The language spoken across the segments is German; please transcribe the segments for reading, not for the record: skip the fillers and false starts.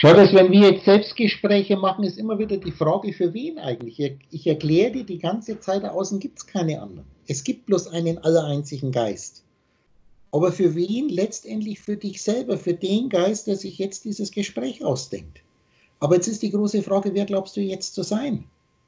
Schau, dass wenn wir jetzt Selbstgespräche machen, ist immer wieder die Frage, für wen eigentlich? Ich erkläre dir die ganze Zeit, da außen gibt es keine anderen. Es gibt bloß einen allereinzigen Geist. Aber für wen? Letztendlich für dich selber, für den Geist, der sich jetzt dieses Gespräch ausdenkt. Aber jetzt ist die große Frage, wer glaubst du jetzt zu sein?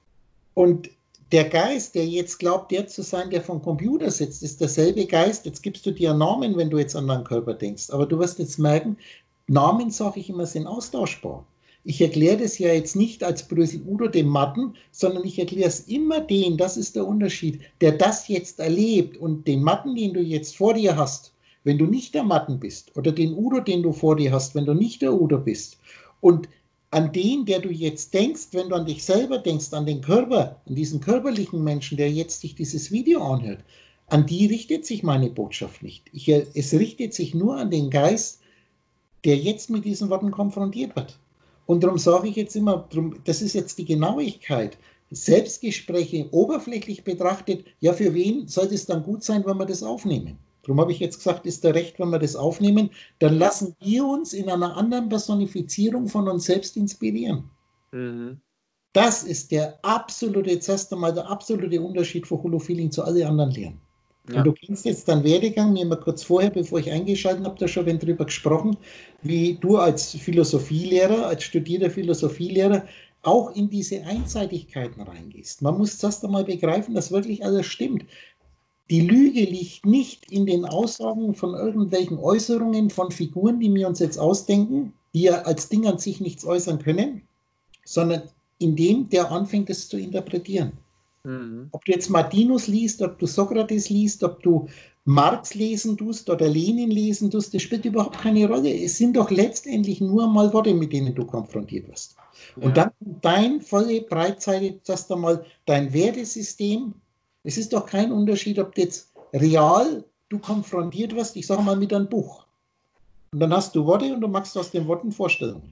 Und der Geist, der jetzt glaubt, der zu sein, der vom Computer sitzt, ist derselbe Geist. Jetzt gibst du dir einen Namen, wenn du jetzt an deinen Körper denkst. Aber du wirst jetzt merken, Namen, sage ich immer, sind austauschbar. Ich erkläre das ja jetzt nicht als Brösel Udo dem Matten, sondern ich erkläre es immer den, das ist der Unterschied, der das jetzt erlebt und den Matten, den du jetzt vor dir hast, wenn du nicht der Matten bist, oder den Udo, den du vor dir hast, wenn du nicht der Udo bist, und an den, der du jetzt denkst, wenn du an dich selber denkst, an den Körper, an diesen körperlichen Menschen, der jetzt sich dieses Video anhört, an die richtet sich meine Botschaft nicht. Es richtet sich nur an den Geist, der jetzt mit diesen Worten konfrontiert wird. Und darum sage ich jetzt immer, das ist jetzt die Genauigkeit. Selbstgespräche oberflächlich betrachtet, ja, für wen sollte es dann gut sein, wenn wir das aufnehmen? Darum habe ich jetzt gesagt, ist der Recht, wenn wir das aufnehmen, dann lassen wir uns in einer anderen Personifizierung von uns selbst inspirieren. Mhm. Das ist der absolute, jetzt erst einmal der absolute Unterschied von Holofeeling zu allen anderen Lehren. Ja. Und du kennst jetzt deinen Werdegang, mir mal kurz vorher, bevor ich eingeschaltet habe, da schon ein drüber gesprochen, wie du als Philosophielehrer, als studierter Philosophielehrer auch in diese Einseitigkeiten reingehst. Man muss zuerst einmal begreifen, dass wirklich alles stimmt. Die Lüge liegt nicht in den Aussagen von irgendwelchen Äußerungen von Figuren, die wir uns jetzt ausdenken, die ja als Ding an sich nichts äußern können, sondern in dem, der anfängt, es zu interpretieren. Mhm. Ob du jetzt Martinus liest, ob du Sokrates liest, ob du Marx lesen tust oder Lenin lesen tust, das spielt überhaupt keine Rolle. Es sind doch letztendlich nur mal Worte, mit denen du konfrontiert wirst. Ja. Und dann dein volle Breitseite, das einmal dein Wertesystem. Es ist doch kein Unterschied, ob jetzt real du konfrontiert wirst, ich sage mal mit einem Buch. Und dann hast du Worte und du machst aus den Worten Vorstellungen.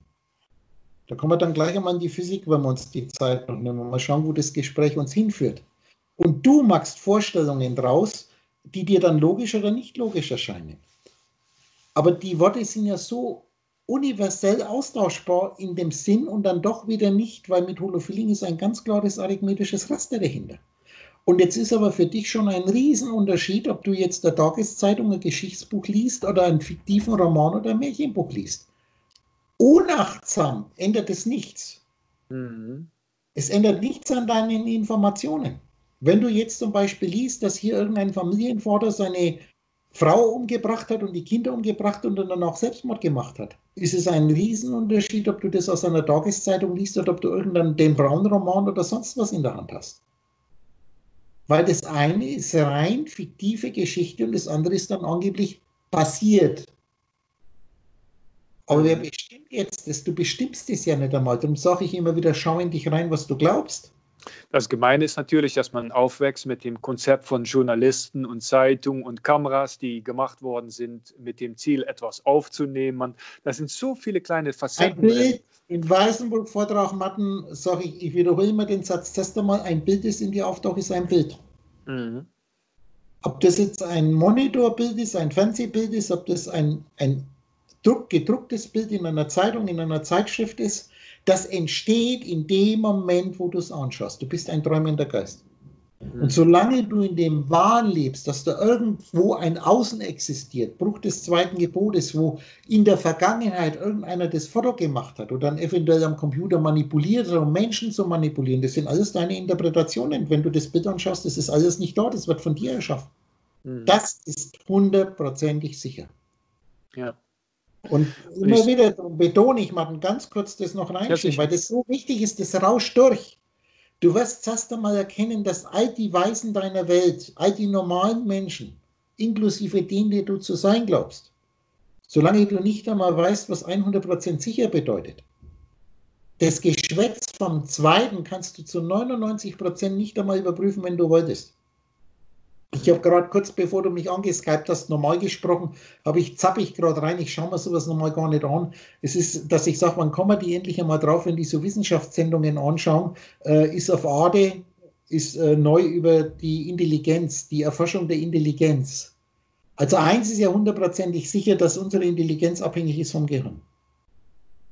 Da kommen wir dann gleich einmal in die Physik, wenn wir uns die Zeit noch nehmen. Mal schauen, wo das Gespräch uns hinführt. Und du machst Vorstellungen draus, die dir dann logisch oder nicht logisch erscheinen. Aber die Worte sind ja so universell austauschbar in dem Sinn und dann doch wieder nicht, weil mit Holofeeling ist ein ganz klares arithmetisches Raster dahinter. Und jetzt ist aber für dich schon ein Riesenunterschied, ob du jetzt der Tageszeitung ein Geschichtsbuch liest oder einen fiktiven Roman oder ein Märchenbuch liest. Unachtsam ändert es nichts. Mhm. Es ändert nichts an deinen Informationen. Wenn du jetzt zum Beispiel liest, dass hier irgendein Familienvater seine Frau umgebracht hat und die Kinder umgebracht und dann auch Selbstmord gemacht hat, ist es ein Riesenunterschied, ob du das aus einer Tageszeitung liest oder ob du irgendeinen Dan Brown-Roman oder sonst was in der Hand hast. Weil das eine ist rein fiktive Geschichte und das andere ist dann angeblich passiert. Aber wer bestimmt jetzt das? Du bestimmst es ja nicht einmal. Darum sage ich immer wieder, schau in dich rein, was du glaubst. Das Gemeine ist natürlich, dass man aufwächst mit dem Konzept von Journalisten und Zeitungen und Kameras, die gemacht worden sind, mit dem Ziel, etwas aufzunehmen. Das sind so viele kleine Facetten. Ein Bild im Weißenburg-Vortrag, Matten, sage ich wiederhole immer den Satz, test mal, ein Bild, das in dir auftaucht, ist ein Bild. Mhm. Ob das jetzt ein Monitorbild ist, ein Fernsehbild ist, ob das ein gedrucktes Bild in einer Zeitung, in einer Zeitschrift ist, das entsteht in dem Moment, wo du es anschaust. Du bist ein träumender Geist. Und solange du in dem Wahn lebst, dass da irgendwo ein Außen existiert, Bruch des zweiten Gebotes, wo in der Vergangenheit irgendeiner das Foto gemacht hat oder dann eventuell am Computer manipuliert, um Menschen zu manipulieren, das sind alles deine Interpretationen. Wenn du das Bild anschaust, das ist alles nicht dort, das wird von dir erschaffen. Das ist 100%ig sicher. Ja. Und immer wieder betone ich mal ganz kurz das noch reinschieben, weil das so wichtig ist, das rauscht durch. Du wirst zuerst einmal erkennen, dass all die Weisen deiner Welt, all die normalen Menschen, inklusive denen, die du zu sein glaubst, solange du nicht einmal weißt, was 100% sicher bedeutet, das Geschwätz vom Zweiten kannst du zu 99% nicht einmal überprüfen, wenn du wolltest. Ich habe gerade kurz bevor du mich angeskypt hast, normal gesprochen, zapp ich gerade rein, ich schaue mir sowas normal gar nicht an. Es ist, dass ich sage, wann kommen die endlich einmal drauf, wenn die so Wissenschaftssendungen anschauen, ist auf Arte, ist neu über die Intelligenz, die Erforschung der Intelligenz. Also eins ist ja 100%ig sicher, dass unsere Intelligenz abhängig ist vom Gehirn.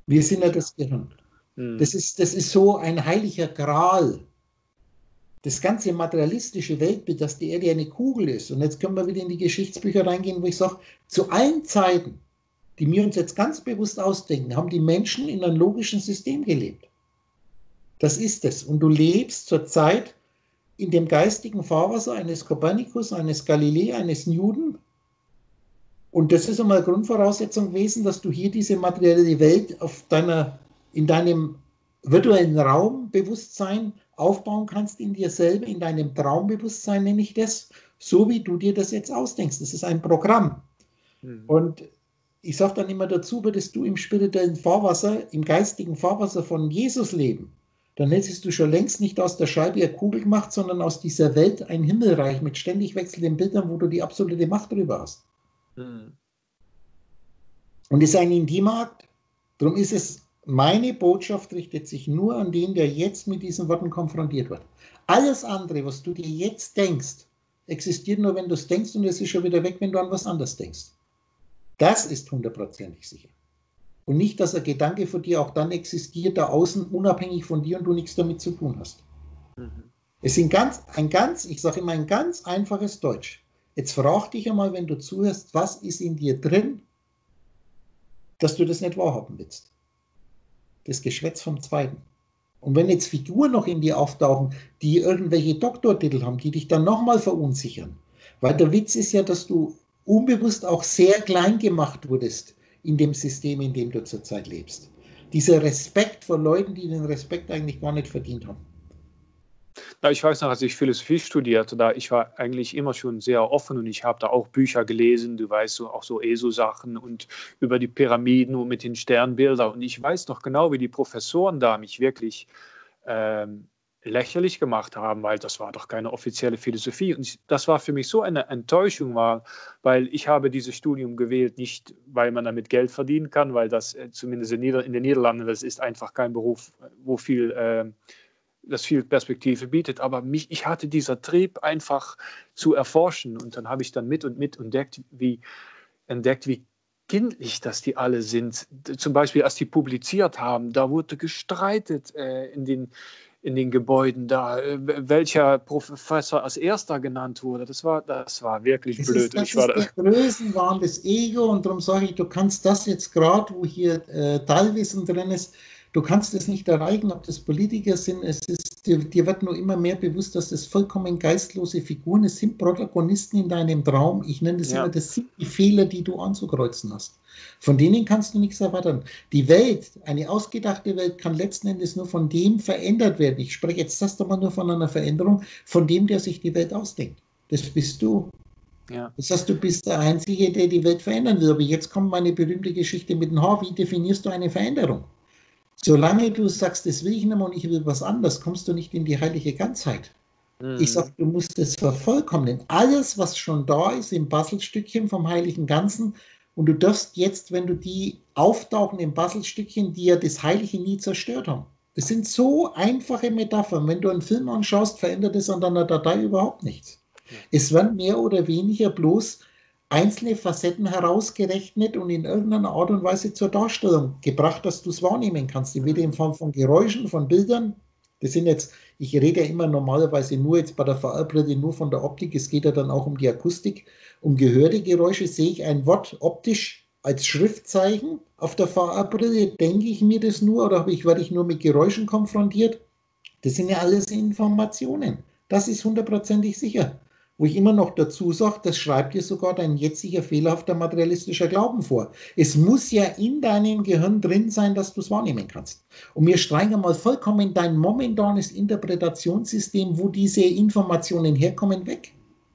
Wir sind ja das Gehirn. Das ist so ein heiliger Gral. Das ganze materialistische Weltbild, dass die Erde eine Kugel ist. Und jetzt können wir wieder in die Geschichtsbücher reingehen, wo ich sage, zu allen Zeiten, die wir uns jetzt ganz bewusst ausdenken, haben die Menschen in einem logischen System gelebt. Das ist es. Und du lebst zurzeit in dem geistigen Fahrwasser eines Kopernikus, eines Galilei, eines Newton. Und das ist einmal Grundvoraussetzung gewesen, dass du hier diese materielle Welt in deinem virtuellen Raumbewusstsein aufbauen kannst, in dir selber, in deinem Traumbewusstsein nenne ich das, so wie du dir das jetzt ausdenkst. Das ist ein Programm. Und ich sage dann immer dazu, würdest du im spirituellen Fahrwasser, im geistigen Fahrwasser von Jesus leben, dann hättest du schon längst nicht aus der Scheibe eine Kugel gemacht, sondern aus dieser Welt ein Himmelreich mit ständig wechselnden Bildern, wo du die absolute Macht drüber hast. Und es ist ein Intimakt, darum ist es, meine Botschaft richtet sich nur an den, der jetzt mit diesen Worten konfrontiert wird. Alles andere, was du dir jetzt denkst, existiert nur, wenn du es denkst, und es ist schon wieder weg, wenn du an was anderes denkst. Das ist 100% sicher. Und nicht, dass ein Gedanke von dir auch dann existiert, da außen unabhängig von dir und du nichts damit zu tun hast. Es ist ich sage immer ein ganz einfaches Deutsch. Jetzt frag dich einmal, wenn du zuhörst, was ist in dir drin, dass du das nicht wahrhaben willst. Das Geschwätz vom Zweiten. Und wenn jetzt Figuren noch in dir auftauchen, die irgendwelche Doktortitel haben, die dich dann nochmal verunsichern. Weil der Witz ist ja, dass du unbewusst auch sehr klein gemacht wurdest in dem System, in dem du zurzeit lebst. Dieser Respekt vor Leuten, die den Respekt eigentlich gar nicht verdient haben. Ja, ich weiß noch, als ich Philosophie studierte, ich war eigentlich immer schon sehr offen und ich habe da auch Bücher gelesen, du weißt, auch so ESO-Sachen und über die Pyramiden und mit den Sternbildern. Und ich weiß noch genau, wie die Professoren da mich wirklich lächerlich gemacht haben, weil das war doch keine offizielle Philosophie. Und das war für mich so eine Enttäuschung, weil ich habe dieses Studium gewählt, nicht weil man damit Geld verdienen kann, weil das zumindest in den Niederlanden, das ist einfach kein Beruf, wo das viel Perspektive bietet, aber ich hatte dieser Trieb einfach zu erforschen und dann habe ich dann mit entdeckt, wie kindlich das die alle sind. Zum Beispiel, als die publiziert haben, da wurde gestreitet in den Gebäuden da, welcher Professor als erster genannt wurde. Das war wirklich blöd. Das ist der Größenwahn des Ego und darum sage ich, du kannst das jetzt gerade, wo hier Teilwissen drin ist, du kannst es nicht erreichen, ob das Politiker sind. Dir wird nur immer mehr bewusst, dass das vollkommen geistlose Figuren, es sind Protagonisten in deinem Traum. Ich nenne das immer, das sind die Fehler, die du anzukreuzen hast. Von denen kannst du nichts erwarten. Die Welt, eine ausgedachte Welt, kann letzten Endes nur von dem verändert werden. Ich spreche jetzt erst einmal nur von einer Veränderung, von dem, der sich die Welt ausdenkt. Das bist du. Ja. Das heißt, du bist der Einzige, der die Welt verändern will. Aber jetzt kommt meine berühmte Geschichte mit dem Haar. Wie definierst du eine Veränderung? Solange du sagst, das will ich nicht mehr und ich will was anderes, kommst du nicht in die heilige Ganzheit. Ich sage, du musst es vervollkommnen. Alles, was schon da ist, im Puzzlestückchen vom heiligen Ganzen, und du darfst jetzt, wenn du die auftauchen im Puzzlestückchen, die ja das Heilige nie zerstört haben. Das sind so einfache Metaphern. Wenn du einen Film anschaust, verändert es an deiner Datei überhaupt nichts. Es werden mehr oder weniger bloß einzelne Facetten herausgerechnet und in irgendeiner Art und Weise zur Darstellung gebracht, dass du es wahrnehmen kannst. Entweder in Form von Geräuschen, von Bildern. Das sind jetzt, ich rede ja immer normalerweise nur jetzt bei der VR-Brille nur von der Optik. Es geht ja dann auch um die Akustik, um gehörte Geräusche. Sehe ich ein Wort optisch als Schriftzeichen auf der VR-Brille, denke ich mir das nur oder werde ich nur mit Geräuschen konfrontiert? Das sind ja alles Informationen. Das ist 100%ig sicher. Wo ich immer noch dazu sage, das schreibt dir sogar dein jetziger fehlerhafter materialistischer Glauben vor. Es muss ja in deinem Gehirn drin sein, dass du es wahrnehmen kannst. Und wir streichen mal vollkommen dein momentanes Interpretationssystem, wo diese Informationen herkommen, weg.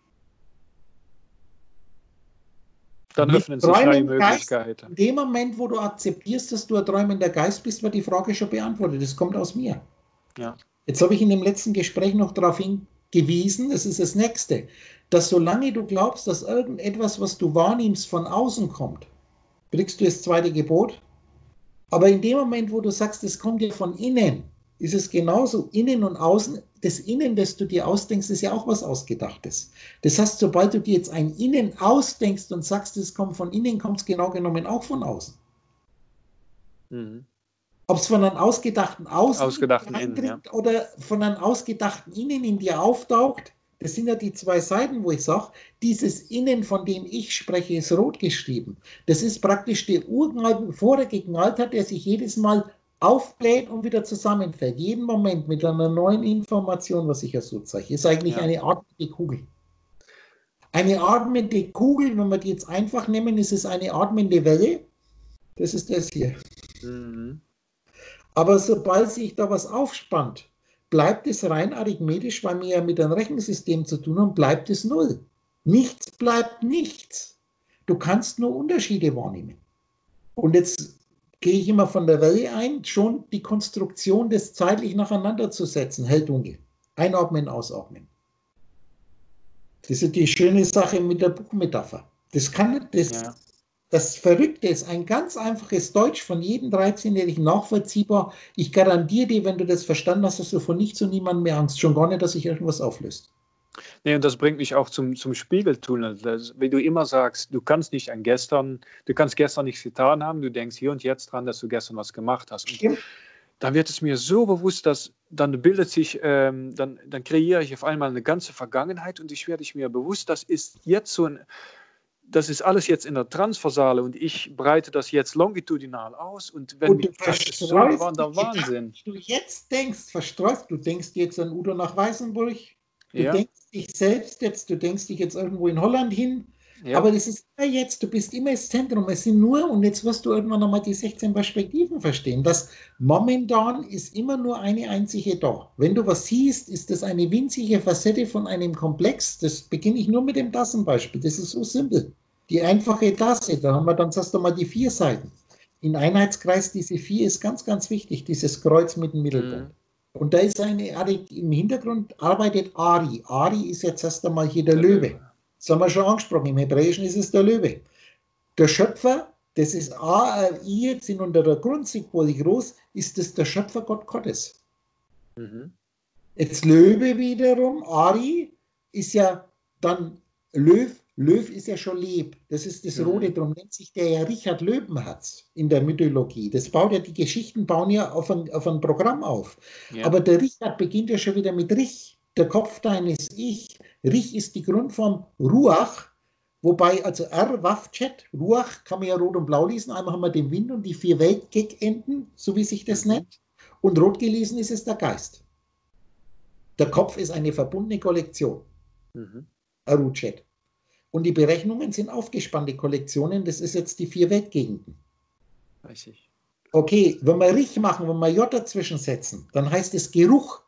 Dann öffnen sich neue Möglichkeiten. In dem Moment, wo du akzeptierst, dass du ein träumender Geist bist, wird die Frage schon beantwortet. Das kommt aus mir. Ja. Jetzt habe ich in dem letzten Gespräch noch darauf hingewiesen, das ist das Nächste, dass solange du glaubst, dass irgendetwas, was du wahrnimmst, von außen kommt, kriegst du das zweite Gebot. Aber in dem Moment, wo du sagst, es kommt dir von innen, ist es genauso innen und außen. Das Innen, das du dir ausdenkst, ist ja auch was Ausgedachtes. Das heißt, sobald du dir jetzt ein Innen ausdenkst und sagst, es kommt von innen, kommt es genau genommen auch von außen. Mhm. Ob es von einem ausgedachten Außen Ausgedachten Innen, ja. oder von einem ausgedachten Innen in dir auftaucht, das sind ja die zwei Seiten, wo ich sage, dieses Innen, von dem ich spreche, ist rot geschrieben. Das ist praktisch der uralt, vorgeknallt hat, der sich jedes Mal aufbläht und wieder zusammenfällt. Jeden Moment mit einer neuen Information, was ich ja so zeige, ist eigentlich eine atmende Kugel. Eine atmende Kugel, wenn wir die jetzt einfach nehmen, ist es eine atmende Welle. Das ist das hier. Mhm. Aber sobald sich da was aufspannt, bleibt es rein arithmetisch, weil wir ja mit einem Rechensystem zu tun haben, bleibt es null. Nichts bleibt nichts. Du kannst nur Unterschiede wahrnehmen. Und jetzt gehe ich immer von der Welle ein, schon die Konstruktion des zeitlich nacheinander zu setzen, hell dunkel. Einatmen, ausatmen. Das ist die schöne Sache mit der Buchmetapher. Das Verrückte ist ein ganz einfaches Deutsch von jedem 13-Jährigen nachvollziehbar. Ich garantiere dir, wenn du das verstanden hast, hast du vor nichts und niemandem mehr Angst. Schon gar nicht, dass sich irgendwas auflöst. Nee, und das bringt mich auch zum Spiegeltunnel. Wie du immer sagst, du kannst gestern nichts getan haben, du denkst hier und jetzt dran, dass du gestern was gemacht hast. Und dann wird es mir so bewusst, dass dann bildet sich, dann kreiere ich auf einmal eine ganze Vergangenheit und ich werde mir bewusst, das ist alles jetzt in der Transversale und ich breite das jetzt longitudinal aus und wenn und das ist so der Wahnsinn. Du jetzt verstreust, du denkst jetzt an Udo nach Weißenburg, du denkst dich selbst jetzt, du denkst dich jetzt irgendwo in Holland hin, aber das ist immer jetzt, du bist immer das Zentrum, es sind nur, und jetzt wirst du irgendwann nochmal die 16 Perspektiven verstehen, dass momentan ist immer nur eine einzige da. Wenn du was siehst, ist das eine winzige Facette von einem Komplex, das beginne ich nur mit dem Tassenbeispiel, das ist so simpel. Die einfache Tasse, da haben wir dann, sagst du mal, die 4 Seiten. In Einheitskreis, diese 4 ist ganz, ganz wichtig, dieses Kreuz mit dem Mittelpunkt. Und da ist im Hintergrund arbeitet Ari. Ari ist jetzt erst einmal hier der Löwe. Das haben wir schon angesprochen, im Hebräischen ist es der Löwe. Der Schöpfer, das ist A-R-I, jetzt sind unter der Grundsymbole groß, ist das der Schöpfer Gott Gottes. Mhm. Jetzt Löwe wiederum, Ari, ist ja dann Löw ist ja schon Leb, das ist das Rote, darum nennt sich der ja Richard Löwenherz in der Mythologie. Die Geschichten bauen ja auf ein Programm auf. Ja. Aber der Richard beginnt ja schon wieder mit Rich, der Kopf deines Ich. Rich ist die Grundform Ruach, wobei also R, Wafchet, Ruach kann man ja rot und blau lesen. Einmal haben wir den Wind und die 4 Weltgegenden, so wie sich das nennt. Und rot gelesen ist es der Geist. Der Kopf ist eine verbundene Kollektion. Aruchet. Und die Berechnungen sind aufgespannte Kollektionen. Das ist jetzt die 4 Weltgegenden. Richtig. Okay, wenn wir Rich machen, wenn wir J dazwischen setzen, dann heißt es Geruch.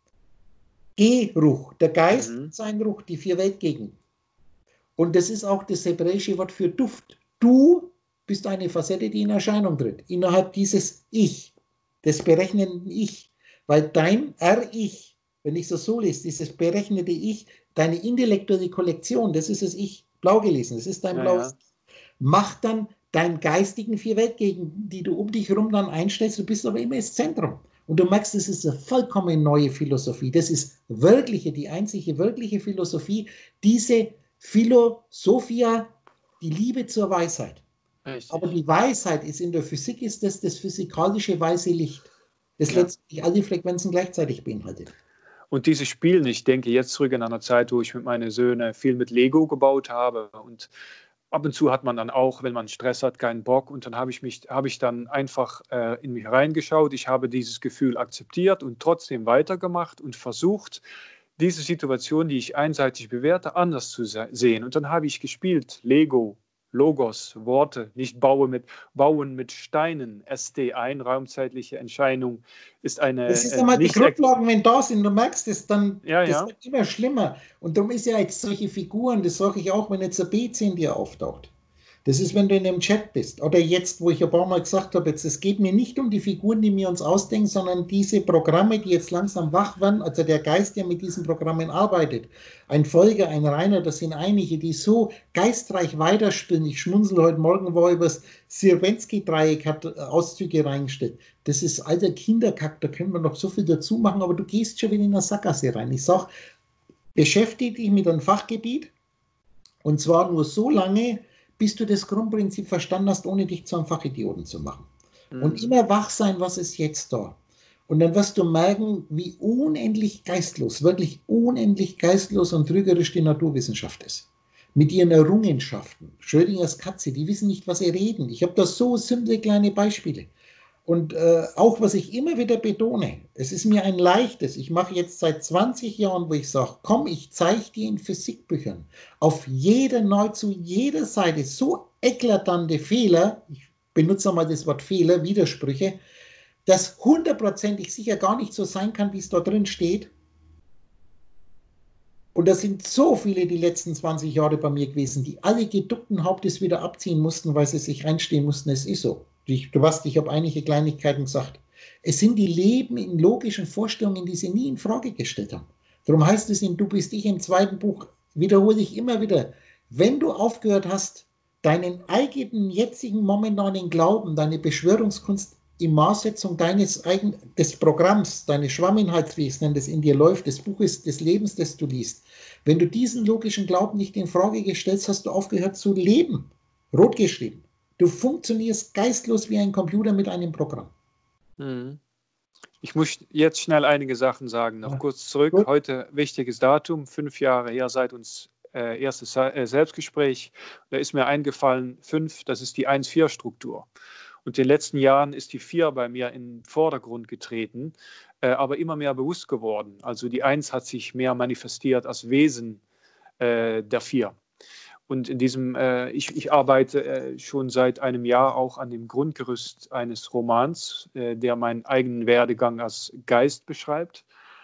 Geruch. Der Geist, sein Ruch, die 4 Weltgegenden. Und das ist auch das hebräische Wort für Duft. Du bist eine Facette, die in Erscheinung tritt. Innerhalb dieses Ich, des berechnenden Ich. Weil dein R-Ich, wenn ich so lese, dieses berechnete Ich, deine intellektuelle Kollektion, das ist das Ich, blau gelesen, das ist dein blaues Ich, macht dann deinen geistigen 4 Weltgegenden, die du um dich herum dann einstellst, du bist aber immer das Zentrum. Und du merkst, das ist eine vollkommen neue Philosophie. Das ist die einzige wirkliche Philosophie, diese Philosophia, die Liebe zur Weisheit. Richtig. Aber die Weisheit ist in der Physik, ist das physikalische weiße Licht, das letztlich alle Frequenzen gleichzeitig beinhaltet. Und dieses Spielen, ich denke jetzt zurück in einer Zeit, wo ich mit meinen Söhnen viel mit Lego gebaut habe und ab und zu hat man dann auch, wenn man Stress hat, keinen Bock und dann habe ich dann einfach in mich reingeschaut. Ich habe dieses Gefühl akzeptiert und trotzdem weitergemacht und versucht, diese Situation, die ich einseitig bewerte, anders zu sehen. Und dann habe ich gespielt, Lego, Logos, Worte, nicht bauen mit Steinen. ST1, raumzeitliche Entscheidung, ist eine... Das ist einmal die Grundlagen, wenn da sind, du merkst es, dann das wird immer schlimmer. Und darum ist ja jetzt solche Figuren, das sage ich auch, wenn jetzt ein BC in dir auftaucht. Das ist, wenn du in einem Chat bist. Oder jetzt, wo ich ein paar Mal gesagt habe, es geht mir nicht um die Figuren, die wir uns ausdenken, sondern diese Programme, die jetzt langsam wach werden, also der Geist, der mit diesen Programmen arbeitet. Ein Volker, ein Rainer, das sind einige, die so geistreich weiterspielen. Ich schmunzel heute Morgen, war über das Sierpinski-Dreieck, hat Auszüge reingestellt. Das ist alter Kinderkack, da können wir noch so viel dazu machen, aber du gehst schon wieder in eine Sackgasse rein. Ich sage, beschäftige dich mit einem Fachgebiet und zwar nur so lange, bis du das Grundprinzip verstanden hast, ohne dich zu einem Fachidioten zu machen. Und immer wach sein, was ist jetzt da? Und dann wirst du merken, wie unendlich geistlos, wirklich unendlich geistlos und trügerisch die Naturwissenschaft ist. Mit ihren Errungenschaften. Schrödingers Katze, die wissen nicht, was sie reden. Ich habe da so simple kleine Beispiele. Und auch, was ich immer wieder betone, es ist mir ein leichtes, ich mache jetzt seit 20 Jahren, wo ich sage, komm, ich zeige dir in Physikbüchern auf nahezu jeder Seite so eklatante Fehler, ich benutze mal das Wort Fehler, Widersprüche, dass hundertprozentig sicher gar nicht so sein kann, wie es da drin steht. Und da sind so viele die letzten 20 Jahre bei mir gewesen, die alle geduckten Hauptes wieder abziehen mussten, weil sie sich reinstehen mussten, es ist so. Du weißt, ich habe einige Kleinigkeiten gesagt. Es sind die Leben in logischen Vorstellungen, die sie nie in Frage gestellt haben. Darum heißt es in Du bist ich im zweiten Buch, wiederhole ich immer wieder, wenn du aufgehört hast, deinen eigenen jetzigen momentanen Glauben, deine Beschwörungskunst in Maßsetzung des Programms, deines Schwamminhaltswesens, das in dir läuft, des Buches des Lebens, das du liest, wenn du diesen logischen Glauben nicht in Frage gestellt hast, du aufgehört zu leben. Rot geschrieben. Du funktionierst geistlos wie ein Computer mit einem Programm. Ich muss jetzt schnell einige Sachen sagen. Noch kurz zurück. Gut. Heute wichtiges Datum, 5 Jahre her seit uns erstes Selbstgespräch. Da ist mir eingefallen, 5, das ist die 1-4-Struktur. Und in den letzten Jahren ist die 4 bei mir in den Vordergrund getreten, aber immer mehr bewusst geworden. Also die 1 hat sich mehr manifestiert als Wesen der 4. Und in diesem, ich arbeite schon seit einem Jahr auch an dem Grundgerüst eines Romans, der meinen eigenen Werdegang als Geist beschreibt.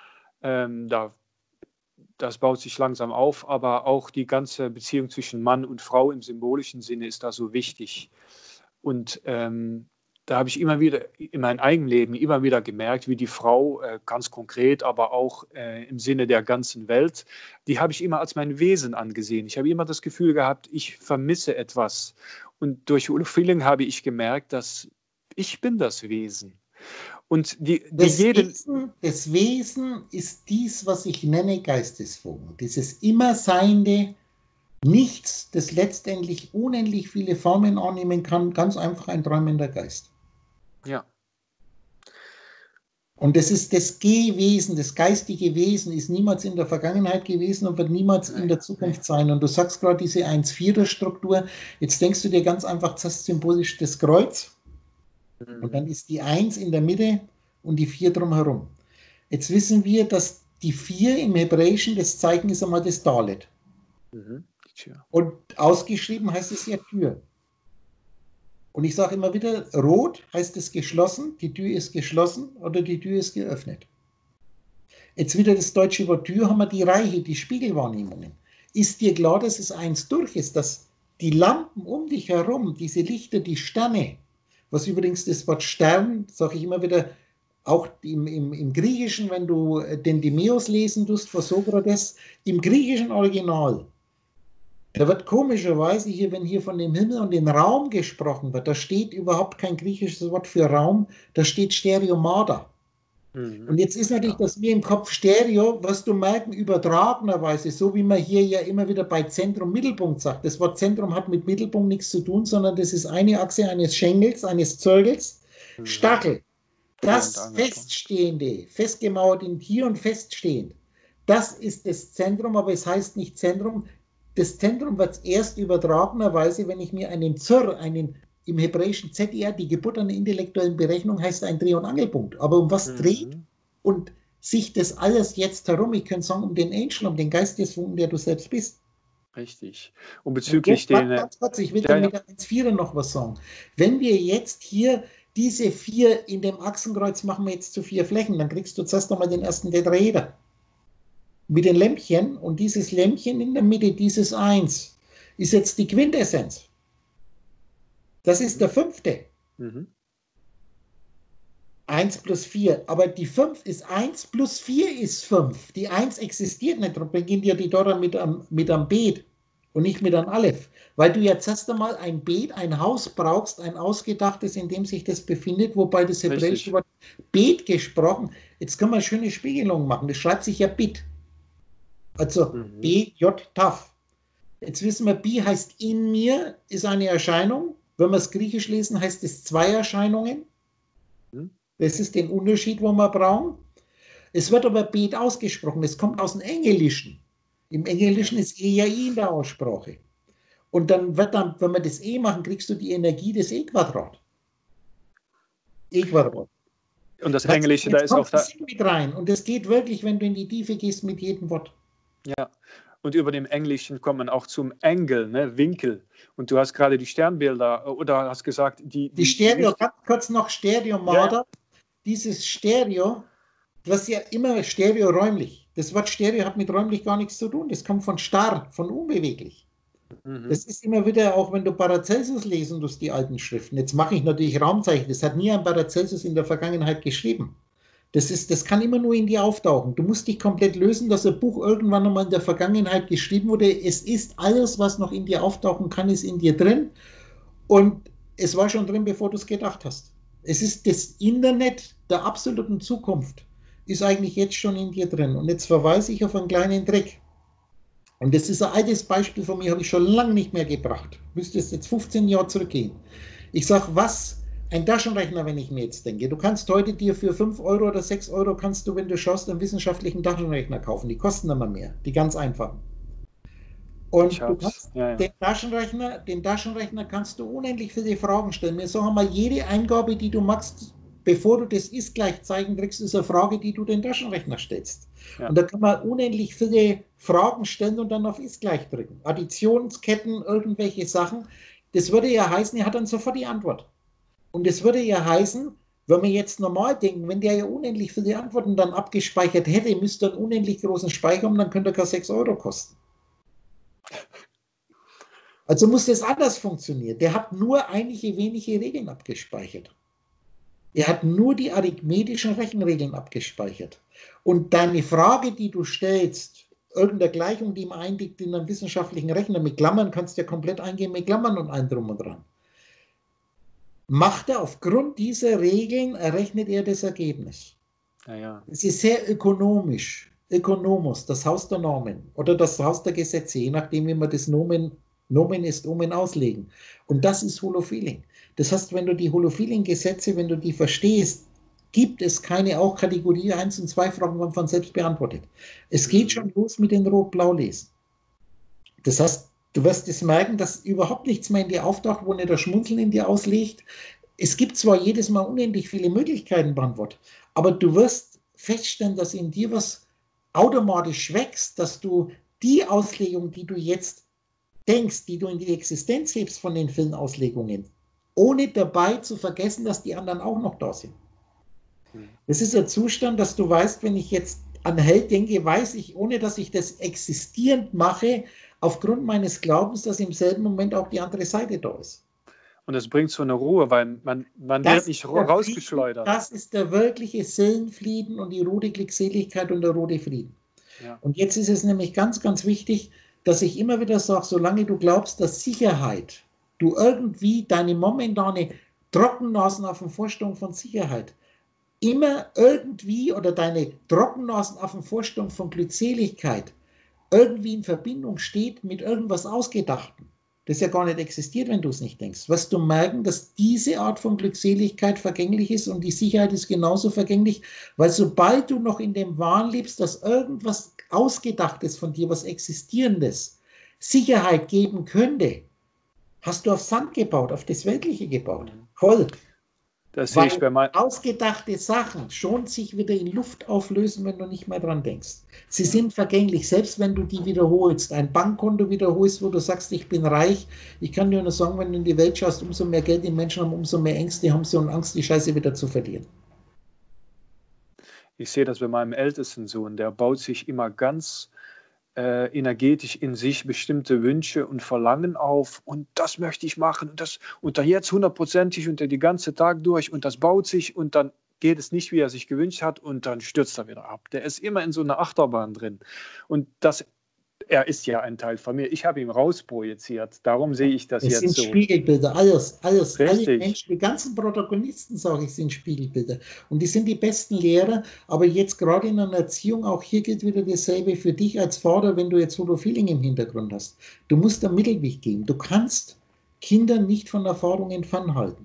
Das baut sich langsam auf, aber auch die ganze Beziehung zwischen Mann und Frau im symbolischen Sinne ist da so wichtig. Und da habe ich immer wieder in meinem eigenen Leben immer wieder gemerkt, wie die Frau ganz konkret, aber auch im Sinne der ganzen Welt, die habe ich immer als mein Wesen angesehen. Ich habe immer das Gefühl gehabt, ich vermisse etwas. Und durch Feeling habe ich gemerkt, dass ich bin das Wesen. Und das Wesen ist dies, was ich nenne Geistesfunken. Dieses Immerseiende Nichts, das letztendlich unendlich viele Formen annehmen kann, ganz einfach ein träumender Geist. Ja. Und das ist das Gewesen, das geistige Wesen ist niemals in der Vergangenheit gewesen und wird niemals in der Zukunft sein. Und du sagst gerade diese 1-4er-Struktur, jetzt denkst du dir ganz einfach das symbolisch das Kreuz und dann ist die 1 in der Mitte und die 4 drumherum. Jetzt wissen wir, dass die 4 im Hebräischen, das Zeichen ist einmal das Dalet. Und ausgeschrieben heißt es ja Tür. Und ich sage immer wieder, rot heißt es geschlossen, die Tür ist geschlossen oder die Tür ist geöffnet. Jetzt wieder das deutsche Wort Tür, haben wir die Reihe, die Spiegelwahrnehmungen. Ist dir klar, dass es 1 durch ist, dass die Lampen um dich herum, diese Lichter, die Sterne, was übrigens das Wort Stern, sage ich immer wieder, auch im Griechischen, wenn du den Timaeus lesen tust vor Sokrates, im griechischen Original, da wird komischerweise hier, wenn hier von dem Himmel und dem Raum gesprochen wird, da steht überhaupt kein griechisches Wort für Raum, da steht Stereomada. Und jetzt ist natürlich das mir im Kopf Stereo, was du merken, übertragenerweise, so wie man hier ja immer wieder bei Zentrum, Mittelpunkt sagt. Das Wort Zentrum hat mit Mittelpunkt nichts zu tun, sondern das ist eine Achse eines Schenkels, eines Zirkels, Stachel. Das Feststehende, festgemauert in hier und feststehend, das ist das Zentrum, aber es heißt nicht Zentrum. Das Zentrum wird erst übertragenerweise, wenn ich mir einen im hebräischen ZIR, die Geburt einer intellektuellen Berechnung, heißt ein Dreh- und Angelpunkt. Aber um was dreht und sich das alles jetzt herum? Ich könnte sagen, um den Angel, um den Geistesfunken, der du selbst bist. Richtig. Und bezüglich den... Ganz kurz, ich will mit der 1-4 noch was sagen. Wenn wir jetzt hier diese 4 in dem Achsenkreuz machen wir jetzt zu 4 Flächen, dann kriegst du zuerst einmal den ersten Tetraeder. Mit den Lämpchen und dieses Lämpchen in der Mitte, dieses 1, ist jetzt die Quintessenz. Das ist der 5. 1 plus 4, aber die 5 ist 1 plus 4 ist 5. Die 1 existiert nicht, darum beginnt ja die Dora mit einem Bet und nicht mit einem Aleph. Weil du jetzt erst einmal ein Bet, ein Haus brauchst, ein ausgedachtes, in dem sich das befindet, wobei das hebräische Wort Bet gesprochen, jetzt kann man eine schöne Spiegelung machen, das schreibt sich ja Bit. Also B-J Taf. Jetzt wissen wir, B heißt in mir, ist eine Erscheinung. Wenn wir es griechisch lesen, heißt es 2 Erscheinungen. Mhm. Das ist den Unterschied, wo wir brauchen. Es wird aber Bet ausgesprochen. Es kommt aus dem Englischen. Im Englischen ist E ja I in der Aussprache. Und dann wird dann, wenn wir das E machen, kriegst du die Energie des E-Quadrat. E-Quadrat. Und das Weißt du, Englische, da jetzt ist auch kommt da. Sinn mit rein. Und das geht wirklich, wenn du in die Tiefe gehst mit jedem Wort. Ja. Und über dem Englischen kommt man auch zum Angle, ne? Winkel. Und du hast gerade die Sternbilder oder hast gesagt, Die Stereo, Licht. ganz kurz noch Stereo Ja, ja. Marder. Dieses Stereo, was ja immer Stereo räumlich. Das Wort Stereo hat mit räumlich gar nichts zu tun. Das kommt von starr, von unbeweglich. Mhm. Das ist immer wieder, auch wenn du Paracelsus lesen tust, die alten Schriften. Jetzt mache ich natürlich Raumzeichen. Das hat nie ein Paracelsus in der Vergangenheit geschrieben. Das kann immer nur in dir auftauchen. Du musst dich komplett lösen, dass ein Buch irgendwann einmal in der Vergangenheit geschrieben wurde. Es ist alles, was noch in dir auftauchen kann, ist in dir drin. Und es war schon drin, bevor du es gedacht hast. Es ist das Internet der absoluten Zukunft, ist eigentlich jetzt schon in dir drin. Und jetzt verweise ich auf einen kleinen Trick. Und das ist ein altes Beispiel von mir, habe ich schon lange nicht mehr gebracht. Müsste es jetzt 15 Jahre zurückgehen. Ich sage, was ein Taschenrechner, wenn ich mir jetzt denke. Du kannst heute dir für 5 Euro oder 6 Euro, kannst du, wenn du schaust, einen wissenschaftlichen Taschenrechner kaufen. Die kosten immer mehr, die ganz einfachen. Und du kannst den Taschenrechner kannst du unendlich viele Fragen stellen. Wir sagen mal, jede Eingabe, die du machst, bevor du das Ist-Gleichzeichen kriegst, ist eine Frage, die du den Taschenrechner stellst. Ja. Und da kann man unendlich viele Fragen stellen und dann auf Ist-Gleich drücken. Additionsketten, irgendwelche Sachen. Das würde ja heißen, er hat dann sofort die Antwort. Und das würde ja heißen, wenn wir jetzt normal denken, wenn der ja unendlich viele Antworten dann abgespeichert hätte, müsste er einen unendlich großen Speicher haben, dann könnte er gar 6 Euro kosten. Also muss das anders funktionieren. Der hat nur einige wenige Regeln abgespeichert. Er hat nur die arithmetischen Rechenregeln abgespeichert. Und deine Frage, die du stellst, irgendeine Gleichung, die man einlegt in einem wissenschaftlichen Rechner mit Klammern, kannst du ja komplett eingehen mit Klammern und allem drum und dran. Macht er aufgrund dieser Regeln, errechnet er das Ergebnis. Ja. Es ist sehr ökonomisch. Ökonomos, das Haus der Normen oder das Haus der Gesetze, je nachdem, wie man das Nomen ist Omen auslegen. Und das ist Holofeeling. Das heißt, wenn du die Holofeeling-Gesetze, wenn du die verstehst, gibt es keine auch Kategorie 1 und 2 Fragen werden von selbst beantwortet. Es geht schon los mit den Rot-Blau-Lesen. Das heißt, du wirst es merken, dass überhaupt nichts mehr in dir auftaucht, wo nicht das Schmunzeln in dir auslegt. Es gibt zwar jedes Mal unendlich viele Möglichkeiten beim Wort, aber du wirst feststellen, dass in dir was automatisch wächst, dass du die Auslegung, die du jetzt denkst, die du in die Existenz hebst von den vielen Auslegungen, ohne dabei zu vergessen, dass die anderen auch noch da sind. Das ist ein Zustand, dass du weißt, wenn ich jetzt an Held denke, weiß ich, ohne dass ich das existierend mache, aufgrund meines Glaubens, dass im selben Moment auch die andere Seite da ist. Und das bringt so eine Ruhe, weil man wird nicht rausgeschleudert. Das ist der wirkliche Seelenfrieden und die rote Glückseligkeit und der rote Frieden. Ja. Und jetzt ist es nämlich ganz, ganz wichtig, dass ich immer wieder sage, solange du glaubst, dass Sicherheit, du irgendwie deine momentane Trockennasenaffenvorstellung von Sicherheit immer irgendwie oder deine Trockennasenaffenvorstellung von Glückseligkeit irgendwie in Verbindung steht mit irgendwas Ausgedachten, das ja gar nicht existiert, wenn du es nicht denkst, wirst du merken, dass diese Art von Glückseligkeit vergänglich ist und die Sicherheit ist genauso vergänglich, weil sobald du noch in dem Wahn lebst, dass irgendwas Ausgedachtes von dir, was Existierendes, Sicherheit geben könnte, hast du auf Sand gebaut, auf das Weltliche gebaut. Voll. Das sehe ich bei meinen. Ausgedachte Sachen schon sich wieder in Luft auflösen, wenn du nicht mehr dran denkst. Sie sind vergänglich, selbst wenn du die wiederholst. Ein Bankkonto wiederholst, wo du sagst, ich bin reich. Ich kann dir nur sagen, wenn du in die Welt schaust, umso mehr Geld die Menschen haben, umso mehr Ängste haben sie und Angst, die Scheiße wieder zu verlieren. Ich sehe das bei meinem ältesten Sohn. Der baut sich immer ganz energetisch in sich bestimmte Wünsche und Verlangen auf und das möchte ich machen und dann jetzt 100%ig und den ganzen Tag durch und das baut sich und dann geht es nicht, wie er sich gewünscht hat und dann stürzt er wieder ab. Der ist immer in so einer Achterbahn drin und er ist ja ein Teil von mir. Ich habe ihn rausprojiziert. Darum sehe ich das jetzt so. Es sind Spiegelbilder, alles. Alle Menschen, die ganzen Protagonisten, sage ich, sind Spiegelbilder. Und die sind die besten Lehrer. Aber jetzt gerade in einer Erziehung, auch hier gilt wieder dasselbe für dich als Vater, wenn du jetzt Holofeeling im Hintergrund hast. Du musst einen Mittelweg geben. Du kannst Kinder nicht von Erfahrungen fernhalten.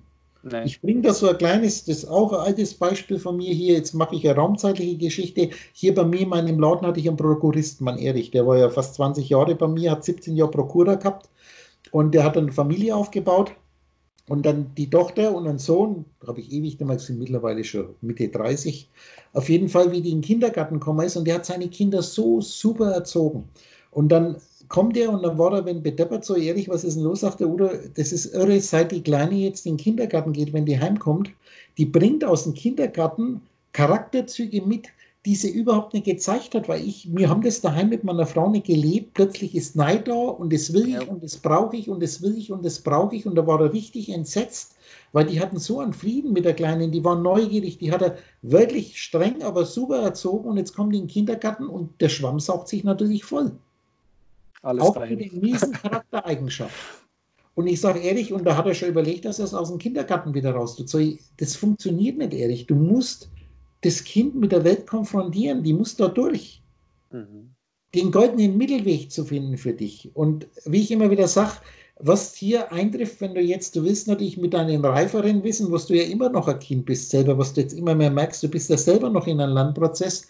Nee. Ich bringe da so ein kleines, das ist auch ein altes Beispiel von mir hier. Jetzt mache ich eine raumzeitliche Geschichte. Hier bei mir in meinem Laden hatte ich einen Prokuristen, Mann Erich. Der war ja fast 20 Jahre bei mir, hat 17 Jahre Prokura gehabt und der hat dann eine Familie aufgebaut. Und dann die Tochter und ein Sohn, habe ich ewig damals, sind mittlerweile schon Mitte 30, auf jeden Fall, wie die in den Kindergarten gekommen ist. Und der hat seine Kinder so super erzogen. Und dann kommt er und dann war er, wenn bedeppert, so ehrlich, was ist denn los? Sagt der Udo, das ist irre, seit die Kleine jetzt in den Kindergarten geht, wenn die heimkommt, die bringt aus dem Kindergarten Charakterzüge mit, die sie überhaupt nicht gezeigt hat, weil wir haben das daheim mit meiner Frau nicht gelebt. Plötzlich ist Neid da und das will ich und das brauche ich und das will ich und das brauche ich. Und da war er richtig entsetzt, weil die hatten so einen Frieden mit der Kleinen, die war neugierig, die hat er wirklich streng, aber super erzogen und jetzt kommt die in den Kindergarten und der Schwamm saugt sich natürlich voll. Alles Auch dahin. mit den miesen Charaktereigenschaften. Und ich sage ehrlich, und da hat er schon überlegt, dass er es aus dem Kindergarten wieder raus tut. So, das funktioniert nicht, Erich. Du musst das Kind mit der Welt konfrontieren, die muss da durch. Den goldenen Mittelweg zu finden für dich. Und wie ich immer wieder sage, was hier eintrifft, wenn du willst natürlich mit deinem reiferen Wissen, was du ja immer noch ein Kind bist selber, was du jetzt immer mehr merkst, du bist ja selber noch in einem Lernprozess,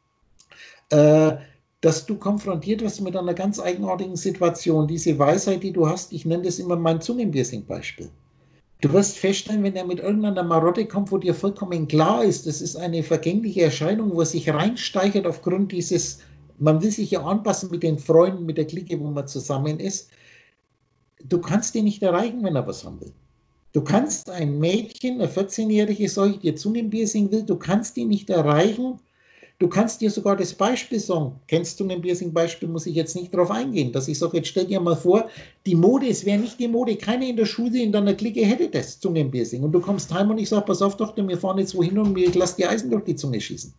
dass du konfrontiert wirst mit einer ganz eigenartigen Situation. Diese Weisheit, die du hast, ich nenne das immer mein Zungenpiercing-Beispiel. Du wirst feststellen, wenn er mit irgendeiner Marotte kommt, wo dir vollkommen klar ist, das ist eine vergängliche Erscheinung, wo er sich reinsteigert aufgrund dieses, man will sich ja anpassen mit den Freunden, mit der Clique, wo man zusammen ist. Du kannst ihn nicht erreichen, wenn er was haben will. Du kannst ein Mädchen, eine 14-jährige, solche, die Zungenpiercing will, du kannst ihn nicht erreichen. Du kannst dir sogar das Beispiel sagen, kennst du ein Piercing-Beispiel, muss ich jetzt nicht darauf eingehen, dass ich sage, jetzt stell dir mal vor, die Mode, es wäre nicht die Mode, keiner in der Schule, in deiner Clique hätte das Zungenpiercing und du kommst heim und ich sage, pass auf, Tochter, wir fahren jetzt wohin und ich lasse die Eisen durch die Zunge schießen.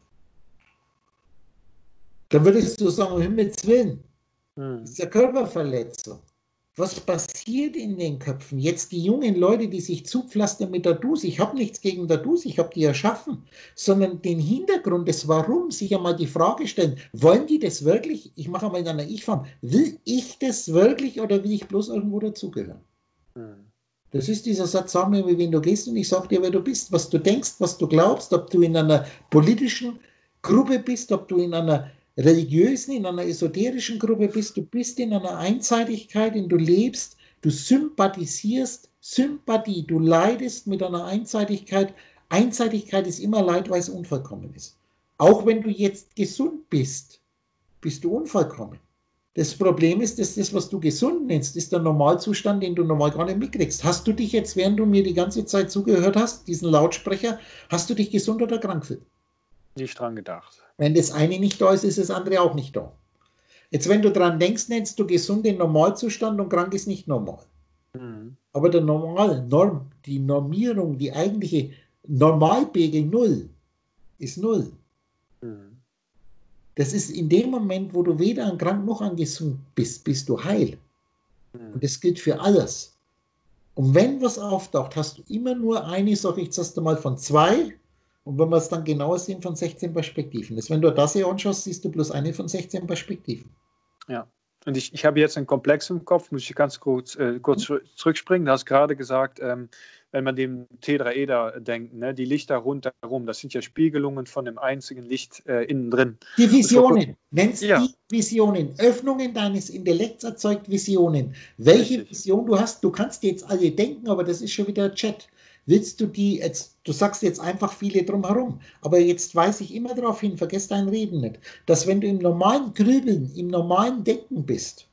Dann würdest du sagen, um Himmels Willen, das ist ja Körperverletzung. Was passiert in den Köpfen? Jetzt die jungen Leute, die sich zupflastern mit Tattoos. Ich habe nichts gegen Tattoos, ich habe die erschaffen. Sondern den Hintergrund, das Warum, sich einmal die Frage stellen, wollen die das wirklich? Ich mache einmal in einer Ich-Form. Will ich das wirklich oder will ich bloß irgendwo dazugehören? Das ist dieser Satz, sag mir, wie wen du gehst und ich sage dir, wer du bist, was du denkst, was du glaubst, ob du in einer politischen Gruppe bist, ob du in einer religiösen, in einer esoterischen Gruppe bist, du bist in einer Einseitigkeit, in du lebst, du sympathisierst, Sympathie, du leidest mit einer Einseitigkeit. Einseitigkeit ist immer Leid, weil es unvollkommen ist. Auch wenn du jetzt gesund bist, bist du unvollkommen. Das Problem ist, dass das, was du gesund nennst, ist der Normalzustand, den du normal gar nicht mitkriegst. Hast du dich jetzt, während du mir die ganze Zeit zugehört hast, diesen Lautsprecher, hast du dich gesund oder krank gefühlt? Nicht dran gedacht. Wenn das eine nicht da ist, ist das andere auch nicht da. Jetzt, wenn du dran denkst, nennst du gesund den Normalzustand und krank ist nicht normal. Aber der Norm, die Normierung, die eigentliche Normalpegel 0 ist 0. Das ist in dem Moment, wo du weder an krank noch an gesund bist, bist du heil. Und das gilt für alles. Und wenn was auftaucht, hast du immer nur eine, sag ich jetzt einmal, von 2. Und wenn wir es dann genauer sehen, von 16 Perspektiven. Das, wenn du das hier anschaust, siehst du bloß eine von 16 Perspektiven. Ja. Und ich habe jetzt einen Komplex im Kopf, muss ich ganz kurz zurückspringen. Du hast gerade gesagt, wenn man dem Tetraeder denkt, ne, die Lichter rundherum, das sind ja Spiegelungen von dem einzigen Licht innen drin. Die Visionen, nennst ja. die Visionen. Öffnungen deines Intellekts erzeugt Visionen. Welche Richtig. Vision du hast, du kannst jetzt alle denken, aber das ist schon wieder Chat. Willst du die, jetzt, du sagst jetzt einfach viele drumherum, aber jetzt weise ich immer darauf hin, vergiss dein Reden nicht, dass wenn du im normalen Grübeln, im normalen Denken bist,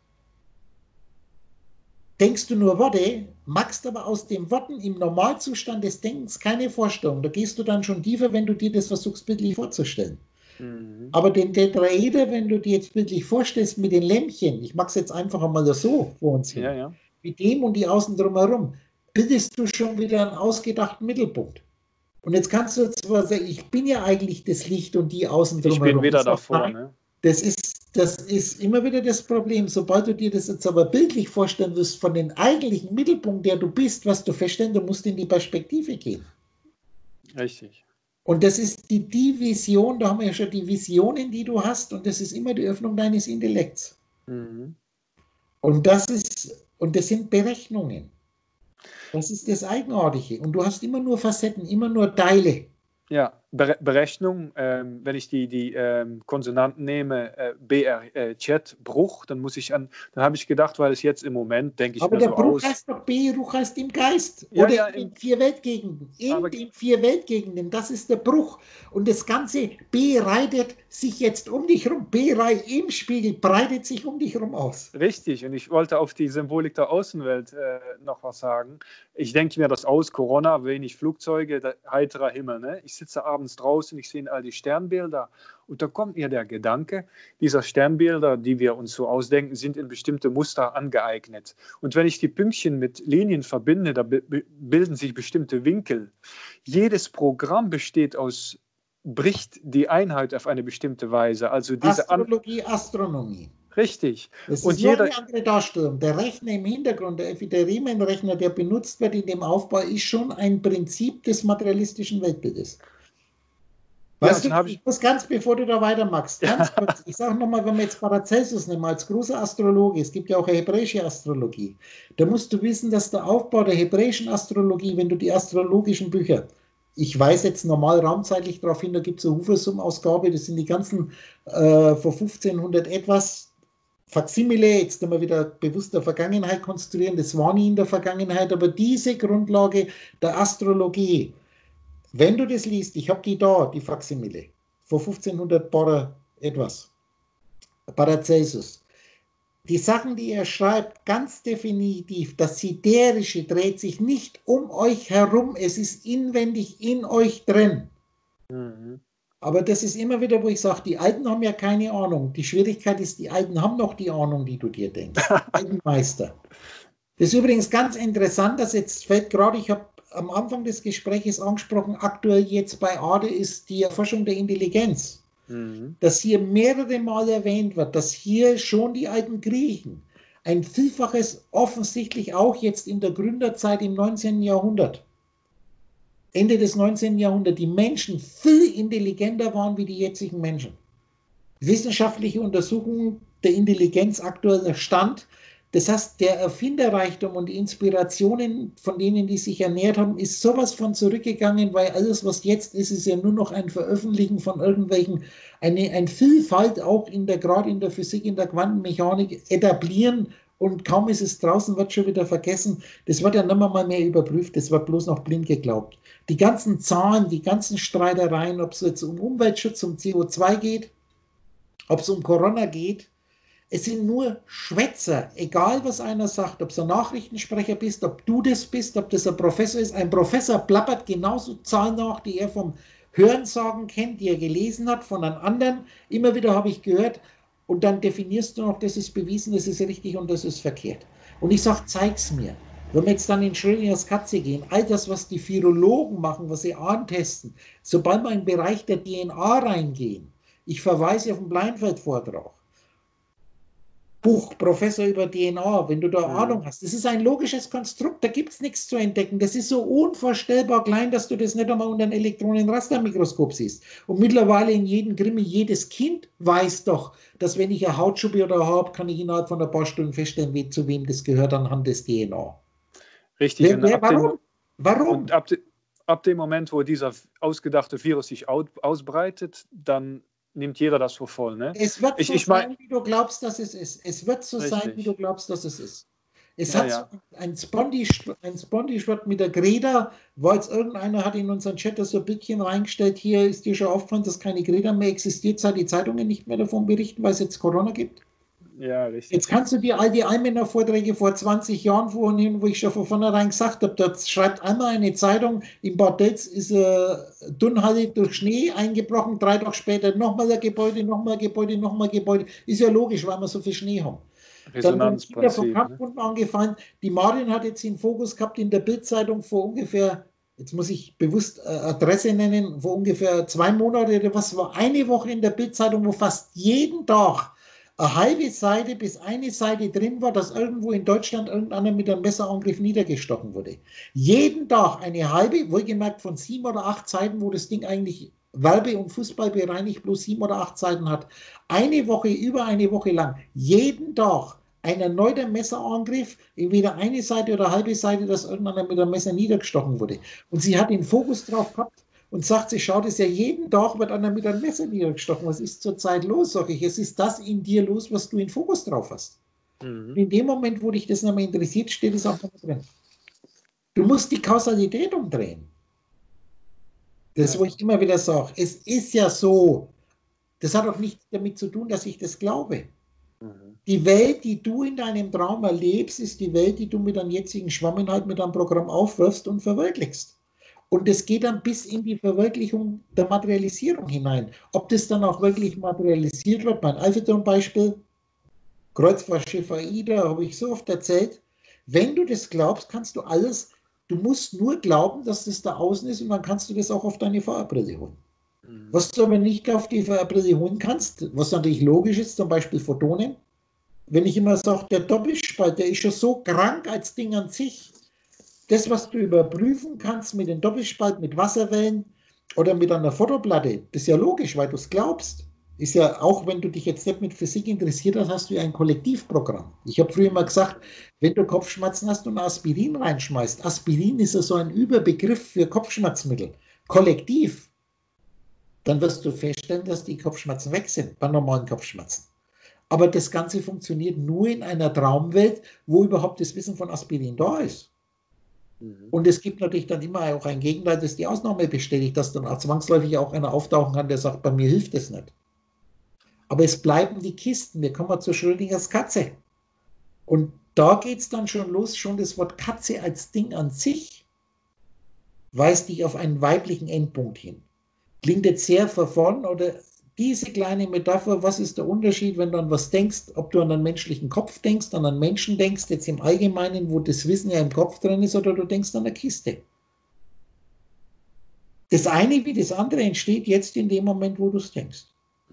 denkst du nur Worte, machst aber aus den Worten im Normalzustand des Denkens keine Vorstellung. Da gehst du dann schon tiefer, wenn du dir das versuchst, bildlich vorzustellen. Aber den Tetraeder, wenn du dir jetzt bildlich vorstellst mit den Lämpchen, ich mache es jetzt einfach einmal so vor uns hin, mit dem und die außen drumherum, bildest du schon wieder einen ausgedachten Mittelpunkt. Und jetzt kannst du zwar sagen, ich bin ja eigentlich das Licht und die außen drumherum. Ich bin wieder davor. Ne? Das ist immer wieder das Problem. Sobald du dir das jetzt aber bildlich vorstellen wirst, von dem eigentlichen Mittelpunkt, der du bist, was du feststellen, du musst in die Perspektive gehen. Richtig. Und das ist die Vision, da haben wir ja schon die Visionen, die du hast, und das ist immer die Öffnung deines Intellekts. Und das sind Berechnungen. Das ist das Eigenartige. Und du hast immer nur Facetten, immer nur Teile. Ja, Berechnung, wenn ich die Konsonanten nehme, BR, Bruch, dann habe ich gedacht, weil es jetzt im Moment, denke ich Aber mir der so Bruch aus. heißt doch Bruch heißt im Geist Ja, oder ja, in den 4 Weltgegenden. In aber den 4 Weltgegenden, das ist der Bruch. Und das Ganze bereitet sich jetzt um dich herum. Im Spiegel breitet sich um dich herum aus. richtig, und ich wollte auf die Symbolik der Außenwelt noch was sagen. Ich denke mir das aus, Corona, wenig Flugzeuge, heiterer Himmel. Ne? Ich sitze abends draußen, ich sehe all die Sternbilder und da kommt mir der Gedanke, dieser Sternbilder, die wir uns so ausdenken, sind in bestimmte Muster angeeignet. Und wenn ich die Pünktchen mit Linien verbinde, da bilden sich bestimmte Winkel. Jedes Programm bricht die Einheit auf eine bestimmte Weise. Also Astrologie, Astronomie. richtig. Das Und ist nur eine andere Darstellung. Der Rechner im Hintergrund, der Riemenrechner, der benutzt wird in dem Aufbau, ist schon ein Prinzip des materialistischen Weltbildes. Weißt du, ich muss ganz, bevor du da weitermachst, ganz kurz, ich sage nochmal, wenn wir jetzt Paracelsus nehmen, als großer Astrologe, es gibt ja auch eine hebräische Astrologie, da musst du wissen, dass der Aufbau der hebräischen Astrologie, wenn du die astrologischen Bücher, ich weise jetzt normal raumzeitlich darauf hin, da gibt es eine Hufersum-Ausgabe, das sind die ganzen vor 1500 etwas Faksimile, jetzt können wir wieder bewusst der Vergangenheit konstruieren, das war nie in der Vergangenheit, aber diese Grundlage der Astrologie, wenn du das liest, ich habe die da, die Faksimile, vor 1500 Para etwas, Paracelsus, die Sachen, die er schreibt, ganz definitiv, das Siderische dreht sich nicht um euch herum, es ist inwendig in euch drin. Mhm. Aber das ist immer wieder, wo ich sage, die Alten haben ja keine Ahnung. Die Schwierigkeit ist, die Alten haben noch die Ahnung, die du dir denkst. Altenmeister. Das ist übrigens ganz interessant, dass jetzt fällt gerade, ich habe am Anfang des Gesprächs angesprochen, aktuell jetzt bei ADE ist die Erforschung der Intelligenz. Dass hier mehrere Mal erwähnt wird, dass hier schon die alten Griechen ein Vielfaches offensichtlich auch jetzt in der Gründerzeit im 19. Jahrhundert, Ende des 19. Jahrhunderts, die Menschen viel intelligenter waren wie die jetzigen Menschen. Wissenschaftliche Untersuchungen der Intelligenz aktueller Stand. Das heißt, der Erfinderreichtum und die Inspirationen, von denen die sich ernährt haben, ist sowas von zurückgegangen, weil alles, was jetzt ist, ist ja nur noch ein Veröffentlichen von irgendwelchen, eine Vielfalt auch gerade in der Physik, in der Quantenmechanik etablieren und kaum ist es draußen, wird schon wieder vergessen. Das wird ja nicht mal mehr überprüft, das wird bloß noch blind geglaubt. Die ganzen Zahlen, die ganzen Streitereien, ob es jetzt um Umweltschutz, um CO2 geht, ob es um Corona geht, es sind nur Schwätzer, egal was einer sagt, ob du ein Nachrichtensprecher bist, ob du das bist, ob das ein Professor ist. Ein Professor plappert genauso Zahlen nach, die er vom Hörensagen kennt, die er gelesen hat von einem anderen. Immer wieder habe ich gehört und dann definierst du noch, das ist bewiesen, das ist richtig und das ist verkehrt. Und ich sage, zeig's mir. Wenn wir jetzt dann in Schrödingers Katze gehen, all das, was die Virologen machen, was sie antesten, sobald wir in den Bereich der DNA reingehen, ich verweise auf den Bleinfeld-Vortrag, Buch, Professor über DNA, wenn du da Ahnung hast. Das ist ein logisches Konstrukt, da gibt es nichts zu entdecken. Das ist so unvorstellbar klein, dass du das nicht einmal unter einem Elektronenrastermikroskop siehst. Und mittlerweile in jedem Krimi, jedes Kind weiß doch, dass wenn ich eine Hautschuppe oder habe, kann ich innerhalb von ein paar Stunden feststellen, zu wem das gehört anhand des DNA. Richtig. Warum? Und ab dem Moment, wo dieser ausgedachte Virus sich ausbreitet, dann nimmt jeder das für voll. Ne? Es wird so sein, wie du glaubst, dass es ist. Es wird so sein, wie du glaubst, dass es ist. Es hat so ein Spondy-Shot mit der Greta, weil es irgendeiner hat in unseren Chat so ein Bildchen reingestellt, hier ist dir schon aufgefallen, dass keine Greta mehr existiert, seit die Zeitungen nicht mehr davon berichten, weil es jetzt Corona gibt. Ja, richtig. Jetzt kannst du dir all die Allmänner-Vorträge vor 20 Jahren vornehmen, wo ich schon von vornherein gesagt habe, da schreibt einmal eine Zeitung, in Bad Delz ist Dunnhalle durch Schnee eingebrochen, 3 Tage später nochmal ein Gebäude, nochmal Gebäude, nochmal Gebäude. Ist ja logisch, weil wir so viel Schnee haben. Resonanzprinzip. Dann vom Kampfbund angefallen. Die Marin hat jetzt den Fokus gehabt in der Bildzeitung vor ungefähr, jetzt muss ich bewusst Adresse nennen, vor ungefähr 2 Monaten oder was, war eine Woche in der Bildzeitung, wo fast jeden Tag eine halbe Seite bis eine Seite drin war, dass irgendwo in Deutschland irgendeiner mit einem Messerangriff niedergestochen wurde. Jeden Tag eine halbe, wohlgemerkt von 7 oder 8 Seiten, wo das Ding eigentlich Werbe- und Fußball bereinigt bloß 7 oder 8 Seiten hat. Über eine Woche lang, jeden Tag ein erneuter Messerangriff, entweder eine Seite oder halbe Seite, dass irgendeiner mit einem Messer niedergestochen wurde. Und sie hat den Fokus drauf gehabt und sagt, sie schaut es ja jeden Tag, wird einer mit einem Messer niedergestochen. Was ist zurzeit los, sage ich. Es ist das in dir los, was du in Fokus drauf hast. Und in dem Moment, wo dich das nicht mehr interessiert, steht es auch noch drin. Du musst die Kausalität umdrehen. Das, wo ich immer wieder sage, es ist ja so, das hat auch nichts damit zu tun, dass ich das glaube. Die Welt, die du in deinem Traum erlebst, ist die Welt, die du mit deinem jetzigen Schwamminhalt, mit deinem Programm aufwirfst und verwirklichst. Und das geht dann bis in die Verwirklichung der Materialisierung hinein. Ob das dann auch wirklich materialisiert wird, mein Eiffelturm-Beispiel, Kreuzfahrtschiff AIDA, habe ich so oft erzählt. Wenn du das glaubst, kannst du alles, du musst nur glauben, dass das da außen ist und dann kannst du das auch auf deine VR-Brille holen. Was du aber nicht auf die VR-Brille holen kannst, was natürlich logisch ist, zum Beispiel Photonen, wenn ich immer sage, der Doppelspalt, der ist schon so krank als Ding an sich. Das, was du überprüfen kannst mit dem Doppelspalt, mit Wasserwellen oder mit einer Fotoplatte, das ist ja logisch, weil du es glaubst. Ist ja, auch wenn du dich jetzt nicht mit Physik interessiert hast, hast du ja ein Kollektivprogramm. Ich habe früher mal gesagt, wenn du Kopfschmerzen hast und Aspirin reinschmeißt, Aspirin ist ja so ein Überbegriff für Kopfschmerzmittel, kollektiv, dann wirst du feststellen, dass die Kopfschmerzen weg sind, bei normalen Kopfschmerzen. Aber das Ganze funktioniert nur in einer Traumwelt, wo überhaupt das Wissen von Aspirin da ist. Und es gibt natürlich dann immer auch ein Gegenteil, das die Ausnahme bestätigt, dass dann auch zwangsläufig auch einer auftauchen kann, der sagt, bei mir hilft das nicht. Aber es bleiben die Kisten. Wir kommen zu Schrödingers Katze. Und da geht es dann schon los, schon das Wort Katze als Ding an sich weist dich auf einen weiblichen Endpunkt hin. Klingt jetzt sehr verworren oder diese kleine Metapher, was ist der Unterschied, wenn du an was denkst, ob du an einen menschlichen Kopf denkst, an einen Menschen denkst, jetzt im Allgemeinen, wo das Wissen ja im Kopf drin ist, oder du denkst an eine Kiste. Das eine wie das andere entsteht jetzt in dem Moment, wo du es denkst.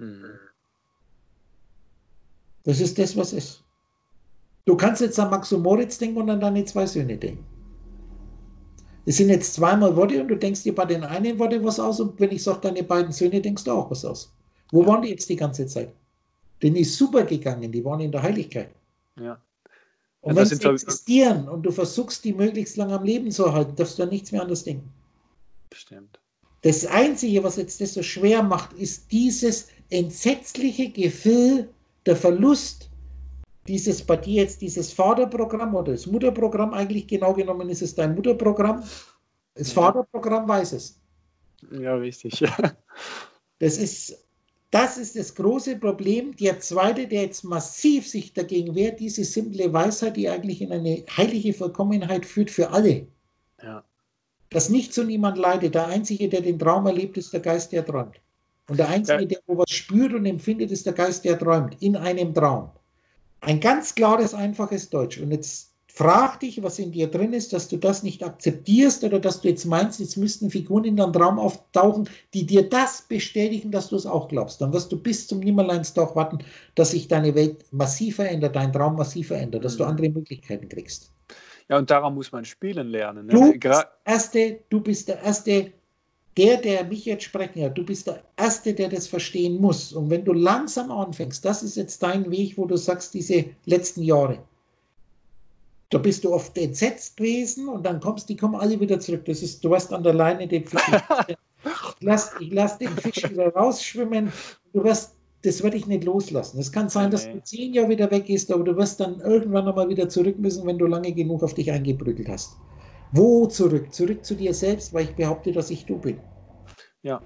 Das ist das, was ist. Du kannst jetzt an Max und Moritz denken und an deine zwei Söhne denken. Es sind jetzt zweimal Worte und du denkst dir bei den einen Worte was aus und wenn ich sage, deine beiden Söhne, denkst du auch was aus. Wo waren die jetzt die ganze Zeit? Denen ist super gegangen, die waren in der Heiligkeit. Ja. Und wenn sie existieren und du versuchst, die möglichst lange am Leben zu erhalten, darfst du an nichts mehr anderes denken. Stimmt. Das Einzige, was jetzt das so schwer macht, ist dieses entsetzliche Gefühl, der Verlust, dieses bei dir jetzt dieses Vaterprogramm oder das Mutterprogramm, eigentlich genau genommen ist es dein Mutterprogramm. Das Vaterprogramm weiß es. Ja, richtig. Das ist das große Problem. Der zweite, der jetzt massiv sich dagegen wehrt, diese simple Weisheit, die eigentlich in eine heilige Vollkommenheit führt für alle. Ja. Dass nichts und niemand leidet. Der Einzige, der den Traum erlebt, ist der Geist, der träumt. Und der Einzige, der wo was spürt und empfindet, ist der Geist, der träumt. In einem Traum. Ein ganz klares, einfaches Deutsch. Und jetzt frag dich, was in dir drin ist, dass du das nicht akzeptierst oder dass du jetzt meinst, jetzt müssten Figuren in deinem Traum auftauchen, die dir das bestätigen, dass du es auch glaubst. Dann wirst du bis zum Nimmerleinstag warten, dass sich deine Welt massiv verändert, dein Traum massiv verändert, dass du andere Möglichkeiten kriegst. Ja, und daran muss man spielen lernen. Ne? Du bist der Erste, der mich jetzt sprechen hat, du bist der Erste, der das verstehen muss. Und wenn du langsam anfängst, das ist jetzt dein Weg, wo du sagst, diese letzten Jahre, da bist du oft entsetzt gewesen und dann die kommen alle wieder zurück. Das ist, du hast an der Leine den Fisch. Ich lass den Fisch wieder rausschwimmen. Das werde ich nicht loslassen. Es kann sein, dass du 10 Jahre wieder weggehst, aber du wirst dann irgendwann nochmal wieder zurück müssen, wenn du lange genug auf dich eingeprügelt hast. Wo zurück? Zurück zu dir selbst, weil ich behaupte, dass ich du bin. Ja.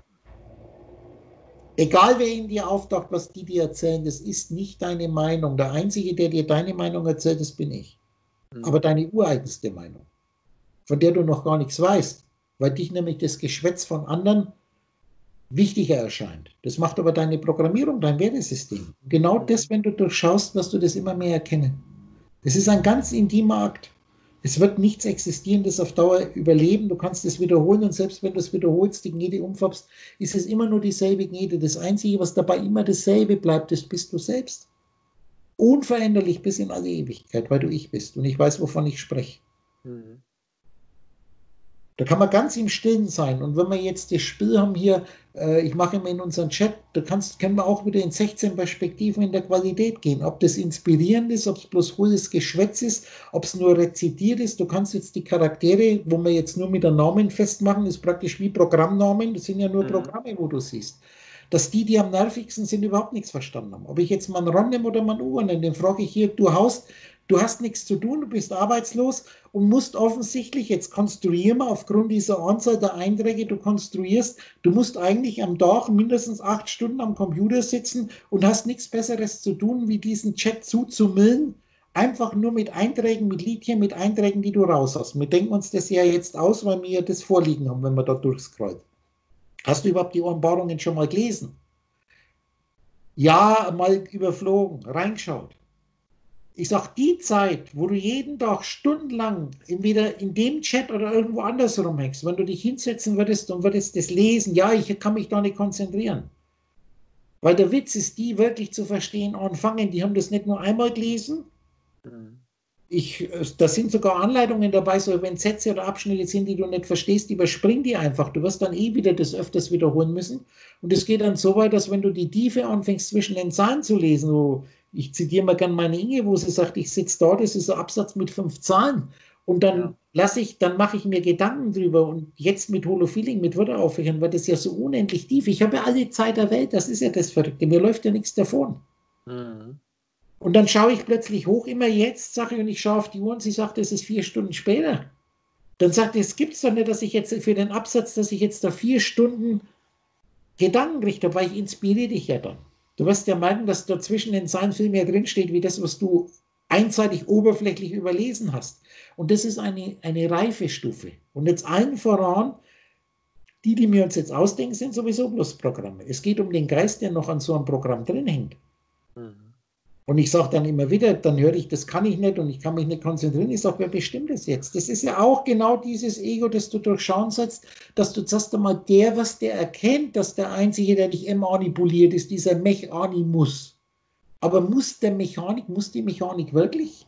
Egal, wer in dir auftaucht, was die dir erzählen, das ist nicht deine Meinung. Der Einzige, der dir deine Meinung erzählt, das bin ich. Aber deine ureigenste Meinung, von der du noch gar nichts weißt, weil dich nämlich das Geschwätz von anderen wichtiger erscheint. Das macht aber deine Programmierung, dein Wertesystem. Genau das, wenn du durchschaust, wirst du das immer mehr erkennen. Das ist ein ganz intimer Akt. Es wird nichts Existierendes auf Dauer überleben. Du kannst es wiederholen und selbst wenn du es wiederholst, die Gnede umfärbst, ist es immer nur dieselbe Gnede. Das Einzige, was dabei immer dasselbe bleibt, das bist du selbst. Unveränderlich bis in alle Ewigkeit, weil du ich bist und ich weiß, wovon ich spreche. Da kann man ganz im Stillen sein. Und wenn wir jetzt das Spiel haben hier, ich mache immer in unseren Chat, können wir auch wieder in 16 Perspektiven in der Qualität gehen. Ob das inspirierend ist, ob es bloß hohles Geschwätz ist, ob es nur rezitiert ist. Du kannst jetzt die Charaktere, wo wir jetzt nur mit der Namen festmachen, ist praktisch wie Programmnamen. Das sind ja nur Programme, wo du siehst. Dass die am nervigsten sind, überhaupt nichts verstanden haben. Ob ich jetzt mal einen Ron nehme oder mal einen Uhr nehme, den frage ich hier, du hast nichts zu tun, du bist arbeitslos und musst offensichtlich, jetzt konstruieren wir aufgrund dieser Anzahl der Einträge, du musst eigentlich am Tag mindestens 8 Stunden am Computer sitzen und hast nichts Besseres zu tun, wie diesen Chat zuzumüllen, einfach nur mit Einträgen, mit Liedchen, mit Einträgen, die du raus hast. Wir denken uns das ja jetzt aus, weil wir ja das vorliegen haben, wenn man da durchscrollt. Hast du überhaupt die Offenbarungen schon mal gelesen? Ja, mal überflogen, reingeschaut. Ich sage, die Zeit, wo du jeden Tag stundenlang entweder in dem Chat oder irgendwo anders rumhängst, wenn du dich hinsetzen würdest und würdest das lesen, ja, ich kann mich da nicht konzentrieren. Weil der Witz ist, die wirklich zu verstehen anfangen, die haben das nicht nur einmal gelesen. Da sind sogar Anleitungen dabei, so wenn Sätze oder Abschnitte sind, die du nicht verstehst, überspring die einfach. Du wirst dann wieder das öfters wiederholen müssen. Und es geht dann so weit, dass wenn du die Tiefe anfängst, zwischen den Zahlen zu lesen, ich zitiere mal gerne meine Inge, wo sie sagt, ich sitze da, das ist ein Absatz mit 5 Zahlen. Und dann mache ich mir Gedanken drüber. Und jetzt mit Holofeeling, mit Wörteraufwächern, wird das ja so unendlich tief. Ich habe ja alle Zeit der Welt, das ist ja das Verrückte. Mir läuft ja nichts davon. Und dann schaue ich plötzlich hoch, immer jetzt, sage ich, und ich schaue auf die Uhr und sie sagt, es ist 4 Stunden später. Dann sagt es gibt es doch nicht, dass ich jetzt für den Absatz, dass ich jetzt da 4 Stunden Gedanken kriege, weil ich inspiriere dich ja dann. Du wirst ja merken, dass da zwischen den Zeilen viel mehr drinsteht, wie das, was du einseitig oberflächlich überlesen hast. Und das ist eine Reifestufe. Und jetzt allen voran, die wir uns jetzt ausdenken, sind sowieso bloß Programme. Es geht um den Geist, der noch an so einem Programm drin hängt. Und ich sage dann immer wieder, dann höre ich, das kann ich nicht und ich kann mich nicht konzentrieren. Ich sage, wer bestimmt das jetzt? Das ist ja auch genau dieses Ego, das du durchschauen sollst, dass du zuerst einmal der erkennt, dass der Einzige, der dich manipuliert, ist dieser Mechanimus. Aber muss die Mechanik wirklich?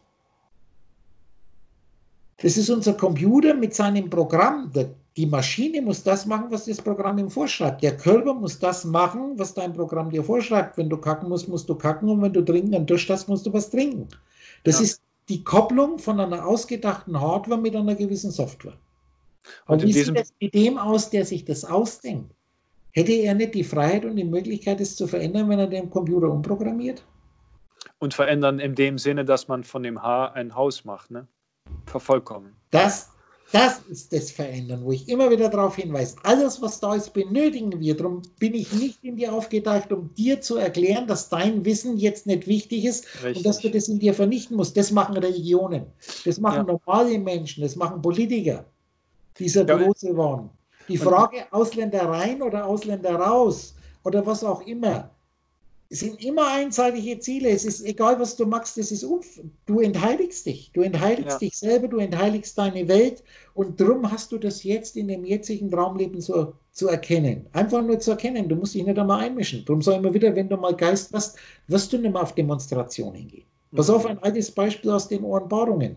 Das ist unser Computer mit seinem Programm. Die Maschine muss das machen, was das Programm ihm vorschreibt. Der Körper muss das machen, was dein Programm dir vorschreibt. Wenn du kacken musst, musst du kacken und wenn du trinken dann durch das musst du was trinken. Das ist die Kopplung von einer ausgedachten Hardware mit einer gewissen Software. Und wie sieht es mit dem aus, der sich das ausdenkt? Hätte er nicht die Freiheit und die Möglichkeit, es zu verändern, wenn er den Computer umprogrammiert? Und verändern in dem Sinne, dass man von dem Haar ein Haus macht, ne? Vervollkommen. Das ist das Verändern, wo ich immer wieder darauf hinweise. Alles, was da ist, benötigen wir. Darum bin ich nicht in dir aufgetaucht, um dir zu erklären, dass dein Wissen jetzt nicht wichtig ist. Richtig. Und dass du das in dir vernichten musst. Das machen Religionen. Das machen normale Menschen. Das machen Politiker, die so große waren. Die Frage Ausländer rein oder Ausländer raus oder was auch immer, es sind immer einseitige Ziele. Es ist egal, was du machst, du entheiligst dich. Du entheiligst dich selber, du entheiligst deine Welt. Und darum hast du das jetzt in dem jetzigen Traumleben zu erkennen. Einfach nur zu erkennen. Du musst dich nicht einmal einmischen. Darum sage ich immer wieder, wenn du mal Geist hast, wirst du nicht mehr auf Demonstrationen gehen. Pass auf, ein altes Beispiel aus den Offenbarungen.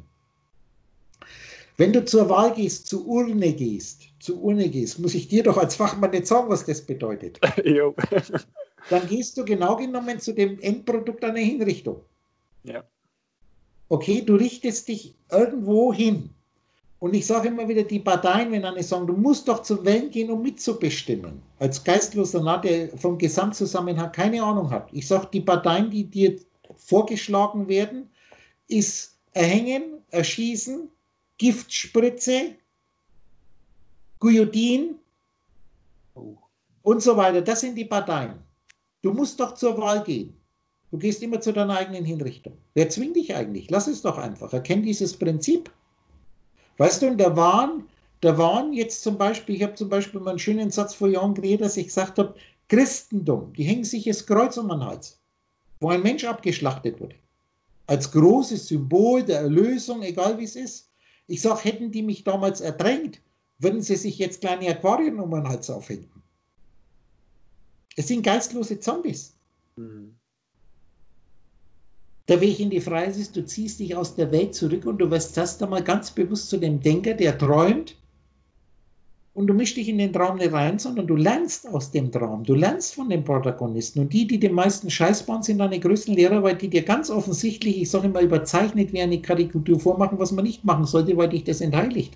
Wenn du zur Wahl gehst, zur Urne gehst, muss ich dir doch als Fachmann nicht sagen, was das bedeutet. Dann gehst du genau genommen zu dem Endprodukt einer Hinrichtung. Ja. Okay, du richtest dich irgendwo hin. Und ich sage immer wieder, die Parteien, wenn eine sagen, du musst doch zum Wählen gehen, um mitzubestimmen. Als geistloser Narr, der vom Gesamtzusammenhang keine Ahnung hat. Ich sage, die Parteien, die dir vorgeschlagen werden, ist Erhängen, Erschießen, Giftspritze, Guillotine und so weiter. Das sind die Parteien. Du musst doch zur Wahl gehen. Du gehst immer zu deiner eigenen Hinrichtung. Wer zwingt dich eigentlich? Lass es doch einfach. Erkenn dieses Prinzip. Weißt du, und der Wahn jetzt zum Beispiel, ich habe zum Beispiel mal einen schönen Satz vor Jahren geredet, dass ich gesagt habe, Christentum, die hängen sich das Kreuz um den Hals, wo ein Mensch abgeschlachtet wurde. Als großes Symbol der Erlösung, egal wie es ist. Ich sage, hätten die mich damals ertränkt, würden sie sich jetzt kleine Aquarien um den Hals aufhängen. Es sind geistlose Zombies. Der Weg in die Freiheit ist, du ziehst dich aus der Welt zurück und du wirst erst einmal ganz bewusst zu dem Denker, der träumt und du mischst dich in den Traum nicht rein, sondern du lernst aus dem Traum. Du lernst von den Protagonisten. Und die den meisten Scheiß bauen, sind deine größten Lehrer, weil die dir ganz offensichtlich, ich sage immer, überzeichnet wie eine Karikatur vormachen, was man nicht machen sollte, weil dich das entheiligt.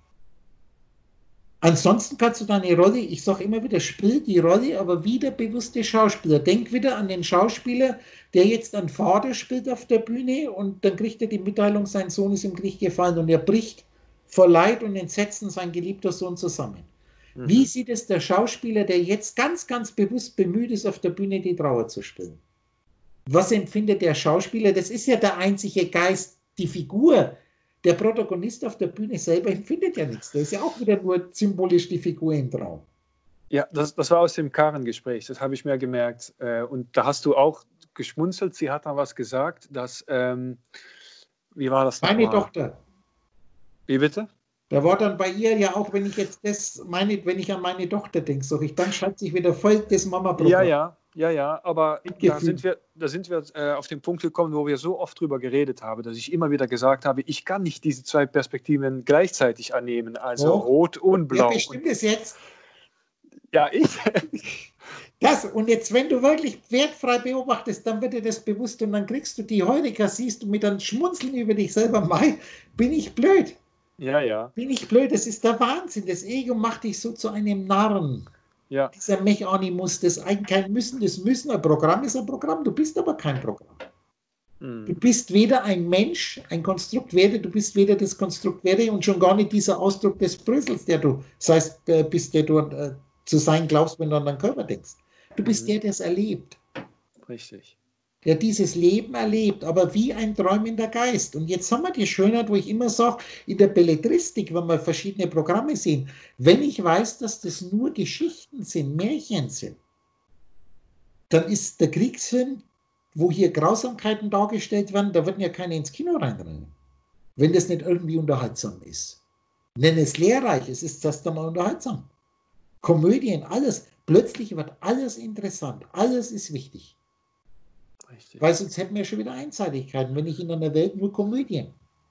Ansonsten kannst du deine Rolle, ich sage immer wieder, spiel die Rolle, aber wie der bewusste Schauspieler. Denk wieder an den Schauspieler, der jetzt einen Vater spielt auf der Bühne und dann kriegt er die Mitteilung, sein Sohn ist im Krieg gefallen und er bricht vor Leid und Entsetzen sein geliebter Sohn zusammen. Wie sieht es der Schauspieler, der jetzt ganz, ganz bewusst bemüht ist, auf der Bühne die Trauer zu spielen? Was empfindet der Schauspieler? Das ist ja der einzige Geist, die Figur. Der Protagonist auf der Bühne selber empfindet ja nichts. Der ist ja auch wieder nur symbolisch die Figur im Traum. Ja, das war aus dem Karen-Gespräch, das habe ich mir gemerkt. Und da hast du auch geschmunzelt, sie hat dann was gesagt, dass, wie war das nochmal? Meine Tochter. Wie bitte? Da war dann bei ihr ja auch, wenn ich jetzt wenn ich an meine Tochter denke, sage ich, dann schreibt sich wieder voll das Mama-Programm. Ja, aber da sind wir auf den Punkt gekommen, wo wir so oft drüber geredet haben, dass ich immer wieder gesagt habe, ich kann nicht diese zwei Perspektiven gleichzeitig annehmen, also rot und blau. Wer bestimmt es jetzt? Ja, ich. Und jetzt, wenn du wirklich wertfrei beobachtest, dann wird dir das bewusst und dann kriegst du die Heureka, siehst du mit einem Schmunzeln über dich selber, Mai, bin ich blöd. Ja. Bin ich blöd, das ist der Wahnsinn. Das Ego macht dich so zu einem Narren. Ja. Dieser Mechanimus, das eigentlich kein Müssen, das Müssen, ein Programm ist ein Programm, du bist aber kein Programm. Du bist weder ein Mensch, ein Konstrukt werde, du bist weder das Konstrukt werde und schon gar nicht dieser Ausdruck des Brösels, der du bist, der du zu sein glaubst, wenn du an deinen Körper denkst. Du bist der es erlebt. Richtig. Der dieses Leben erlebt, aber wie ein träumender Geist. Und jetzt haben wir die Schönheit, wo ich immer sage, in der Belletristik, wenn wir verschiedene Programme sehen, wenn ich weiß, dass das nur Geschichten sind, Märchen sind, dann ist der Kriegsfilm, wo hier Grausamkeiten dargestellt werden, da würden ja keine ins Kino reinrennen, wenn das nicht irgendwie unterhaltsam ist. Nenn es lehrreich, es ist erst einmal unterhaltsam. Komödien, alles, plötzlich wird alles interessant, alles ist wichtig. Richtig. Weil sonst hätten wir schon wieder Einseitigkeiten, wenn ich in einer Welt nur Komödien.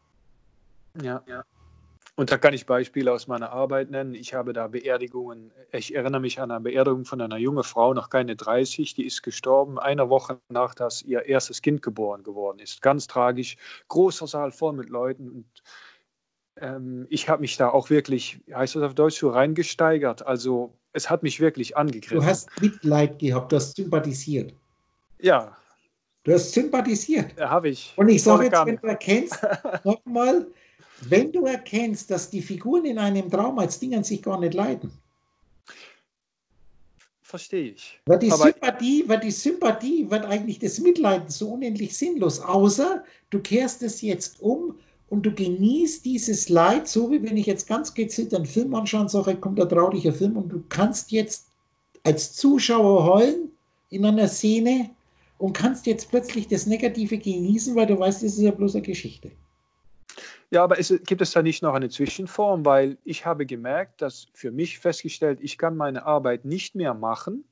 Ja. Und da kann ich Beispiele aus meiner Arbeit nennen. Ich habe da Beerdigungen. Ich erinnere mich an eine Beerdigung von einer jungen Frau, noch keine 30, die ist gestorben, eine Woche nach, dass ihr erstes Kind geboren geworden ist. Ganz tragisch, großer Saal voll mit Leuten. Und ich habe mich da auch wirklich, heißt das auf Deutsch, so reingesteigert. Also es hat mich wirklich angegriffen. Du hast Mitleid gehabt, du hast sympathisiert. Ja. Du hast sympathisiert. Ja, habe ich. Und ich sage jetzt, wenn du erkennst, nochmal, wenn du erkennst, dass die Figuren in einem Traum als Ding an sich gar nicht leiden. Verstehe ich. Wird die Sympathie, wird eigentlich das Mitleiden so unendlich sinnlos, außer du kehrst es jetzt um und du genießt dieses Leid, so wie wenn ich jetzt ganz gezielt einen Film anschaue und sage, kommt ein trauriger Film und du kannst jetzt als Zuschauer heulen in einer Szene und kannst jetzt plötzlich das Negative genießen, weil du weißt, das ist ja bloß eine Geschichte. Ja, aber gibt es da nicht noch eine Zwischenform? Weil ich habe gemerkt, dass für mich festgestellt, ich kann meine Arbeit nicht mehr machen,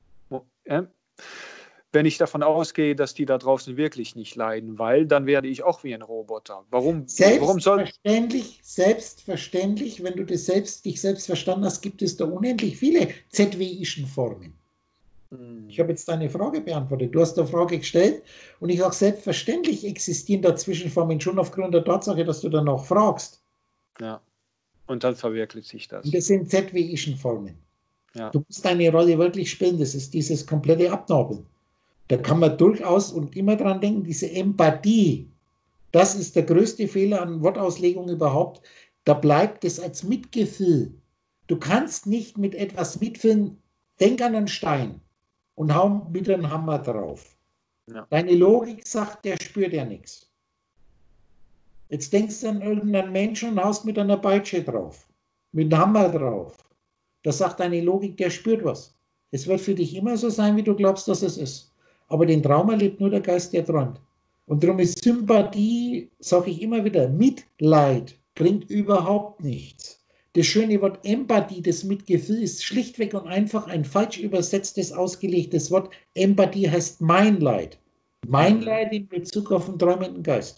wenn ich davon ausgehe, dass die da draußen wirklich nicht leiden, weil dann werde ich auch wie ein Roboter. Warum soll... Selbstverständlich, wenn du dich selbst verstanden hast, gibt es da unendlich viele ZWIschen Formen. Ich habe jetzt deine Frage beantwortet. Du hast eine Frage gestellt und ich sage, selbstverständlich existieren da Zwischenformen schon aufgrund der Tatsache, dass du danach fragst. Ja, und dann verwirklicht sich das. Und das sind ZWIschen Formen. Ja. Du musst deine Rolle wirklich spielen, das ist dieses komplette Abnabeln. Da kann man durchaus und immer dran denken, diese Empathie, das ist der größte Fehler an Wortauslegung überhaupt. Da bleibt es als Mitgefühl. Du kannst nicht mit etwas mitfühlen, denk an einen Stein und hau mit einem Hammer drauf. Ja. Deine Logik sagt, der spürt ja nichts. Jetzt denkst du an irgendeinen Menschen und haust mit einer Peitsche drauf, mit einem Hammer drauf. Da sagt deine Logik, der spürt was. Es wird für dich immer so sein, wie du glaubst, dass es ist. Aber den Traum erlebt nur der Geist, der träumt. Und darum ist Sympathie, sage ich immer wieder, Mitleid bringt überhaupt nichts. Das schöne Wort Empathie, das Mitgefühl, ist schlichtweg und einfach ein falsch übersetztes, ausgelegtes Wort. Empathie heißt mein Leid. Mein Leid in Bezug auf den träumenden Geist.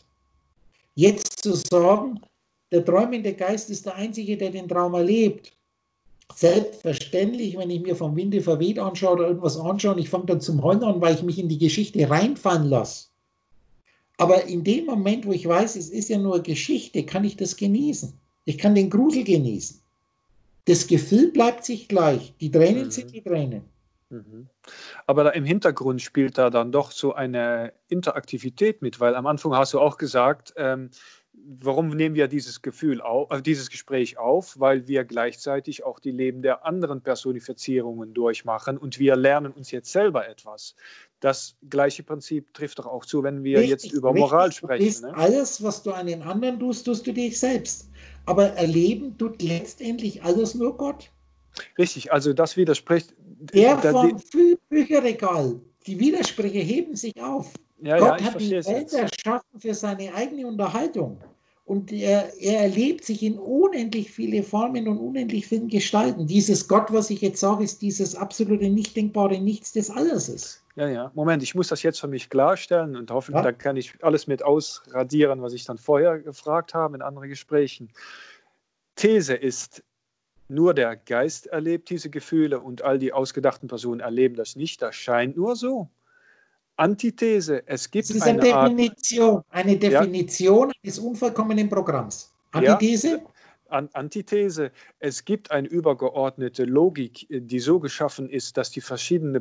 Jetzt zu sagen, der träumende Geist ist der Einzige, der den Traum erlebt. Selbstverständlich, wenn ich mir vom Winde verweht anschaue oder irgendwas anschaue und ich fange dann zum Heulen an, weil ich mich in die Geschichte reinfallen lasse. Aber in dem Moment, wo ich weiß, es ist ja nur Geschichte, kann ich das genießen. Ich kann den Grusel genießen. Das Gefühl bleibt sich gleich. Die Tränen sind die Tränen. Aber da im Hintergrund spielt da dann doch so eine Interaktivität mit, weil am Anfang hast du auch gesagt, warum nehmen wir dieses Gespräch auf? Weil wir gleichzeitig auch die Leben der anderen Personifizierungen durchmachen und wir lernen uns jetzt selber etwas. Das gleiche Prinzip trifft doch auch zu, wenn wir jetzt über Moral sprechen. Ne? Alles, was du an den anderen tust, tust du dich selbst. Aber erleben tut letztendlich alles nur Gott. Richtig, also das widerspricht. Der vom Bücherregal, die Widersprüche heben sich auf. Ja, Gott ja, hat die Welt erschaffen für seine eigene Unterhaltung. Und er erlebt sich in unendlich viele Formen und unendlich vielen Gestalten. Dieses Gott, was ich jetzt sage, ist dieses absolute, nicht denkbare Nichts des Alles ist. Ja, Moment, ich muss das jetzt für mich klarstellen und hoffentlich, da kann ich alles mit ausradieren, was ich dann vorher gefragt habe in anderen Gesprächen. These ist, nur der Geist erlebt diese Gefühle und all die ausgedachten Personen erleben das nicht. Das scheint nur so. Antithese, es gibt eine Definition eines unvollkommenen Programms. Antithese? Ja, Antithese, es gibt eine übergeordnete Logik, die so geschaffen ist, dass die verschiedenen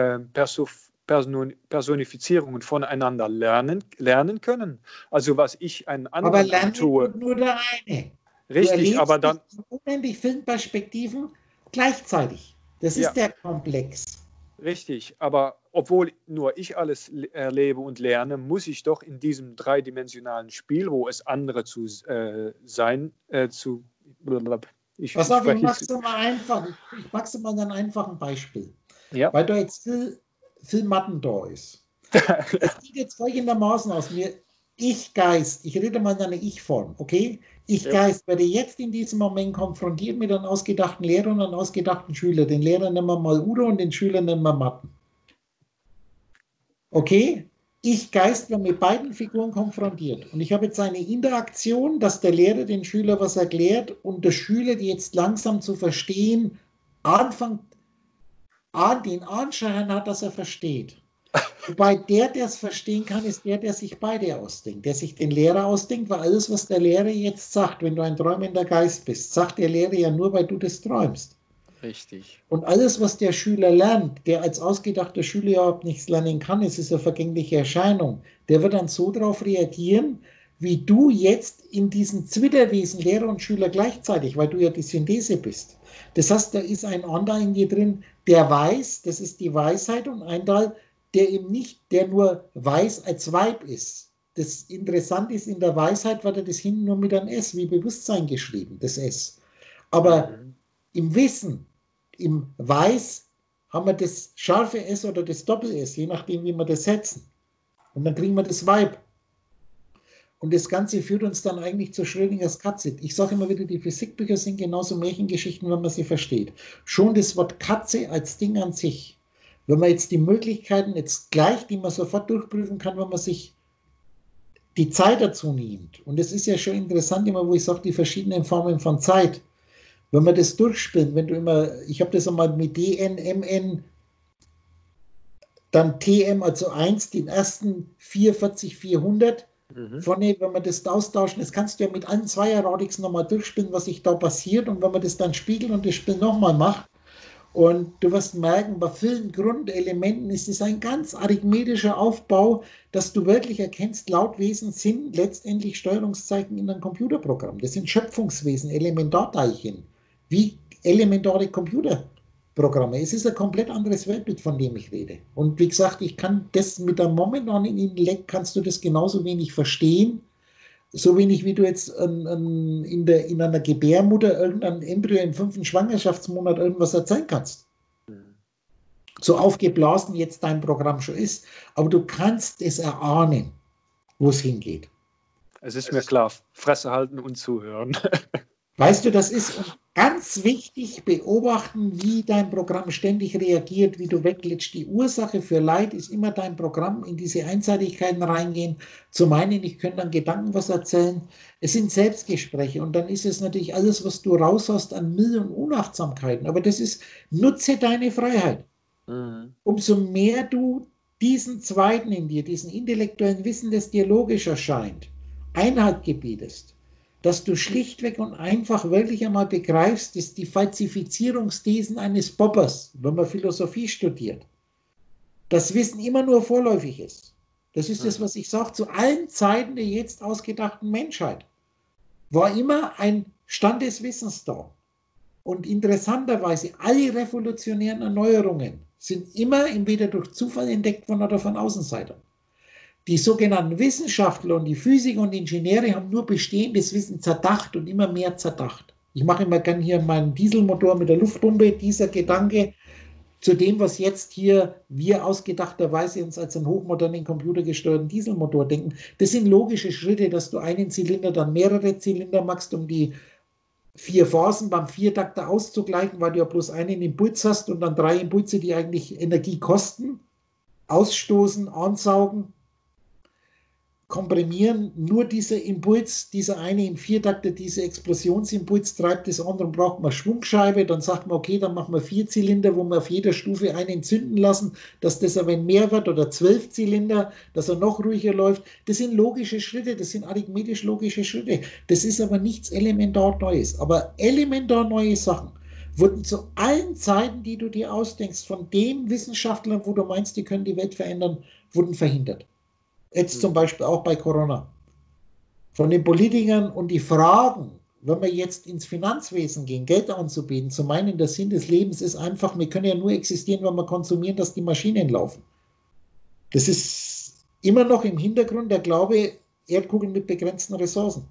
Personifizierungen voneinander lernen können. Also was ich einen anderen tue. Aber nur der eine. Richtig, aber dann unendlich vielen Perspektiven gleichzeitig. Das ist der Komplex. Richtig, aber obwohl nur ich alles erlebe und lerne, muss ich doch in diesem dreidimensionalen Spiel, wo es andere zu sein, ich mach's mal ein einfaches Beispiel. Ja. Weil da jetzt viel Matten da ist. Es sieht jetzt folgendermaßen aus. Ich Geist, ich rede mal in einer Ich-Form, okay? Ich Geist werde jetzt in diesem Moment konfrontiert mit einem ausgedachten Lehrer und einem ausgedachten Schüler. Den Lehrer nennen wir mal Udo und den Schüler nennen wir Matten. Okay? Ich Geist wird mit beiden Figuren konfrontiert. Und ich habe jetzt eine Interaktion, dass der Lehrer den Schüler was erklärt und der Schüler, die jetzt langsam zu verstehen, den Anschein hat, dass er versteht. Wobei der es verstehen kann, ist der sich beide ausdenkt, der sich den Lehrer ausdenkt, weil alles, was der Lehrer jetzt sagt, wenn du ein träumender Geist bist, sagt der Lehrer ja nur, weil du das träumst. Richtig. Und alles, was der Schüler lernt, der als ausgedachter Schüler überhaupt nichts lernen kann, es ist eine vergängliche Erscheinung, der wird dann so darauf reagieren, wie du jetzt in diesem Zwitterwesen Lehrer und Schüler gleichzeitig, weil du ja die Synthese bist. Das heißt, da ist ein Anteil in dir drin, der weiß, das ist die Weisheit, und ein Teil, der eben nicht, der nur weiß als Weib ist. Das Interessante ist, in der Weisheit war das hinten nur mit einem S, wie Bewusstsein geschrieben, das S. Aber im Wissen, im Weiß, haben wir das scharfe S oder das Doppel-S, je nachdem, wie wir das setzen. Und dann kriegen wir das Weib. Und das Ganze führt uns dann eigentlich zu Schrödingers Katze. Ich sage immer wieder, die Physikbücher sind genauso Märchengeschichten, wenn man sie versteht. Schon das Wort Katze als Ding an sich. Wenn man jetzt die Möglichkeiten jetzt gleich, die man sofort durchprüfen kann, wenn man sich die Zeit dazu nimmt. Und es ist ja schon interessant immer, wo ich sage, die verschiedenen Formen von Zeit. Wenn man das durchspielt, wenn du immer, ich habe das einmal mit DN, MN, dann TM, also 1, den ersten 440, 400, vorne, wenn wir das austauschen, das kannst du ja mit allen Zweierradix nochmal durchspielen, was sich da passiert, und wenn man das dann spiegelt und das Spiel nochmal macht, und du wirst merken, bei vielen Grundelementen ist es ein ganz arithmetischer Aufbau, dass du wirklich erkennst, Lautwesen sind letztendlich Steuerungszeichen in einem Computerprogramm. Das sind Schöpfungswesen, Elementarteilchen, wie elementare Computerprogramme. Es ist ein komplett anderes Weltbild, von dem ich rede. Und wie gesagt, ich kann das mit der momentanen Intellekt, kannst du das genauso wenig verstehen, so wenig wie du jetzt in einer Gebärmutter irgendein Embryo im 5. Schwangerschaftsmonat irgendwas erzählen kannst. So aufgeblasen jetzt dein Programm schon ist. Aber du kannst es erahnen, wo es hingeht. Es ist mir klar, Fresse halten und zuhören. Weißt du, das ist ganz wichtig, beobachten, wie dein Programm ständig reagiert, wie du wegglitscht. Die Ursache für Leid ist immer dein Programm, in diese Einseitigkeiten reingehen, zu meinen, ich könnte an Gedanken was erzählen. Es sind Selbstgespräche und dann ist es natürlich alles, was du raus hast an Müll und Unachtsamkeiten. Aber das ist, nutze deine Freiheit. Umso mehr du diesen zweiten in dir, diesen intellektuellen Wissen, das dir logisch erscheint, Einhalt gebietest, dass du schlichtweg und einfach wirklich einmal begreifst, dass die Falsifizierungsthesen eines Poppers, wenn man Philosophie studiert, das Wissen immer nur vorläufig ist. Das ist das, was ich sage, zu allen Zeiten der jetzt ausgedachten Menschheit war immer ein Stand des Wissens da. Und interessanterweise, alle revolutionären Erneuerungen sind immer entweder durch Zufall entdeckt worden oder von Außenseitern. Die sogenannten Wissenschaftler und die Physiker und Ingenieure haben nur bestehendes Wissen zerdacht und immer mehr zerdacht. Ich mache immer gerne hier meinen Dieselmotor mit der Luftpumpe, dieser Gedanke zu dem, was jetzt hier wir ausgedachterweise uns als einen hochmodernen computergesteuerten Dieselmotor denken. Das sind logische Schritte, dass du einen Zylinder, dann mehrere Zylinder machst, um die 4 Phasen beim Viertakter auszugleichen, weil du ja bloß einen Impuls hast und dann 3 Impulse, die eigentlich Energie kosten, ausstoßen, ansaugen, komprimieren. Nur dieser Impuls, dieser eine im Viertakter, dieser Explosionsimpuls treibt das andere und braucht man Schwungscheibe. Dann sagt man, okay, dann machen wir 4 Zylinder, wo wir auf jeder Stufe einen zünden lassen, dass das aber mehr wird, oder 12 Zylinder, dass er noch ruhiger läuft. Das sind logische Schritte, das sind arithmetisch logische Schritte. Das ist aber nichts elementar Neues. Aber elementar neue Sachen wurden zu allen Zeiten, die du dir ausdenkst, von den Wissenschaftlern, wo du meinst, die können die Welt verändern, wurden verhindert. Jetzt zum Beispiel auch bei Corona. Von den Politikern und die Fragen, wenn wir jetzt ins Finanzwesen gehen, Geld anzubieten, zu meinen, der Sinn des Lebens ist einfach, wir können ja nur existieren, wenn wir konsumieren, dass die Maschinen laufen. Das ist immer noch im Hintergrund der Glaube, Erdkugeln mit begrenzten Ressourcen.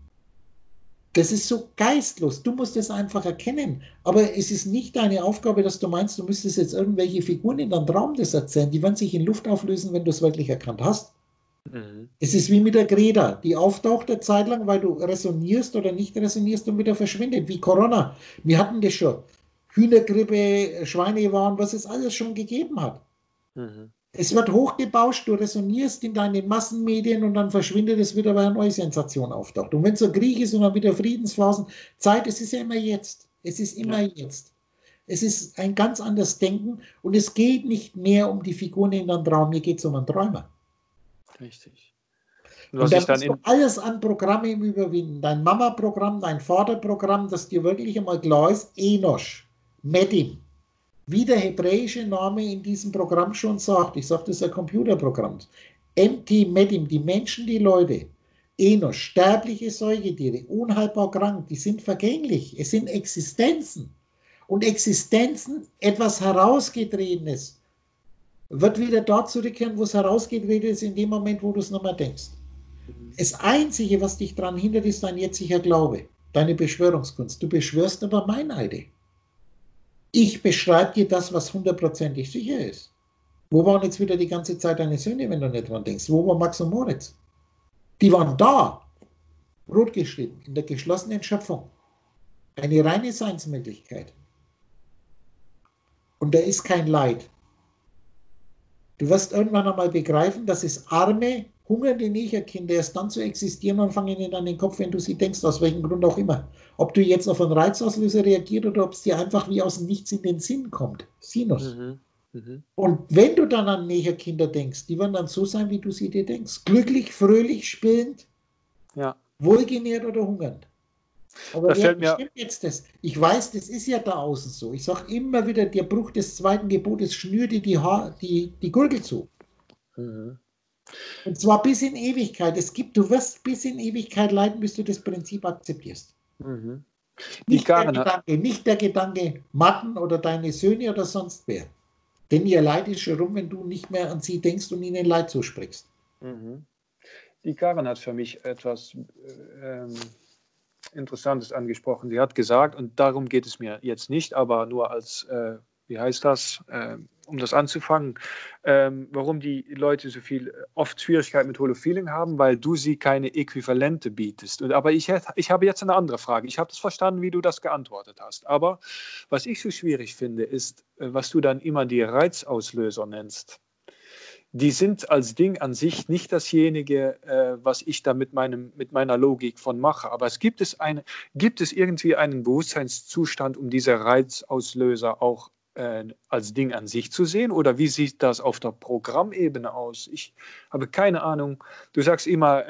Das ist so geistlos. Du musst es einfach erkennen. Aber es ist nicht deine Aufgabe, dass du meinst, du müsstest jetzt irgendwelche Figuren in deinem Traum das erzählen. Die werden sich in Luft auflösen, wenn du es wirklich erkannt hast. Es ist wie mit der Greta, die auftaucht eine Zeit lang, weil du resonierst oder nicht resonierst und wieder verschwindet, wie Corona. Wir hatten das schon. Hühnergrippe, Schweinewahn, was es alles schon gegeben hat. Es wird hochgebauscht, du resonierst in deinen Massenmedien und dann verschwindet es wieder, weil eine neue Sensation auftaucht. Und wenn so Krieg ist und dann wieder Friedensphasen, Zeit, es ist ja immer jetzt. Es ist immer jetzt. Es ist ein ganz anderes Denken und es geht nicht mehr um die Figuren in deinem Traum, hier geht es um einen Träumer. Richtig. Und dann musst du alles an Programme überwinden. Dein Mama-Programm, dein Vater-Programm, das dir wirklich einmal klar ist, Enosh, Medim, wie der hebräische Name in diesem Programm schon sagt. Ich sage, das ist ein Computerprogramm. MT, Medim, die Menschen, die Leute. Enosh, sterbliche Säugetiere, unheilbar krank, die sind vergänglich. Es sind Existenzen. Und Existenzen, etwas Herausgetretenes, wird wieder dort zurückkehren, wo es herausgetreten ist, in dem Moment, wo du es nochmal denkst. Das Einzige, was dich daran hindert, ist dein jetziger Glaube, deine Beschwörungskunst. Du beschwörst aber Meineide. Ich beschreibe dir das, was 100%ig sicher ist. Wo waren jetzt wieder die ganze Zeit deine Söhne, wenn du nicht dran denkst? Wo war Max und Moritz? Die waren da, rot geschrieben, in der geschlossenen Schöpfung. Eine reine Seinsmöglichkeit. Und da ist kein Leid. Du wirst irgendwann einmal begreifen, dass es arme, hungernde Negerkinder erst dann zu existieren anfangen in deinen Kopf, wenn du sie denkst, aus welchem Grund auch immer. Ob du jetzt auf einen Reizauslöser reagierst oder ob es dir einfach wie aus dem Nichts in den Sinn kommt. Sinus. Und wenn du dann an Negerkinder denkst, die werden dann so sein, wie du sie dir denkst. Glücklich, fröhlich, spielend, wohlgenährt oder hungernd. Aber wer bestimmt jetzt das? Ich weiß, das ist ja da außen so. Ich sage immer wieder, der Bruch des 2. Gebotes schnürt dir die Gurgel zu. Und zwar bis in Ewigkeit. Du wirst bis in Ewigkeit leiden, bis du das Prinzip akzeptierst. Nicht der Gedanke, Matten oder deine Söhne oder sonst wer. Denn ihr Leid ist schon rum, wenn du nicht mehr an sie denkst und ihnen Leid zusprichst. Die Karin hat für mich etwas Interessantes angesprochen. Sie hat gesagt, und darum geht es mir jetzt nicht, aber nur als, wie heißt das, um das anzufangen, warum die Leute oft Schwierigkeiten mit Holofeeling haben, weil du sie keine Äquivalente bietest. Aber ich habe jetzt eine andere Frage. Ich habe das verstanden, wie du das geantwortet hast. Aber was ich so schwierig finde, ist, was du dann immer die Reizauslöser nennst. Die sind als Ding an sich nicht dasjenige, was ich da mit meiner Logik von mache. Aber gibt es irgendwie einen Bewusstseinszustand, um diese Reizauslöser auch als Ding an sich zu sehen? Oder wie sieht das auf der Programmebene aus? Ich habe keine Ahnung. Du sagst immer,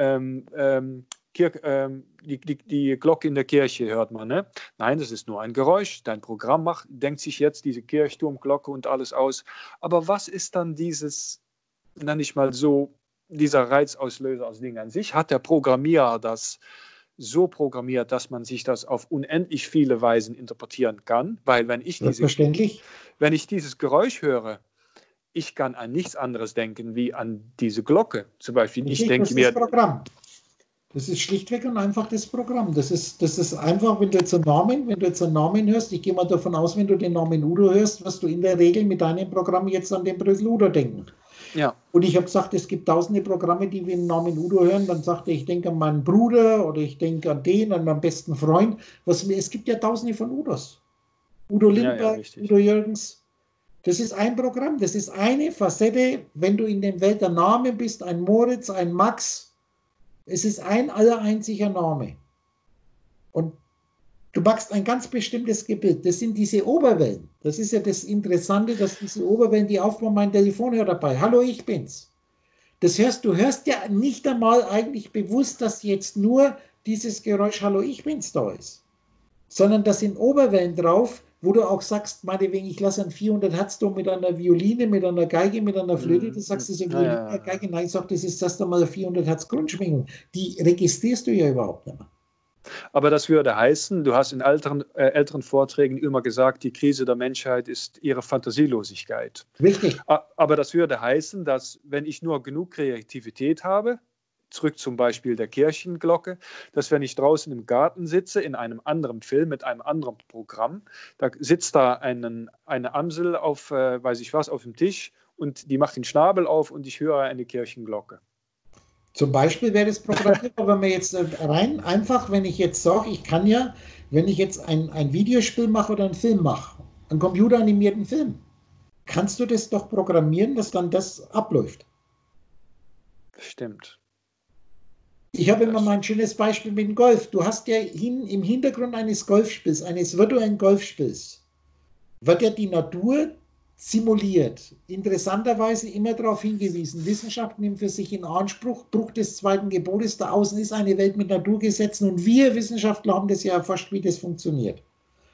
die Glocke in der Kirche hört man, ne? Nein, das ist nur ein Geräusch. Dein Programm denkt sich jetzt diese Kirchturmglocke und alles aus. Aber was ist dann nicht mal so, dieser Reizauslöser als Ding an sich? Hat der Programmierer das so programmiert, dass man sich das auf unendlich viele Weisen interpretieren kann? Weil wenn ich dieses Geräusch höre, ich kann an nichts anderes denken wie an diese Glocke. Zum Beispiel, ich denke mir... Das ist schlichtweg und einfach das Programm. Das ist einfach, wenn du jetzt einen Namen hörst, ich gehe mal davon aus, wenn du den Namen Udo hörst, wirst du in der Regel mit deinem Programm jetzt an den Brüssel Udo denken. Ja. Und ich habe gesagt, es gibt tausende Programme, die wir den Namen Udo hören. Dann sagte ich denke an meinen Bruder oder ich denke an den, an meinen besten Freund. Es gibt ja tausende von Udos. Udo Lindbergh, Udo Jürgens. Das ist ein Programm, das ist eine Facette, wenn du in der Welt der Namen bist, ein Moritz, ein Max. Es ist ein einziger Name. Und du machst ein ganz bestimmtes Gebild. Das sind diese Oberwellen. Das ist ja das Interessante, dass diese Oberwellen, die aufbauen, mein Telefonhörer dabei. Hallo, ich bin's. Du hörst ja nicht einmal eigentlich bewusst, dass jetzt nur dieses Geräusch Hallo, ich bin's da ist. Sondern das sind Oberwellen drauf, wo du auch sagst, meinetwegen, ich lasse einen 400 Hertz Ton mit einer Violine, mit einer Geige, mit einer Flöte. Du sagst, das ist eine Violine, Geige. Nein, ich sage, das ist erst einmal eine 400 Hertz Grundschwingung. Die registrierst du ja überhaupt nicht mehr. Aber das würde heißen, du hast in älteren Vorträgen immer gesagt, die Krise der Menschheit ist ihre Fantasielosigkeit. Richtig. Aber das würde heißen, dass wenn ich nur genug Kreativität habe, zurück zum Beispiel der Kirchenglocke, dass wenn ich draußen im Garten sitze, in einem anderen Film, mit einem anderen Programm, da sitzt da eine Amsel auf, weiß ich was, auf dem Tisch und die macht den Schnabel auf und ich höre eine Kirchenglocke. Zum Beispiel wäre das Programm, wenn wir jetzt rein einfach, wenn ich jetzt sage, ich kann ja, wenn ich jetzt ein Videospiel mache oder einen Film mache, einen computeranimierten Film, kannst du das doch programmieren, dass dann das abläuft. Stimmt. Ich habe immer mein schönes Beispiel mit dem Golf. Du hast ja im Hintergrund eines Golfspiels, eines virtuellen Golfspiels, wird ja die Natur simuliert. Interessanterweise immer darauf hingewiesen, Wissenschaft nimmt für sich in Anspruch, Bruch des zweiten Gebotes, da außen ist eine Welt mit Naturgesetzen und wir Wissenschaftler haben das ja erforscht, wie das funktioniert.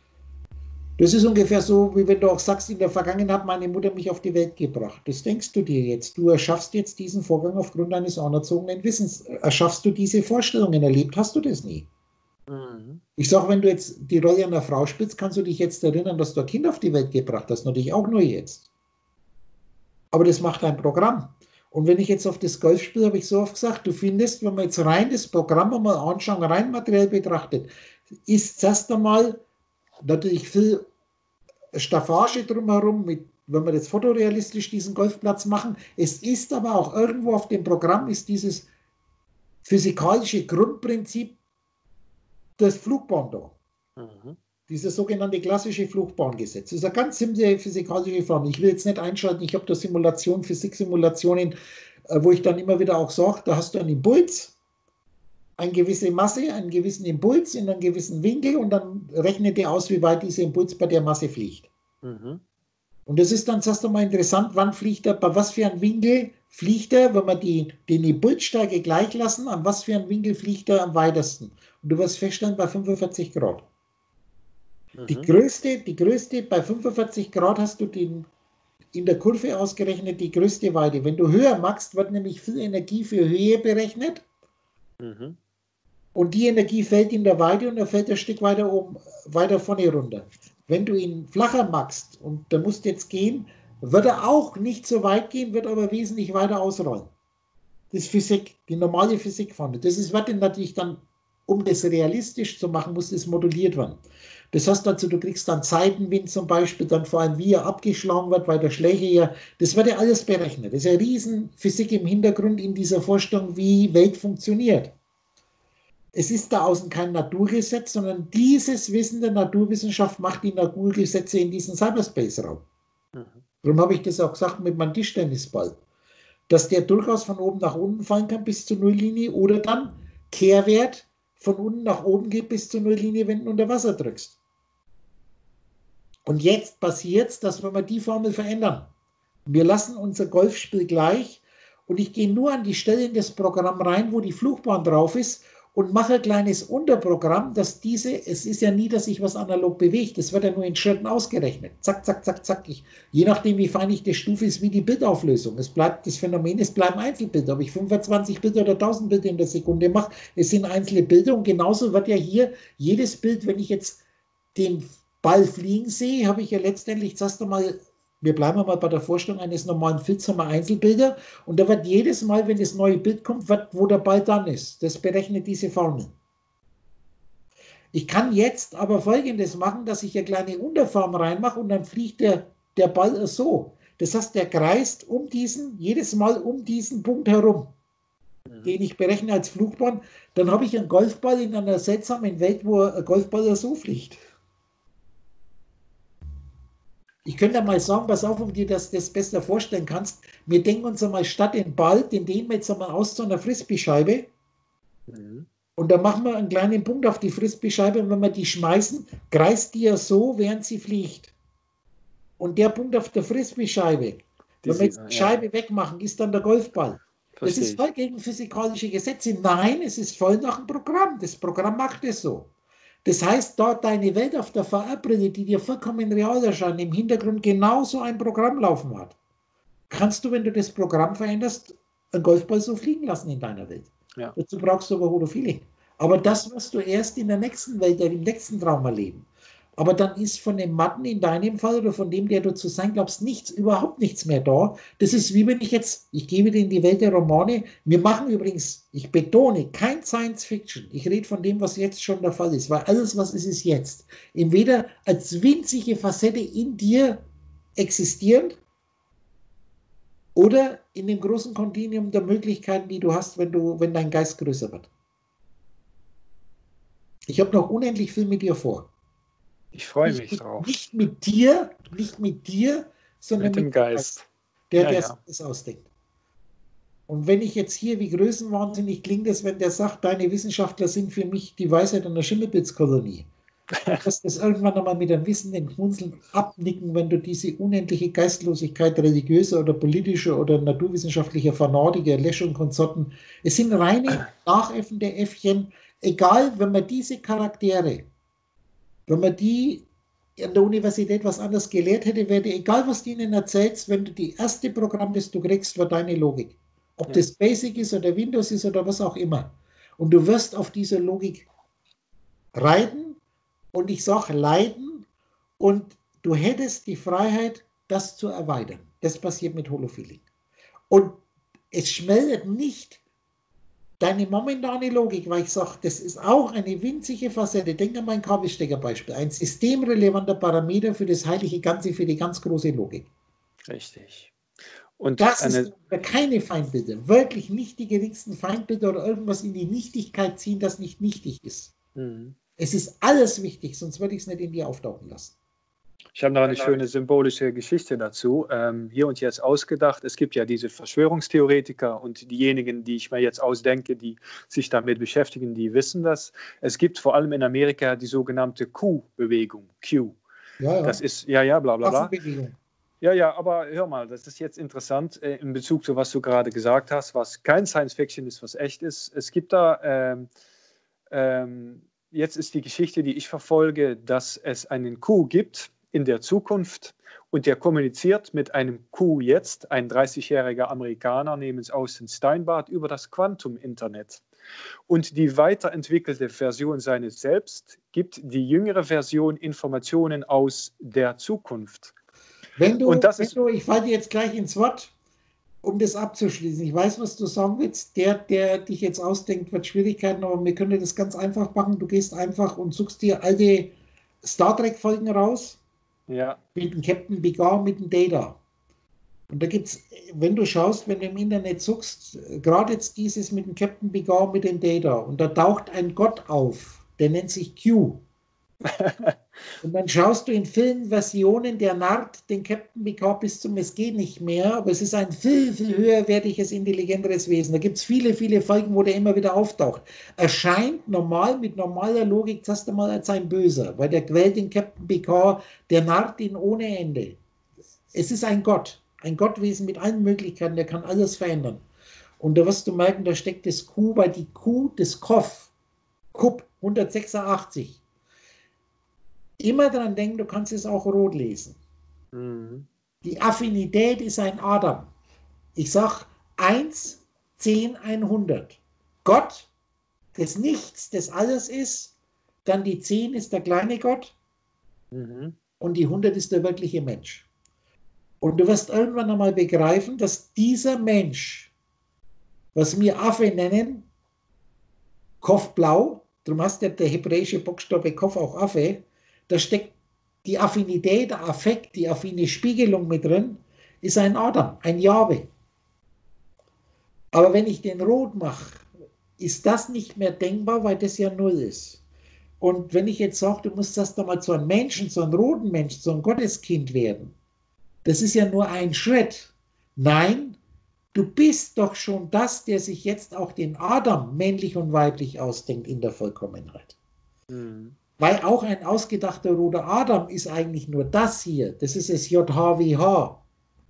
Das ist ungefähr so, wie wenn du auch sagst, in der Vergangenheit hat meine Mutter mich auf die Welt gebracht. Das denkst du dir jetzt. Du erschaffst jetzt diesen Vorgang aufgrund deines anerzogenen Wissens. Erschaffst du diese Vorstellungen? Erlebt hast du das nie. Mhm. Ich sage, wenn du jetzt die Rolle einer Frau spielst, kannst du dich jetzt erinnern, dass du ein Kind auf die Welt gebracht hast. Natürlich auch nur jetzt. Aber das macht ein Programm. Und wenn ich jetzt auf das Golfspiel, habe ich so oft gesagt, du findest, wenn wir jetzt rein das Programm einmal anschauen, rein materiell betrachtet, ist erst einmal natürlich viel Staffage drumherum, wenn wir jetzt fotorealistisch diesen Golfplatz machen. Es ist aber auch irgendwo auf dem Programm ist dieses physikalische Grundprinzip des Flugbahn da. Mhm. Dieses sogenannte klassische Flugbahn-Gesetz. Das ist eine ganz simple physikalische Formel. Ich will jetzt nicht einschalten, ich habe da Physiksimulationen, wo ich dann immer wieder auch sage, da hast du einen Impuls, eine gewisse Masse, einen gewissen Impuls in einem gewissen Winkel und dann rechnet ihr aus, wie weit dieser Impuls bei der Masse fliegt. Mhm. Und das ist dann erst einmal interessant, wann fliegt er, bei was für einem Winkel fliegt er, wenn wir den Impulsstärke gleich lassen, an was für einem Winkel fliegt er am weitesten. Und du wirst feststellen, bei 45 Grad. Mhm. Die größte, bei 45 Grad hast du in der Kurve ausgerechnet die größte Weite. Wenn du höher machst, wird nämlich viel Energie für Höhe berechnet. Mhm. Und die Energie fällt in der Weite und dann fällt ein Stück weiter oben, weiter vorne runter. Wenn du ihn flacher machst und der muss jetzt gehen, wird er auch nicht so weit gehen, wird aber wesentlich weiter ausrollen. Das ist Physik, die normale Physik von. Das wird natürlich dann, um das realistisch zu machen, muss das moduliert werden. Das heißt also, du kriegst dann Seitenwind zum Beispiel, dann vor allem wie er abgeschlagen wird, weil der Schläger ja, das wird ja alles berechnet. Das ist ja Riesenphysik im Hintergrund in dieser Vorstellung, wie Welt funktioniert. Es ist da außen kein Naturgesetz, sondern dieses Wissen der Naturwissenschaft macht die Naturgesetze in diesem Cyberspace-Raum. Darum habe ich das auch gesagt mit meinem Tischtennisball, dass der durchaus von oben nach unten fallen kann bis zur Nulllinie oder dann Kehrwert von unten nach oben geht bis zur Nulllinie, wenn du unter Wasser drückst. Und jetzt passiert es, dass wir die Formel verändern. Wir lassen unser Golfspiel gleich und ich gehe nur an die Stelle in das Programm rein, wo die Flugbahn drauf ist und mache ein kleines Unterprogramm, dass es ist ja nie, dass sich was analog bewegt, das wird ja nur in Schritten ausgerechnet. Zack, zack, zack, zack. Je nachdem, wie fein ich die Stufe ist, wie die Bildauflösung. Es bleibt das Phänomen, es bleiben Einzelbilder. Ob ich 25 Bilder oder 1000 Bilder in der Sekunde mache, es sind einzelne Bilder und genauso wird ja hier jedes Bild, wenn ich jetzt den Ball fliegen sehe, habe ich ja letztendlich zuerst einmal, wir bleiben mal bei der Vorstellung eines normalen Films, haben wir Einzelbilder und da wird jedes Mal, wenn das neue Bild kommt, wo der Ball dann ist. Das berechnet diese Formel. Ich kann jetzt aber Folgendes machen, dass ich eine kleine Unterform reinmache und dann fliegt der Ball so. Das heißt, der kreist jedes Mal um diesen Punkt herum, den ich berechne als Flugbahn. Dann habe ich einen Golfball in einer seltsamen Welt, wo ein Golfball so fliegt. Ich könnte mal sagen, pass auf, um dir das besser vorstellen kannst, wir denken uns einmal statt den Ball, den dehnen wir jetzt einmal aus zu einer Frisbee-Scheibe und dann machen wir einen kleinen Punkt auf die Frisbee-Scheibe und wenn wir die schmeißen, kreist die ja so, während sie fliegt. Und der Punkt auf der Frisbee-Scheibe, wenn wir jetzt die Scheibe wegmachen, ist dann der Golfball. Das ist voll gegen physikalische Gesetze. Nein, es ist voll nach dem Programm. Das Programm macht es so. Das heißt, dort deine Welt auf der VR-Brille, die dir vollkommen real erscheint, im Hintergrund genauso ein Programm laufen hat, kannst du, wenn du das Programm veränderst, einen Golfball so fliegen lassen in deiner Welt. Ja. Dazu brauchst du aber Holofeeling. Aber das wirst du erst in der nächsten Welt, im nächsten Traum erleben. Aber dann ist von dem Matten in deinem Fall oder von dem, der du zu sein glaubst, überhaupt nichts mehr da. Das ist wie wenn ich gehe wieder in die Welt der Romane. Wir machen übrigens, ich betone, kein Science Fiction. Ich rede von dem, was jetzt schon der Fall ist, weil alles, was es ist jetzt, entweder als winzige Facette in dir existierend oder in dem großen Kontinuum der Möglichkeiten, die du hast, wenn dein Geist größer wird. Ich habe noch unendlich viel mit dir vor. Ich freue mich drauf. Nicht mit dir, sondern mit dem Geist, der es ausdenkt. Und wenn ich jetzt hier, wie größenwahnsinnig klingt es, wenn der sagt, deine Wissenschaftler sind für mich die Weisheit einer Schimmelpilzkolonie. Dass das irgendwann einmal mit einem wissenden Schmunzeln abnicken, wenn du diese unendliche Geistlosigkeit religiöser oder politischer oder naturwissenschaftlicher Fanatiker, Lesch und Konsorten, es sind reine nachäffende Äffchen, egal, wenn man diese Charaktere, wenn man die an der Universität was anderes gelehrt hätte, wäre egal, was du ihnen erzählst, wenn du das erste Programm, das du kriegst, war deine Logik. Ob das Basic ist oder Windows ist oder was auch immer. Und du wirst auf dieser Logik reiten und ich sage leiden und du hättest die Freiheit, das zu erweitern. Das passiert mit Holofeeling. Und es schmelzt nicht deine momentane Logik, weil ich sage, das ist auch eine winzige Facette. Denk an mein Kabelsteckerbeispiel. Ein systemrelevanter Parameter für das heilige Ganze, für die ganz große Logik. Richtig. Und das ist keine Feindbilder. Wirklich nicht die geringsten Feindbilder oder irgendwas in die Nichtigkeit ziehen, das nicht nichtig ist. Es ist alles wichtig, sonst würde ich es nicht in dir auftauchen lassen. Ich habe noch eine schöne symbolische Geschichte dazu. Hier und jetzt ausgedacht. Es gibt ja diese Verschwörungstheoretiker und diejenigen, die ich mir jetzt ausdenke, die sich damit beschäftigen, die wissen das. Es gibt vor allem in Amerika die sogenannte Q-Bewegung. Q. Ja. Das ist, bla bla bla. Ja, aber hör mal, das ist jetzt interessant in Bezug zu, was du gerade gesagt hast, was kein Science Fiction ist, was echt ist. Es gibt da, jetzt ist die Geschichte, die ich verfolge, dass es einen Q gibt in der Zukunft und der kommuniziert mit einem Q jetzt, ein 30-jähriger Amerikaner namens Austin Steinbart, über das Quantum-Internet. Und die weiterentwickelte Version seines Selbst gibt die jüngere Version Informationen aus der Zukunft. Ich falle dir jetzt gleich ins Wort, um das abzuschließen. Ich weiß, was du sagen willst. Der dich jetzt ausdenkt, wird Schwierigkeiten, aber wir können das ganz einfach machen. Du gehst einfach und suchst dir alte Star Trek-Folgen raus Ja. mit dem Captain Picard, mit dem Data. Und da gibt es, wenn du schaust, wenn du im Internet suchst, gerade jetzt dieses mit dem Captain Picard, mit dem Data, und da taucht ein Gott auf, der nennt sich Q. Und dann schaust du in vielen Versionen, der narrt den Captain Picard bis zum Es geht nicht mehr, aber es ist ein viel, viel höherwertiges, intelligenteres Wesen. Da gibt es viele, viele Folgen, wo der immer wieder auftaucht. Erscheint normal, mit normaler Logik, zuerst einmal als ein Böser, weil der quält den Captain Picard, der narrt ihn ohne Ende. Es ist ein Gott, ein Gottwesen mit allen Möglichkeiten, der kann alles verändern. Und da wirst du merken, da steckt das Q, weil die Q des Koff, Kup 186, immer daran denken, du kannst es auch rot lesen. Mhm. Die Affinität ist ein Adam. Ich sage 1, 10, 100. Gott, des Nichts, des Alles ist, dann die 10 ist der kleine Gott und die 100 ist der wirkliche Mensch. Und du wirst irgendwann einmal begreifen, dass dieser Mensch, was wir Affe nennen, Kopf blau, darum hast der hebräische Buchstabe Kopf auch Affe, da steckt die Affinität, der Affekt, die affine Spiegelung mit drin, ist ein Adam, ein Jahwe. Aber wenn ich den rot mache, ist das nicht mehr denkbar, weil das ja null ist. Und wenn ich jetzt sage, du musst erst einmal zu einem Menschen, zu einem roten Menschen, zu einem Gotteskind werden, das ist ja nur ein Schritt. Nein, du bist doch schon das, der sich jetzt auch den Adam männlich und weiblich ausdenkt in der Vollkommenheit. Mhm. Weil auch ein ausgedachter roter Adam ist eigentlich nur das hier. Das ist das JHWH.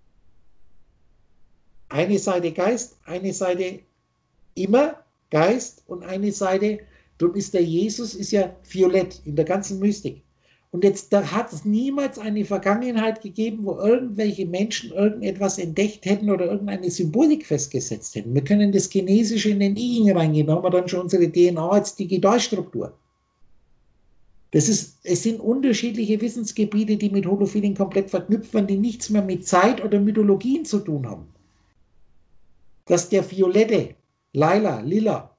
Eine Seite Geist, eine Seite immer Geist und eine Seite, darum ist der Jesus, ist ja violett in der ganzen Mystik. Und jetzt, da hat es niemals eine Vergangenheit gegeben, wo irgendwelche Menschen irgendetwas entdeckt hätten oder irgendeine Symbolik festgesetzt hätten. Wir können das Chinesische in den I reingehen, da haben wir dann schon unsere DNA als Digitalstruktur. Es sind unterschiedliche Wissensgebiete, die mit Holofeeling komplett verknüpft werden, die nichts mehr mit Zeit oder Mythologien zu tun haben. Dass der Violette, Lila,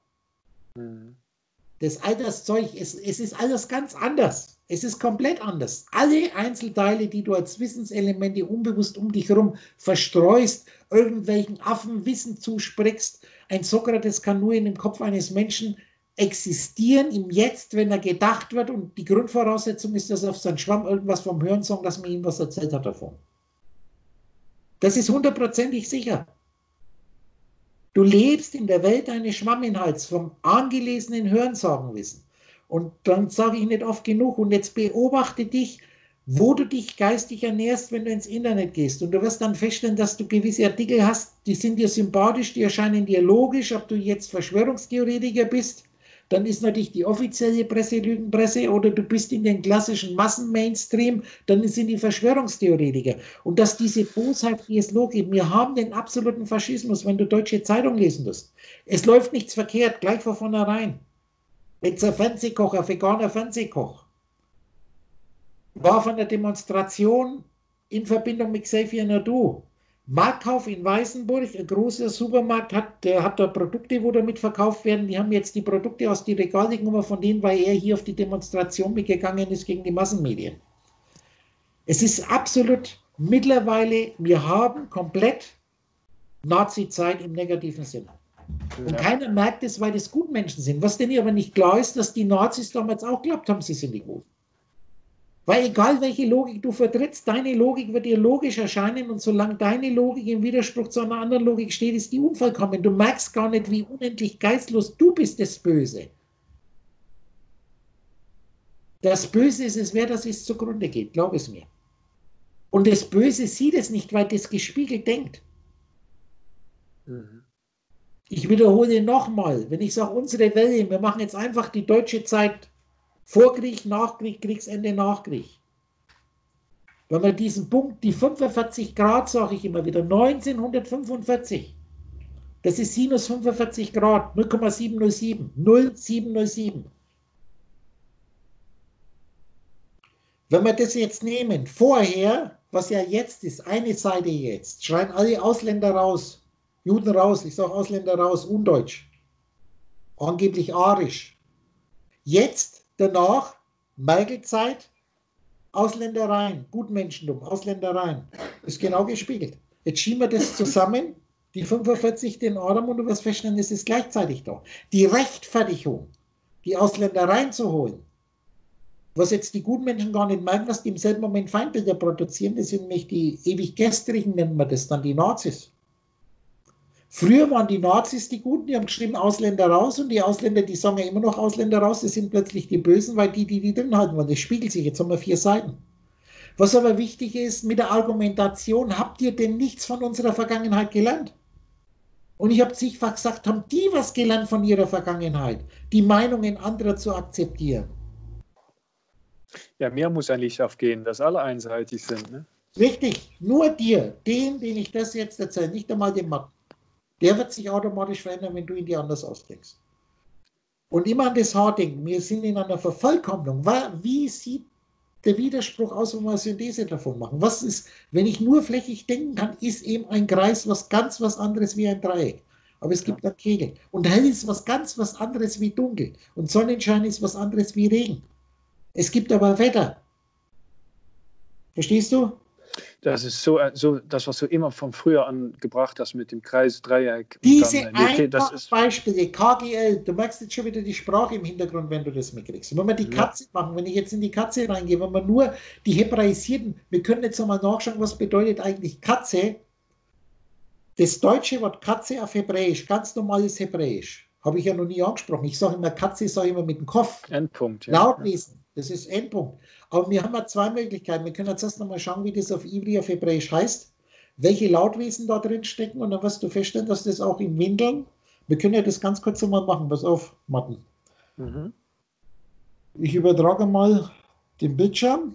das Alterszeug, es ist alles ganz anders. Es ist komplett anders. Alle Einzelteile, die du als Wissenselemente unbewusst um dich herum verstreust, irgendwelchen Affen Wissen zusprichst, ein Sokrates kann nur in dem Kopf eines Menschen existieren im Jetzt, wenn er gedacht wird, und die Grundvoraussetzung ist, dass er auf seinen Schwamm irgendwas vom Hörensagen, dass man ihm was erzählt hat davon. Das ist 100%ig sicher. Du lebst in der Welt eines Schwamminhalts vom angelesenen Hörensagenwissen. Und dann sage ich nicht oft genug, und jetzt beobachte dich, wo du dich geistig ernährst, wenn du ins Internet gehst. Und du wirst dann feststellen, dass du gewisse Artikel hast, die sind dir sympathisch, die erscheinen dir logisch, ob du jetzt Verschwörungstheoretiker bist. Dann ist natürlich die offizielle Presse Lügenpresse, oder du bist in den klassischen Massen-Mainstream, dann sind die Verschwörungstheoretiker. Und dass diese Bosheit, die es Logik, wir haben den absoluten Faschismus, wenn du Deutsche Zeitung lesen musst. Es läuft nichts verkehrt, gleich von vornherein. Jetzt ein Fernsehkoch, ein veganer Fernsehkoch, war von der Demonstration in Verbindung mit Xavier Naidu. Marktkauf in Weißenburg, ein großer Supermarkt, hat da Produkte, wo damit verkauft werden. Die haben jetzt die Produkte aus die Regale genommen von denen, weil er hier auf die Demonstration mitgegangen ist gegen die Massenmedien. Es ist absolut mittlerweile, wir haben komplett Nazi-Zeit im negativen Sinne. Und keiner merkt es, weil das Gutmenschen sind. Was denen aber nicht klar ist, dass die Nazis damals auch geglaubt haben, sie sind die Guten. Weil egal welche Logik du vertrittst, deine Logik wird dir logisch erscheinen, und solange deine Logik im Widerspruch zu einer anderen Logik steht, ist die unvollkommen. Du merkst gar nicht, wie unendlich geistlos du bist, das Böse. Das Böse ist es, wer das ist, zugrunde geht, glaub es mir. Und das Böse sieht es nicht, weil das gespiegelt denkt. Ich wiederhole nochmal, wenn ich sage, unsere Welle, wir machen jetzt einfach die deutsche Zeit Vorkrieg, Nachkrieg, Kriegsende, Nachkrieg. Wenn man diesen Punkt, die 45 Grad, sage ich immer wieder, 1945, das ist Sinus 45 Grad, 0,707, 0,707. Wenn wir das jetzt nehmen, vorher, was ja jetzt ist, eine Seite jetzt, schreien alle Ausländer raus, Juden raus, ich sage Ausländer raus, undeutsch, angeblich arisch. Jetzt, danach, Merkel-Zeit, Ausländereien, Gutmenschentum, Ausländereien. Ist genau gespiegelt. Jetzt schieben wir das zusammen, die 45, den Adam, und du wirst feststellen, es ist gleichzeitig da. Die Rechtfertigung, die Ausländer reinzuholen, was jetzt die Gutmenschen gar nicht merken, dass die im selben Moment Feindbilder produzieren, das sind nämlich die ewig Gestrigen, nennen wir das dann, die Nazis. Früher waren die Nazis die Guten, die haben geschrieben Ausländer raus, und die Ausländer, die sagen ja immer noch Ausländer raus, das sind plötzlich die Bösen, weil die drin halten wollen. Das spiegelt sich, jetzt haben wir 4 Seiten. Was aber wichtig ist, mit der Argumentation, habt ihr denn nichts von unserer Vergangenheit gelernt? Und ich habe zigfach gesagt, haben die was gelernt von ihrer Vergangenheit, die Meinungen anderer zu akzeptieren? Ja, mir muss ein Licht aufgehen, dass alle einseitig sind. Ne? Richtig, nur dir, den ich das jetzt erzähle, nicht einmal dem Mann. Der wird sich automatisch verändern, wenn du ihn dir anders ausdenkst. Und immer an das Haar denken, wir sind in einer Vervollkommnung. Wie sieht der Widerspruch aus, wenn wir eine Synthese davon machen? Was ist, wenn ich nur flächig denken kann, ist eben ein Kreis was anderes wie ein Dreieck. Aber es gibt einen Kegel. Und hell ist was anderes wie dunkel. Und Sonnenschein ist was anderes wie Regen. Es gibt aber Wetter. Verstehst du? Das ist das, was du immer von früher an gebracht hast mit dem Kreis, Dreieck. Diese Beispiele, KGL, du merkst jetzt schon wieder die Sprache im Hintergrund, wenn du das mitkriegst. Und wenn wir die Katze machen, wenn ich jetzt in die Katze reingehe, wenn wir nur die Hebraisierten, wir können jetzt einmal nachschauen, was bedeutet eigentlich Katze. Das deutsche Wort Katze auf Hebräisch, ganz normales Hebräisch, habe ich ja noch nie angesprochen. Ich sage immer Katze, sage ich immer mit dem Kopf. Endpunkt. Ja. Lautwesen, das ist Endpunkt. Aber wir haben ja 2 Möglichkeiten. Wir können jetzt erst nochmal schauen, wie das auf Ivri, auf Hebräisch heißt, welche Lautwesen da drin stecken, und dann wirst du feststellen, dass das auch in Windeln, wir können ja das ganz kurz mal machen, pass auf, Martin. Mhm. Ich übertrage mal den Bildschirm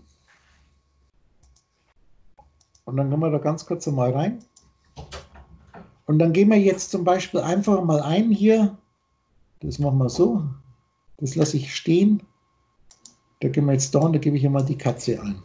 und dann gehen wir da ganz kurz mal rein. Und dann gehen wir jetzt zum Beispiel einfach mal ein hier, das machen wir so, das lasse ich stehen. Da gehen wir jetzt da und da gebe ich einmal die Katze ein.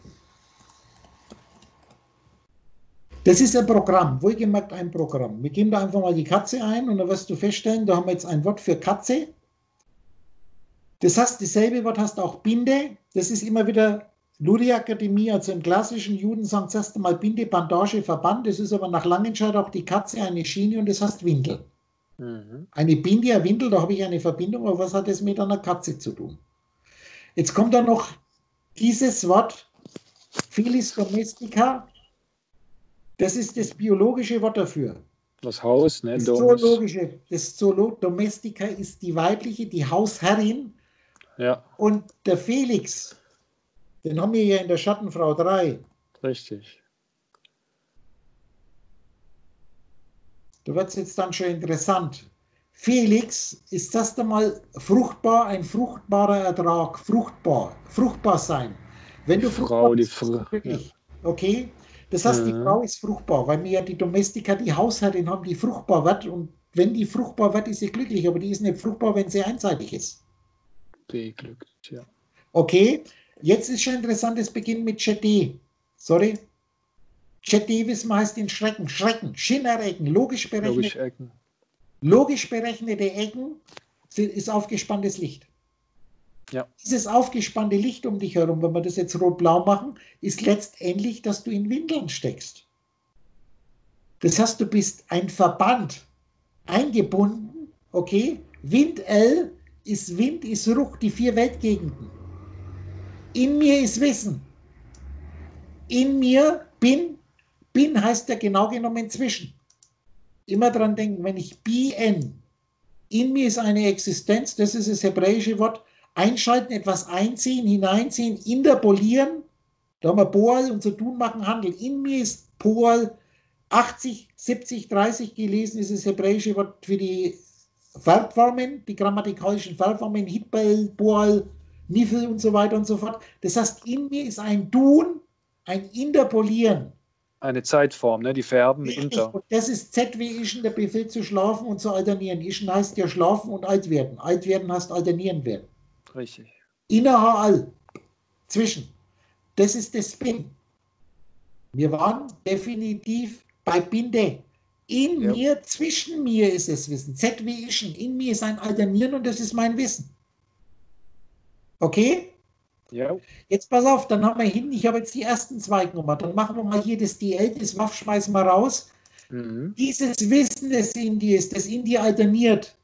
Das ist ein Programm, wohlgemerkt ein Programm. Wir geben da einfach mal die Katze ein und dann wirst du feststellen, da haben wir jetzt ein Wort für Katze. Das heißt, dasselbe Wort heißt auch Binde. Das ist immer wieder Luri-Akademie, also im klassischen Juden sagen zuerst einmal Binde, Bandage, Verband. Das ist aber nach Langenscheid auch die Katze eine Schiene und das heißt Windel. Mhm. Eine Binde, eine Windel, da habe ich eine Verbindung, aber was hat das mit einer Katze zu tun? Jetzt kommt da noch dieses Wort Felis domestica. Das ist das biologische Wort dafür. Das Haus, ne? Das zoologische. Das Domestica ist die weibliche, die Hausherrin. Ja. Und der Felix, den haben wir ja in der Schattenfrau 3. Richtig. Da wird es jetzt dann schon interessant. Felix ist erst einmal fruchtbar, ein fruchtbarer Ertrag, fruchtbar sein. Wenn du Frau, die glücklich, okay? Das heißt, die Frau ist fruchtbar, weil wir ja die Domestika, die Hausherrin haben, die fruchtbar wird, und wenn die fruchtbar wird, ist sie glücklich, aber die ist nicht fruchtbar, wenn sie einseitig ist. Beglückt, ja. Okay, jetzt ist schon interessant, es beginnt mit Chede. Sorry. Chede, wissen wir, heißt in Schrecken, Schinnerecken, logisch berechnete Ecken ist aufgespanntes Licht. Ja. Dieses aufgespannte Licht um dich herum, wenn wir das jetzt rot-blau machen, ist letztendlich, dass du in Windeln steckst. Das heißt, du bist ein Verband eingebunden, okay? Wind-L ist Wind, ist Ruch, die 4 Weltgegenden. In mir ist Wissen. In mir bin heißt ja genau genommen zwischen. Immer dran denken, wenn ich bin, in mir ist eine Existenz, das ist das hebräische Wort, einschalten, etwas einziehen, hineinziehen, interpolieren, da haben wir Poal und so tun, machen, handeln. In mir ist Poal, 80, 70, 30 gelesen, ist das hebräische Wort für die Verbformen, die grammatikalischen Verbformen, Hitbel, Poal, Nifel und so weiter und so fort. Das heißt, in mir ist ein Tun, ein Interpolieren. Eine Zeitform, ne? Die Verben inter. Und das ist Z wie Ischen, der Befehl zu schlafen und zu alternieren. Ischen heißt ja schlafen und alt werden. Alt werden heißt alternieren werden. Richtig. Innerhalb, zwischen. Das ist das Bin. Wir waren definitiv bei Binde. In mir, zwischen mir ist das Wissen. Z wie Ischen. In mir ist ein Alternieren und das ist mein Wissen. Okay? Ja. Jetzt pass auf, dann haben wir hinten, ich habe jetzt die ersten zwei gemacht, dann machen wir mal hier das DL, das WAF schmeißen wir raus. Mhm. Dieses Wissen, das in dir ist, das in dir alterniert,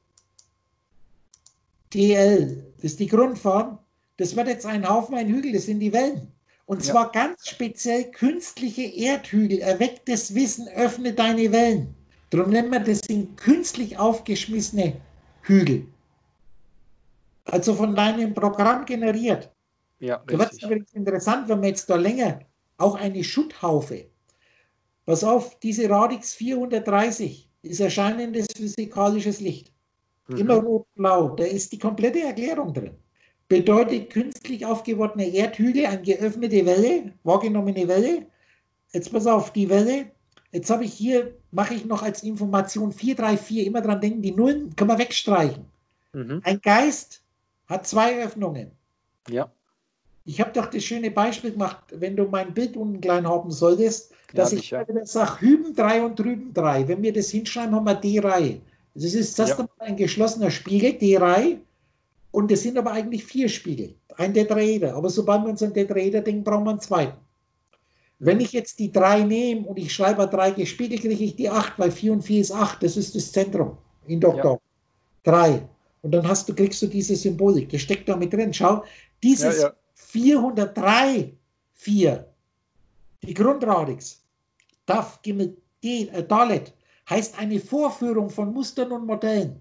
DL, das ist die Grundform, das wird jetzt ein Haufen, ein Hügel, das sind die Wellen. Und Ja. zwar ganz speziell künstliche Erdhügel, erwecktes Wissen, öffne deine Wellen. Darum nennen wir das sind künstlich aufgeschmissene Hügel. Also von deinem Programm generiert. Ja, Da wird es richtig. übrigens interessant, wenn wir jetzt da länger auch eine Schutthaufe. Pass auf, diese Radix 430 ist erscheinendes physikalisches Licht. Immer Mhm. rot-blau. Da ist die komplette Erklärung drin. Bedeutet künstlich aufgewordene Erdhügel, eine geöffnete Welle, wahrgenommene Welle. Jetzt pass auf, die Welle. Jetzt habe ich hier, mache ich noch als Information 434, immer dran denken, die Nullen können wir wegstreichen. Mhm. Ein Geist hat zwei Öffnungen. Ja. Ich habe doch das schöne Beispiel gemacht, wenn du mein Bild unten klein haben solltest, Ja, dass habe ich ich ja. immer wieder sage, hüben 3 und drüben 3. Wenn wir das hinschreiben, haben wir D-Reihe. Das ist das Ja. ein geschlossener Spiegel, D-Reihe, und das sind aber eigentlich 4 Spiegel. Ein Tetraeder. Aber sobald wir uns ein Tetraeder denken, brauchen wir einen zweiten. Wenn Mhm. ich jetzt die 3 nehme und ich schreibe 3 gespiegelt, kriege ich die 8, weil 4 und 4 ist 8. Das ist das Zentrum in Ja. Doktor. 3. Und dann kriegst du diese Symbolik. Das steckt da mit drin. Schau, Ja, dieses ja. 403, 4, die Grundradix, DAF, Gimel, Dalet, heißt eine Vorführung von Mustern und Modellen.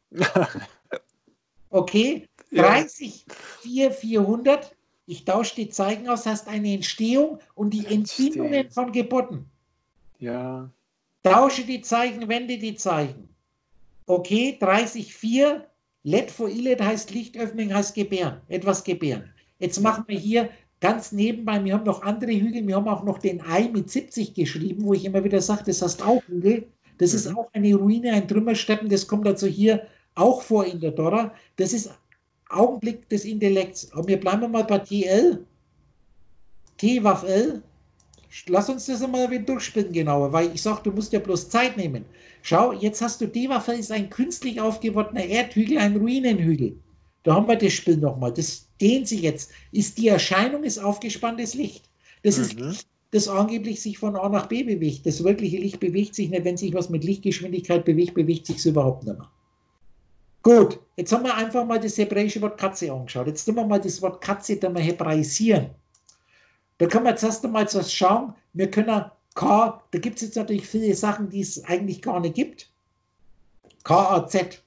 Okay, Ja, 30, 4, 400, ich tausche die Zeichen aus, heißt eine Entstehung und die Entbindungen entstehen. von Geburten. Ja. Tausche die Zeichen, wende die Zeichen. Okay, 30, 4, Let for Ilet heißt Lichtöffnung, heißt gebären, etwas gebären. Jetzt Ja. machen wir hier ganz nebenbei, wir haben noch andere Hügel, wir haben auch noch den Ei mit 70 geschrieben, wo ich immer wieder sage, das heißt auch Hügel. Das ist Mhm. auch eine Ruine, ein Trümmersteppen, das kommt also hier auch vor in der Dora. Das ist Augenblick des Intellekts. Aber wir bleiben mal bei TL, T-Waff-L. Lass uns das einmal wieder durchspielen genauer, weil ich sage, du musst ja bloß Zeit nehmen. Schau, jetzt hast du Devafel, ist ein künstlich aufgewordener Erdhügel, ein Ruinenhügel. Da haben wir das Spiel nochmal. Das dehnt sich jetzt. Ist die Erscheinung ist aufgespanntes Licht. Das ist Mhm. Licht, das angeblich sich von A nach B bewegt. Das wirkliche Licht bewegt sich nicht. Wenn sich was mit Lichtgeschwindigkeit bewegt, bewegt sich es überhaupt nicht mehr. Gut, jetzt haben wir einfach mal das hebräische Wort Katze angeschaut. Jetzt tun wir mal das Wort Katze dann mal hebraisieren. Da können wir jetzt erst einmal so schauen, wir können K, da gibt es jetzt natürlich viele Sachen, die es eigentlich gar nicht gibt. KAZ.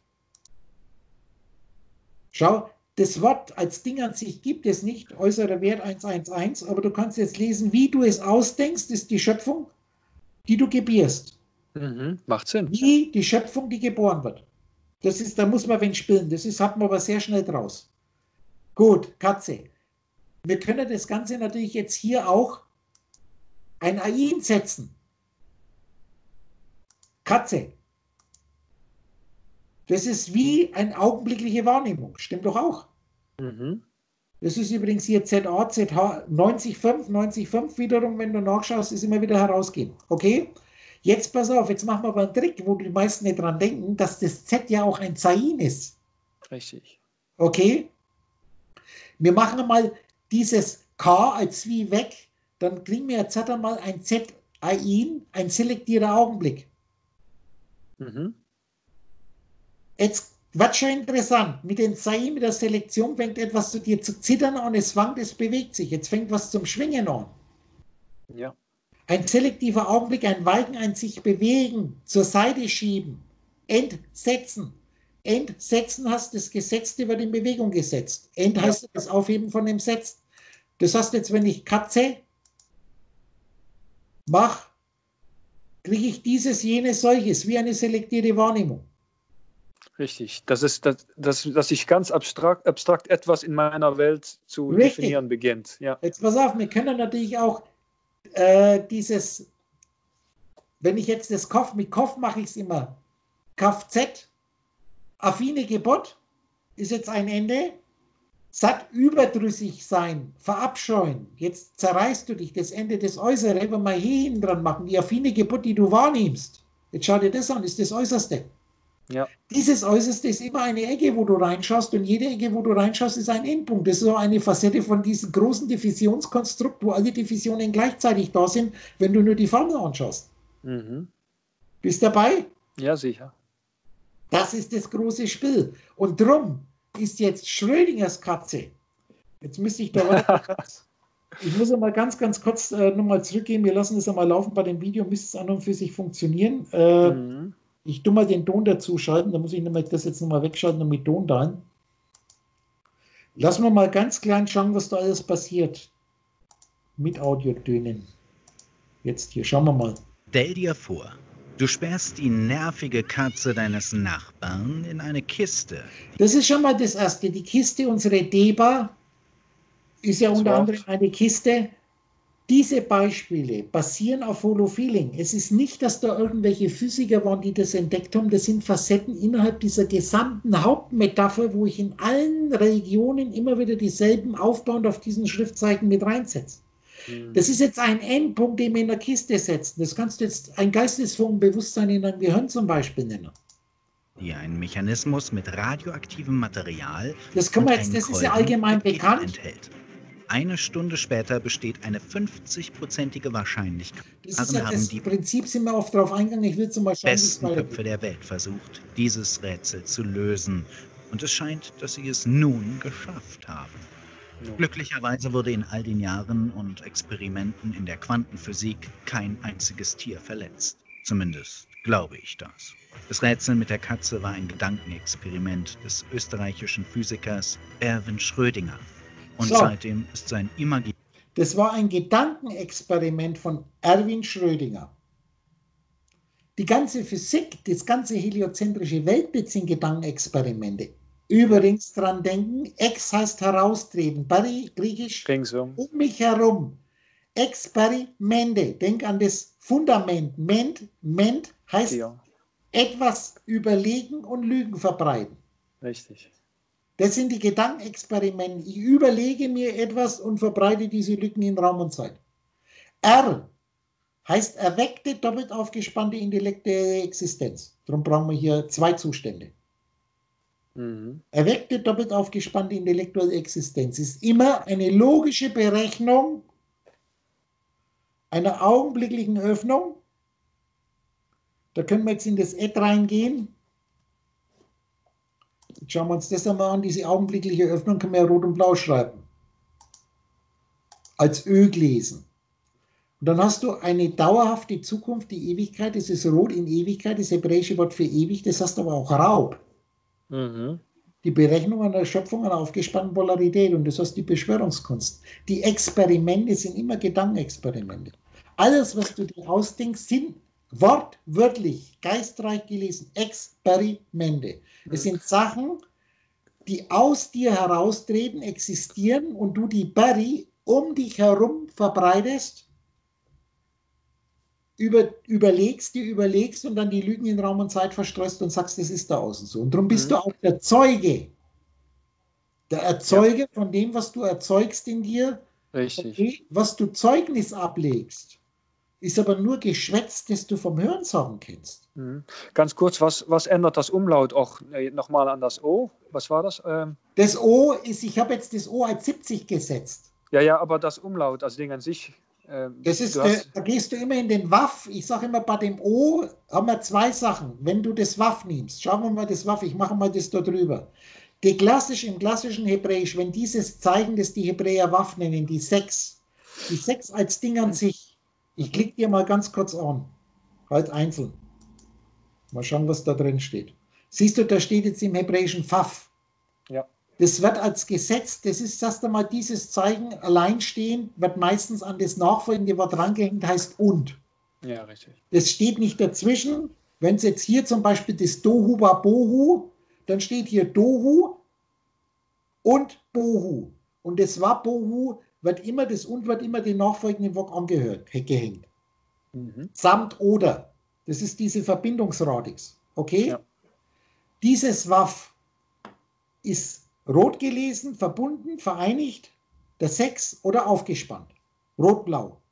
Schau, das Wort als Ding an sich gibt es nicht, äußerer Wert 111, aber du kannst jetzt lesen, wie du es ausdenkst, ist die Schöpfung, die du gebierst. Mhm. Macht Sinn. Wie die Schöpfung, die geboren wird. Das ist, da muss man wen spielen. Das ist, hat man aber sehr schnell draus. Gut, Katze. Wir können das Ganze natürlich jetzt hier auch ein AI setzen. Katze. Das ist wie eine augenblickliche Wahrnehmung. Stimmt doch auch. Mhm. Das ist übrigens hier ZA, ZH 90,5, 90,5 wiederum, wenn du nachschaust, ist immer wieder herausgehen. Okay? Jetzt pass auf, jetzt machen wir aber einen Trick, wo die meisten nicht dran denken, dass das Z ja auch ein Zain ist. Richtig. Okay? Wir machen mal dieses K als wie weg, dann kriegen wir jetzt einmal ein Z Ain, ein selektierter Augenblick. Mhm. Jetzt wird schon interessant. Mit den Zain, mit der Selektion fängt etwas zu dir zu zittern an, es wankt, es bewegt sich. Jetzt fängt was zum Schwingen an. Ja. Ein selektiver Augenblick, ein Walken, ein sich bewegen, zur Seite schieben, entsetzen. Entsetzen heißt, das Gesetzte wird in Bewegung gesetzt. End Ja. heißt das Aufheben von dem Setz. Das heißt jetzt, wenn ich Katze mache, kriege ich dieses, jenes, solches, wie eine selektierte Wahrnehmung. Richtig. Das ist, dass sich ganz abstrakt etwas in meiner Welt zu Richtig. definieren beginnt. Ja. Jetzt pass auf, wir können natürlich auch dieses, wenn ich jetzt das Kopf, mit Kopf mache ich es immer, Kfz, affine Gebot, ist jetzt ein Ende, satt überdrüssig sein, verabscheuen, jetzt zerreißt du dich, das Ende des Äußere, wenn wir hier hinten dran machen, die affine Gebot, die du wahrnimmst, jetzt schau dir das an, ist das Äußerste. Ja. Dieses Äußerste ist immer eine Ecke, wo du reinschaust, und jede Ecke, wo du reinschaust, ist ein Endpunkt. Das ist so eine Facette von diesem großen Diffusionskonstrukt, wo alle Diffusionen gleichzeitig da sind, wenn du nur die Formel anschaust. Mhm. Bist dabei? Ja, sicher. Das ist das große Spiel. Und drum ist jetzt Schrödingers Katze. Jetzt müsste ich da ich muss mal ganz kurz nochmal zurückgehen. Wir lassen das einmal laufen. Bei dem Video müsste es an und für sich funktionieren. Ich tue mal den Ton dazu schalten. Da muss ich das jetzt nochmal wegschalten und mit Ton da. Lassen wir mal ganz klein schauen, was da alles passiert. Mit Audiotönen. Jetzt hier, schauen wir mal. Stell dir vor, du sperrst die nervige Katze deines Nachbarn in eine Kiste. Das ist schon mal das Erste. Die Kiste, unsere Deba, ist ja unter anderem eine Kiste. Diese Beispiele basieren auf Holofeeling. Es ist nicht, dass da irgendwelche Physiker waren, die das entdeckt haben. Das sind Facetten innerhalb dieser gesamten Hauptmetapher, wo ich in allen Religionen immer wieder dieselben aufbauend auf diesen Schriftzeichen mit reinsetze. Das ist jetzt ein Endpunkt, den wir in der Kiste setzen. Das kannst du jetzt ein Geistesformbewusstsein in deinem Gehirn zum Beispiel nennen. Die ein Mechanismus mit radioaktivem Material das ist ja allgemein bekannt. Enthält. Eine Stunde später besteht eine 50-prozentige Wahrscheinlichkeit. Das ist ja das Prinzip, sind wir oft darauf eingegangen. Ich will zum Beispiel besten Köpfe der Welt versucht, dieses Rätsel zu lösen. Und es scheint, dass sie es nun geschafft haben. Glücklicherweise wurde in all den Jahren und Experimenten in der Quantenphysik kein einziges Tier verletzt. Zumindest glaube ich das. Das Rätsel mit der Katze war ein Gedankenexperiment des österreichischen Physikers Erwin Schrödinger. Und seitdem ist sein Imagin... Das war ein Gedankenexperiment von Erwin Schrödinger. Die ganze Physik, das ganze heliozentrische Weltbild sind Gedankenexperimente. Übrigens dran denken, ex heißt heraustreten, Barry, griechisch, um mich herum. Experimente, denk an das Fundament. Ment heißt etwas überlegen und Lügen verbreiten. Richtig. Das sind die Gedankenexperimente. Ich überlege mir etwas und verbreite diese Lücken in Raum und Zeit. R heißt erweckte, doppelt aufgespannte intellektuelle Existenz. Darum brauchen wir hier zwei Zustände. Erweckte, doppelt aufgespannte intellektuelle Existenz ist immer eine logische Berechnung einer augenblicklichen Öffnung. Da können wir jetzt in das Ad reingehen. Jetzt schauen wir uns das einmal an. Diese augenblickliche Öffnung können wir rot und blau schreiben. Als Ö lesen. Und dann hast du eine dauerhafte Zukunft, die Ewigkeit. Das ist rot in Ewigkeit, das hebräische Wort für ewig. Das heißt aber auch Raub. Die Berechnung einer Schöpfung einer aufgespannten Polarität, und das heißt die Beschwörungskunst. Die Experimente sind immer Gedankenexperimente. Alles, was du dir ausdenkst, sind wortwörtlich, geistreich gelesen, Experimente. Es sind Sachen, die aus dir heraustreten, existieren, und du die Barry um dich herum verbreitest, überlegst und dann die Lügen in Raum und Zeit verstreust und sagst, das ist da außen so. Und darum bist du auch der Zeuge. Der Erzeuger von dem, was du erzeugst in dir. Richtig. Was du Zeugnis ablegst, ist aber nur Geschwätz, das du vom Hörensagen kennst. Ganz kurz, was ändert das Umlaut auch nochmal an das O? Was war das? Das O ist, ich habe jetzt das O als 70 gesetzt. Ja, aber das Umlaut, also Ding an sich... Das ist, da gehst du immer in den Waff. Ich sage immer, bei dem O haben wir zwei Sachen. Wenn du das Waff nimmst, schauen wir mal das Waff, ich mache mal das da drüber. Im klassischen Hebräisch, wenn dieses Zeichen, das die Hebräer Waff nennen, die 6 als Ding an sich, ich klicke dir mal ganz kurz an, halt einzeln. Mal schauen, was da drin steht. Siehst du, da steht jetzt im Hebräischen Waff. Ja. Das wird als Gesetz, das ist erst einmal dieses Zeichen alleinstehend, wird meistens an das nachfolgende Wort rangehängt, heißt und. Ja, richtig. Das steht nicht dazwischen. Wenn es jetzt hier zum Beispiel das Dohu war Bohu, dann steht hier Dohu und Bohu. Und das war Bohu, wird immer das und wird immer den nachfolgenden Wort gehängt. Samt oder. Das ist diese Verbindungsradix. Okay? Ja. Dieses Waff ist rot gelesen, verbunden, vereinigt, der 6 oder aufgespannt. Rot-blau.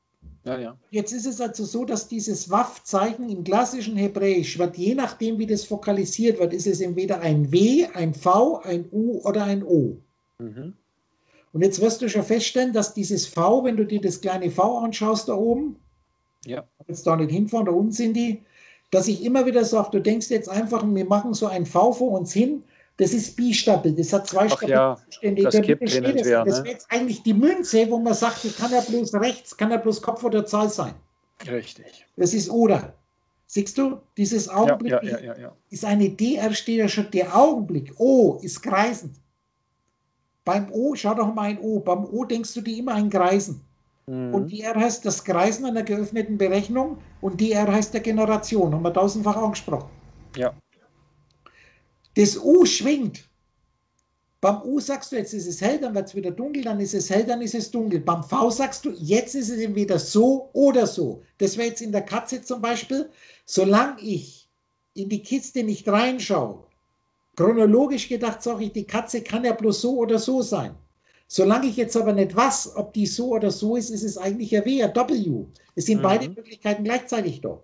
Ja, ja. Jetzt ist es also so, dass dieses Waff-Zeichen im klassischen Hebräisch wird, je nachdem, wie das vokalisiert wird, ist es entweder ein W, ein V, ein U oder ein O. Mhm. Und jetzt wirst du schon feststellen, dass dieses V, wenn du dir das kleine V anschaust da oben, Ja. jetzt da nicht hinfahren, da unten sind die, dass ich immer wieder sage, du denkst jetzt einfach, wir machen so ein V vor uns hin, das ist bistabil, das hat zwei Stabilitätsstände. Das kippt hin und her. Das wäre jetzt eigentlich die Münze, wo man sagt, die kann ja bloß rechts, kann ja bloß Kopf oder Zahl sein. Richtig. Das ist oder. Siehst du, dieses Augenblick ja. ist eine DR, steht ja schon, der Augenblick, O ist kreisend. Beim O, schau doch mal ein O, beim O denkst du dir immer ein Kreisen. Und DR heißt das Kreisen einer geöffneten Berechnung und DR heißt der Generation, haben wir tausendfach angesprochen. Ja. Das U schwingt. Beim U sagst du, jetzt ist es hell, dann wird es wieder dunkel, dann ist es hell, dann ist es dunkel. Beim V sagst du, jetzt ist es entweder so oder so. Das wäre jetzt in der Katze zum Beispiel, solange ich in die Kiste nicht reinschaue, chronologisch gedacht sage ich, die Katze kann ja bloß so oder so sein. Solange ich jetzt aber nicht weiß, ob die so oder so ist, ist es eigentlich ein W, ein W. Es sind beide Möglichkeiten gleichzeitig da.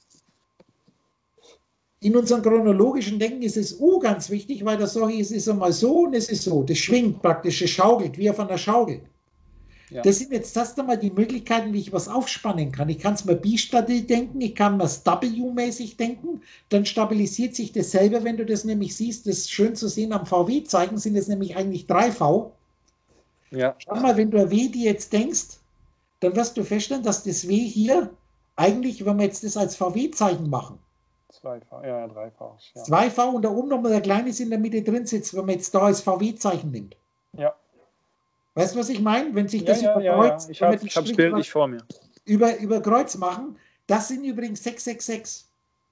In unserem chronologischen Denken ist es U ganz wichtig, weil da sage ich, es ist einmal so und es ist so. Das schwingt praktisch, es schaukelt, wie auf einer Schaukel. Ja. Das sind jetzt erst einmal die Möglichkeiten, wie ich was aufspannen kann. Ich kann es mir bistabil denken, ich kann mir es W-mäßig denken, dann stabilisiert sich das selber, wenn du das nämlich siehst, das ist schön zu sehen am VW-Zeichen, sind es nämlich eigentlich 3V. Ja. Schau mal, wenn du ein W dir jetzt denkst, dann wirst du feststellen, dass das W hier eigentlich, wenn wir jetzt das als VW-Zeichen machen, 2V, ja, 3V. Ja. 2V und da oben nochmal der Kleines in der Mitte drin sitzt, wenn man jetzt da als VW-Zeichen nimmt. Ja. Weißt du, was ich meine? Wenn sich ja, das über Kreuz, ich habe das Bild nicht vor mir. Über Kreuz machen, das sind übrigens 666.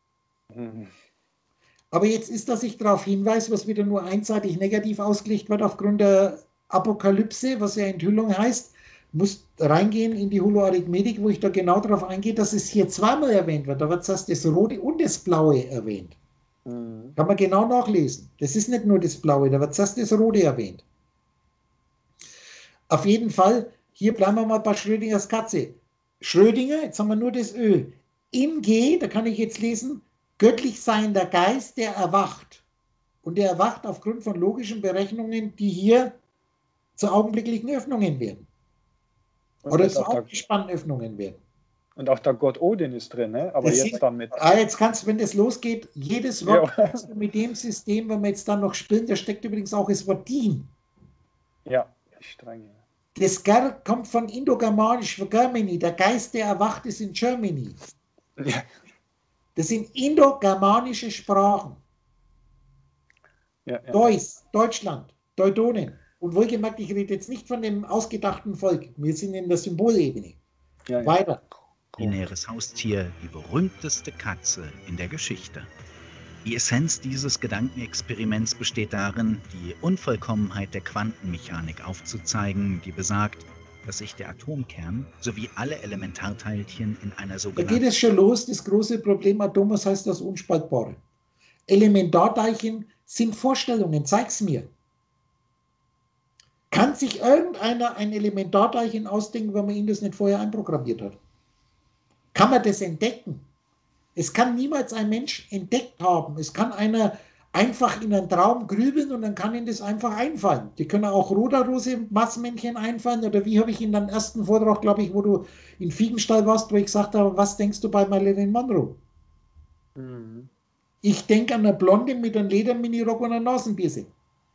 Aber jetzt ist, dass ich darauf hinweise, was wieder nur einseitig negativ ausgelegt wird aufgrund der Apokalypse, was ja Enthüllung heißt, muss reingehen in die Holoarithmetik, wo ich da genau darauf eingehe, dass es hier zweimal erwähnt wird. Da wird das Rote und das Blaue erwähnt. Kann man genau nachlesen. Das ist nicht nur das Blaue, da wird das Rote erwähnt. Auf jeden Fall, hier bleiben wir mal bei Schrödingers Katze. Schrödinger, jetzt haben wir nur das Ö. Im G, da kann ich jetzt lesen, göttlich seiender Geist, der erwacht. Und der erwacht aufgrund von logischen Berechnungen, die hier zu augenblicklichen Öffnungen werden. Oder zu aufgespannten Öffnungen werden. Und auch der Gott Odin ist drin, ne? Aber jetzt damit. Jetzt kannst du, wenn das losgeht, jedes Wort kannst du mit dem System, wenn wir jetzt dann noch spielen, da steckt übrigens auch das Wort Din. Ja, streng. Das Ger kommt von Indogermanisch für Germany. Der Geist, der erwacht ist in Germany. Ja. Das sind indogermanische Sprachen. Ja. Deutschland, Teutonen. Und wohlgemerkt, ich rede jetzt nicht von dem ausgedachten Volk. Wir sind in der Symbolebene. Ja. Weiter. Binäres Haustier, die berühmteste Katze in der Geschichte. Die Essenz dieses Gedankenexperiments besteht darin, die Unvollkommenheit der Quantenmechanik aufzuzeigen, die besagt, dass sich der Atomkern sowie alle Elementarteilchen in einer sogenannten... Da geht es schon los, das große Problem Atomos heißt das Unspaltbare. Elementarteilchen sind Vorstellungen, zeig's mir. Kann sich irgendeiner ein Elementarteilchen ausdenken, wenn man ihn das nicht vorher einprogrammiert hat? Kann man das entdecken? Es kann niemals ein Mensch entdeckt haben. Es kann einer einfach in einen Traum grübeln und dann kann ihm das einfach einfallen. Die können auch Roderose Massmännchen einfallen oder wie habe ich in deinem ersten Vortrag, glaube ich, wo du in Fiegenstall warst, wo ich gesagt habe, was denkst du bei Marilyn Monroe? Ich denke an eine Blonde mit einem Lederminirock und einer Nasenbierse.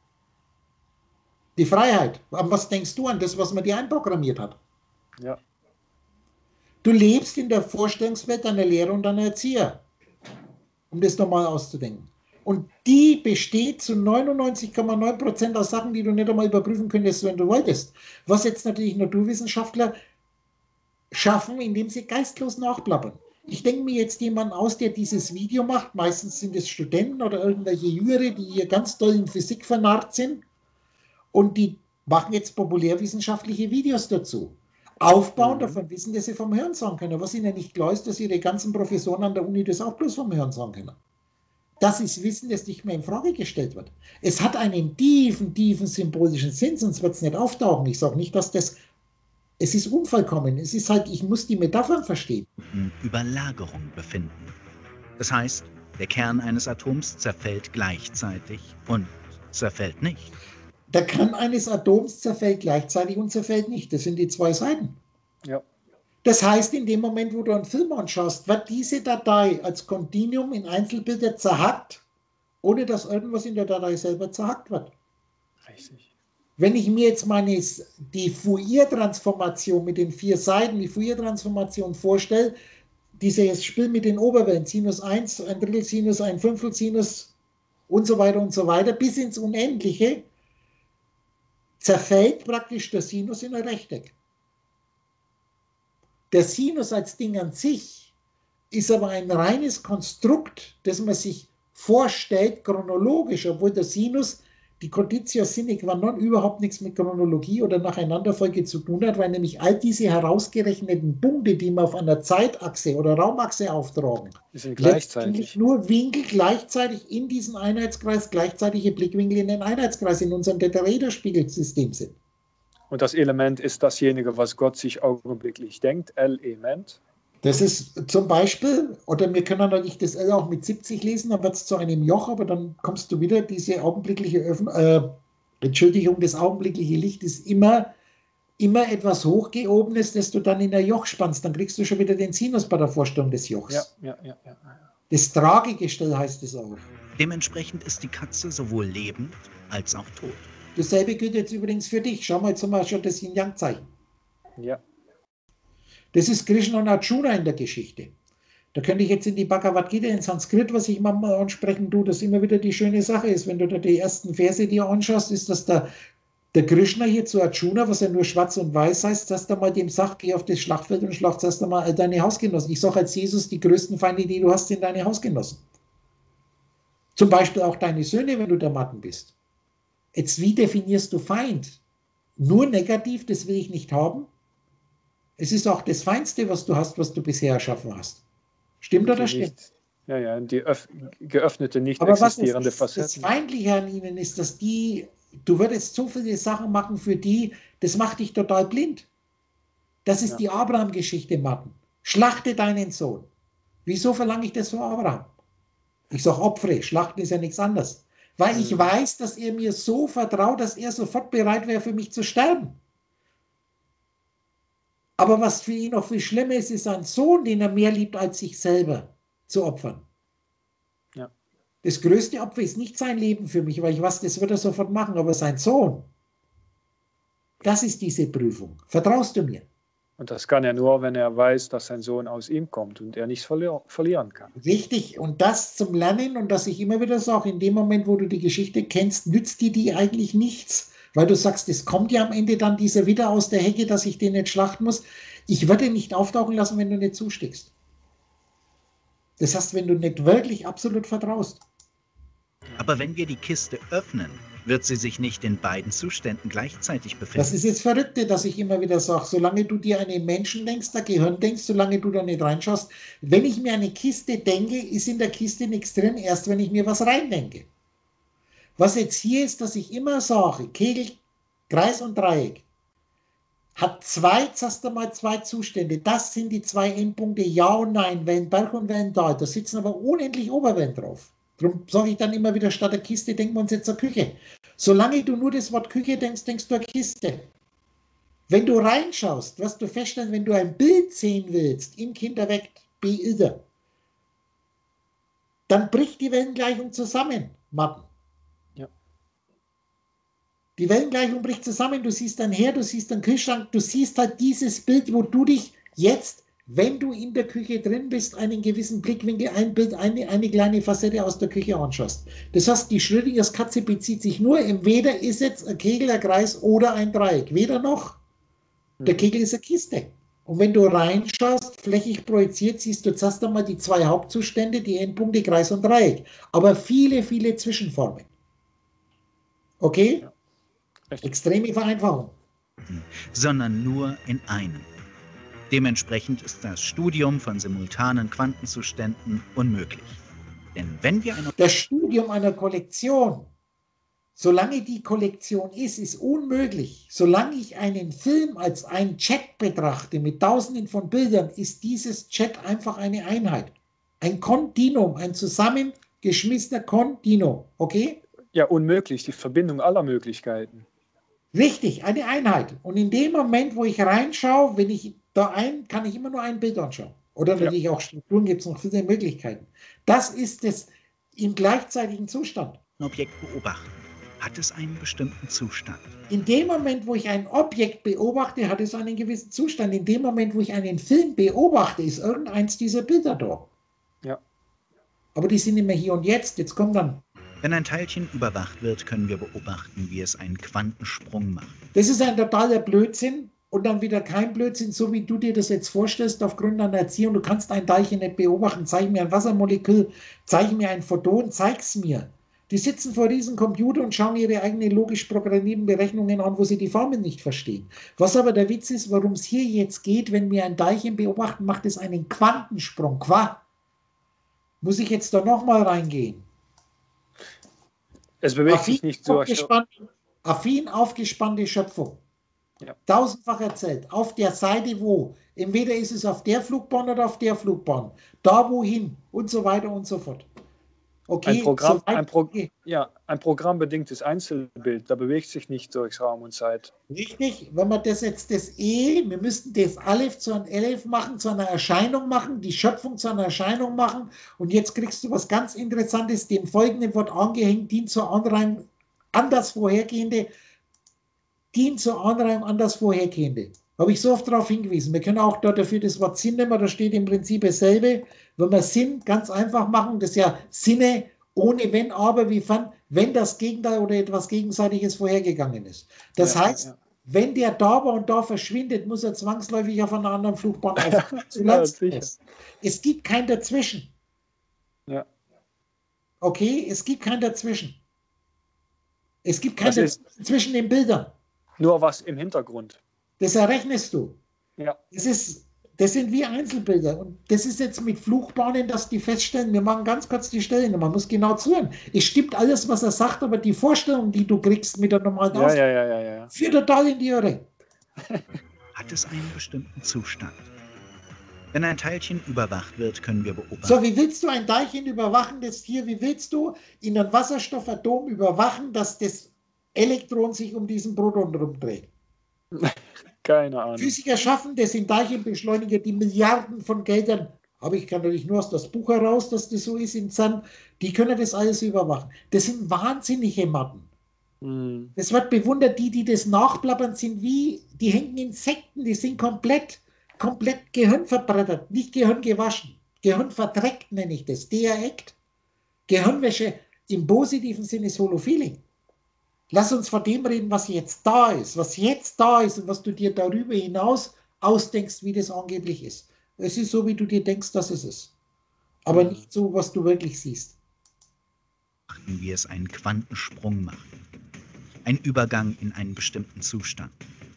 Die Freiheit. An was denkst du? An das, was man dir einprogrammiert hat. Ja. Du lebst in der Vorstellungswelt deiner Lehrer und deiner Erzieher, um das nochmal auszudenken. Und die besteht zu 99,9% aus Sachen, die du nicht einmal überprüfen könntest, wenn du wolltest. Was jetzt natürlich Naturwissenschaftler schaffen, indem sie geistlos nachplappern. Ich denke mir jetzt jemanden aus, der dieses Video macht. Meistens sind es Studenten oder irgendwelche Jüngere, die hier ganz doll in Physik vernarrt sind. Und die machen jetzt populärwissenschaftliche Videos dazu. Aufbauen, davon wissen, dass sie vom Hören sagen können. Was ihnen nicht klar ist, dass ihre ganzen Professoren an der Uni das auch bloß vom Hören sagen können. Das ist Wissen, das nicht mehr in Frage gestellt wird. Es hat einen tiefen, tiefen symbolischen Sinn, sonst wird es nicht auftauchen. Ich sage nicht, dass das Es ist unvollkommen. Es ist halt, ich muss die Metaphern verstehen. Überlagerung befinden. Das heißt, der Kern eines Atoms zerfällt gleichzeitig und zerfällt nicht. Der Kern eines Atoms zerfällt gleichzeitig und zerfällt nicht. Das sind die zwei Seiten. Ja. Das heißt, in dem Moment, wo du einen Film anschaust, wird diese Datei als Kontinuum in Einzelbilder zerhackt, ohne dass irgendwas in der Datei selber zerhackt wird. Richtig. Wenn ich mir jetzt die Fourier-Transformation mit den 4 Seiten, die Fourier-Transformation vorstelle, dieses Spiel mit den Oberwellen, Sinus 1, ein Drittel Sinus, ein Fünftel Sinus und so weiter, bis ins Unendliche, zerfällt praktisch der Sinus in ein Rechteck. Der Sinus als Ding an sich ist aber ein reines Konstrukt, das man sich vorstellt, chronologisch, obwohl der Sinus, die Conditio sine qua non, überhaupt nichts mit Chronologie oder Nacheinanderfolge zu tun hat, weil nämlich all diese herausgerechneten Punkte, die man auf einer Zeitachse oder Raumachse auftragen, sind letztendlich nur Winkel gleichzeitig in diesen Einheitskreis, gleichzeitige Blickwinkel in den Einheitskreis in unserem Tetraederspiegelsystem sind. Und das Element ist dasjenige, was Gott sich augenblicklich denkt, L-Element. Das ist zum Beispiel, oder wir können natürlich das L auch mit 70 lesen, dann wird es zu einem Joch, aber dann kommst du wieder, diese augenblickliche das augenblickliche Licht ist immer etwas Hochgehobenes, das du dann in ein Joch spannst. Dann kriegst du schon wieder den Sinus bei der Vorstellung des Jochs. Ja. Das Tragegestell heißt es auch. Dementsprechend ist die Katze sowohl lebend als auch tot. Dasselbe gilt jetzt übrigens für dich. Schau mal zum Beispiel das Yin-Yang-Zeichen. Ja. Das ist Krishna und Arjuna in der Geschichte. Da könnte ich jetzt in die Bhagavad Gita, in Sanskrit, was ich manchmal ansprechen tue, das immer wieder die schöne Sache ist. Wenn du da die ersten Verse dir anschaust, ist das der Krishna hier zu Arjuna, was ja nur schwarz und weiß heißt, dass da mal dem sagt, geh auf das Schlachtfeld und schlacht erst einmal all deine Hausgenossen. Ich sage als Jesus, die größten Feinde, die du hast, sind deine Hausgenossen. Zum Beispiel auch deine Söhne, wenn du der Matten bist. Jetzt, wie definierst du Feind? Nur negativ, das will ich nicht haben. Es ist auch das Feinste, was du hast, was du bisher erschaffen hast. Stimmt oder stimmt? Ja, die geöffnete, nicht aber existierende Facetten. Das Feindliche an ihnen ist, dass du würdest so viele Sachen machen für die, das macht dich total blind. Das ist die Abraham-Geschichte, Martin. Schlachte deinen Sohn. Wieso verlange ich das von Abraham? Ich sage Opfere, Schlachten ist ja nichts anderes. Weil ich weiß, dass er mir so vertraut, dass er sofort bereit wäre, für mich zu sterben. Aber was für ihn noch viel schlimmer ist, ist ein Sohn, den er mehr liebt als sich selber, zu opfern. Ja. Das größte Opfer ist nicht sein Leben für mich, weil ich weiß, das wird er sofort machen, aber sein Sohn, das ist diese Prüfung. Vertraust du mir? Und das kann er nur, wenn er weiß, dass sein Sohn aus ihm kommt und er nichts verlieren kann. Richtig, und das zum Lernen, und dass ich immer wieder sage, in dem Moment, wo du die Geschichte kennst, nützt die eigentlich nichts. Weil du sagst, es kommt ja am Ende dann dieser Widder aus der Hecke, dass ich den nicht schlachten muss. Ich würde ihn nicht auftauchen lassen, wenn du nicht zustickst. Das heißt, wenn du nicht wirklich absolut vertraust. Aber wenn wir die Kiste öffnen, wird sie sich nicht in beiden Zuständen gleichzeitig befinden. Das ist jetzt Verrückte, dass ich immer wieder sage, solange du dir einen Menschen denkst, ein Gehirn denkst, solange du da nicht reinschaust, wenn ich mir eine Kiste denke, ist in der Kiste nichts drin, erst wenn ich mir was reindenke. Was jetzt hier ist, dass ich immer sage, Kegel, Kreis und Dreieck hat zuerst einmal zwei Zustände. Das sind die zwei Endpunkte, Ja und Nein, Wellenberg und Wellental. Da sitzen aber unendlich Oberwellen drauf. Darum sage ich dann immer wieder, statt der Kiste denken wir uns jetzt eine Küche. Solange du nur das Wort Küche denkst, denkst du eine Kiste. Wenn du reinschaust, wirst du feststellen, wenn du ein Bild sehen willst, im Kinderweg, Bilder, dann bricht die Wellengleichung zusammen, Martin. Die Wellengleichung bricht zusammen, du siehst einen Herd, du siehst einen Kühlschrank, du siehst halt dieses Bild, wo du dich jetzt, wenn du in der Küche drin bist, einen gewissen Blickwinkel, ein Bild, eine kleine Facette aus der Küche anschaust. Das heißt, die Schrödingers Katze bezieht sich nur, entweder ist jetzt ein Kegel, ein Kreis oder ein Dreieck. Weder noch. Der Kegel ist eine Kiste. Und wenn du reinschaust, flächig projiziert, siehst du zuerst einmal die zwei Hauptzustände, die Endpunkte Kreis und Dreieck. Aber viele, viele Zwischenformen. Okay? Ja. Extreme Vereinfachung. Sondern nur in einem. Dementsprechend ist das Studium von simultanen Quantenzuständen unmöglich. Denn wenn wir das Studium einer Kollektion Solange die Kollektion ist unmöglich. Solange ich einen Film als einen Chat betrachte mit Tausenden von Bildern, ist dieses Chat einfach eine Einheit. Ein Kontinuum, ein zusammengeschmissener Kontinuum. Okay? Ja, unmöglich, die Verbindung aller Möglichkeiten. Richtig, eine Einheit. Und in dem Moment, wo ich reinschaue, kann ich immer nur ein Bild anschauen. Oder natürlich auch Strukturen, gibt es noch viele Möglichkeiten. Das ist es im gleichzeitigen Zustand. Ein Objekt beobachten. Hat es einen bestimmten Zustand? In dem Moment, wo ich ein Objekt beobachte, hat es einen gewissen Zustand. In dem Moment, wo ich einen Film beobachte, ist irgendeins dieser Bilder da. Ja. Aber die sind immer hier und jetzt. Jetzt kommt dann. Wenn ein Teilchen überwacht wird, können wir beobachten, wie es einen Quantensprung macht. Das ist ein totaler Blödsinn und dann wieder kein Blödsinn, so wie du dir das jetzt vorstellst, aufgrund deiner Erziehung. Du kannst ein Teilchen nicht beobachten. Zeig mir ein Wassermolekül, zeig mir ein Photon, zeig's mir. Die sitzen vor diesem Computer und schauen ihre eigenen logisch programmierten Berechnungen an, wo sie die Formeln nicht verstehen. Was aber der Witz ist, worum es hier jetzt geht, wenn wir ein Teilchen beobachten, macht es einen Quantensprung. Muss ich jetzt da nochmal reingehen? Es bewegt sich nicht so. Affin aufgespannte Schöpfung. Ja. Tausendfach erzählt. Auf der Seite wo? Entweder ist es auf der Flugbahn oder auf der Flugbahn. Da wohin? Und so weiter und so fort. Okay, ein programmbedingtes Einzelbild, da bewegt sich nicht durch Raum und Zeit. Richtig, wenn wir das jetzt wir müssten das Aleph zu einem Elef machen, zu einer Erscheinung machen, die Schöpfung zu einer Erscheinung machen und jetzt kriegst du was ganz Interessantes, dem folgenden Wort angehängt, dient zur Anreihung an das Vorhergehende, Habe ich so oft darauf hingewiesen. Wir können auch dafür das Wort Sinn nehmen, da steht im Prinzip dasselbe. Wenn wir Sinn ganz einfach machen, das ist ja Sinne ohne Wenn, aber, wie wenn das Gegenteil oder etwas Gegenseitiges vorhergegangen ist. Das heißt, wenn der da war und da verschwindet, muss er zwangsläufig auf einer anderen Flugbahn aufhören. Es gibt kein Dazwischen. Ja. Okay, es gibt kein Dazwischen. Es gibt kein Dazwischen zwischen den Bildern. Nur was im Hintergrund. Das errechnest du. Ja. Das sind wie Einzelbilder. Und das ist jetzt mit Flugbahnen, dass die feststellen, wir machen ganz kurz die Stellen. Man muss genau zuhören. Es stimmt alles, was er sagt, aber die Vorstellung, die du kriegst mit der normalen Ausdruck, führt total in die Irre. Hat es einen bestimmten Zustand? Wenn ein Teilchen überwacht wird, können wir beobachten. So, wie willst du ein Teilchen überwachen, wie willst du in einem Wasserstoffatom überwachen, dass das Elektron sich um diesen Proton rumdreht? Keine Ahnung. Physiker schaffen das in Teilchenbeschleuniger, die Milliarden von Geldern, aber ich kann natürlich nur aus das Buch heraus, dass das so ist in CERN, die können das alles überwachen. Das sind wahnsinnige Matten. Das wird bewundert, die das nachplappern, die hängen Insekten, die sind komplett Gehirn verbrettert, nicht Gehirn gewaschen. Gehirn verdreckt nenne ich das, dereckt. Gehirnwäsche im positiven Sinne ist Holofeeling. Lass uns von dem reden, was jetzt da ist und was du dir darüber hinaus ausdenkst, wie das angeblich ist. Es ist so, wie du dir denkst, dass es ist. Aber nicht so, was du wirklich siehst. Wie es einen Quantensprung macht. Ein Übergang in einen bestimmten Zustand.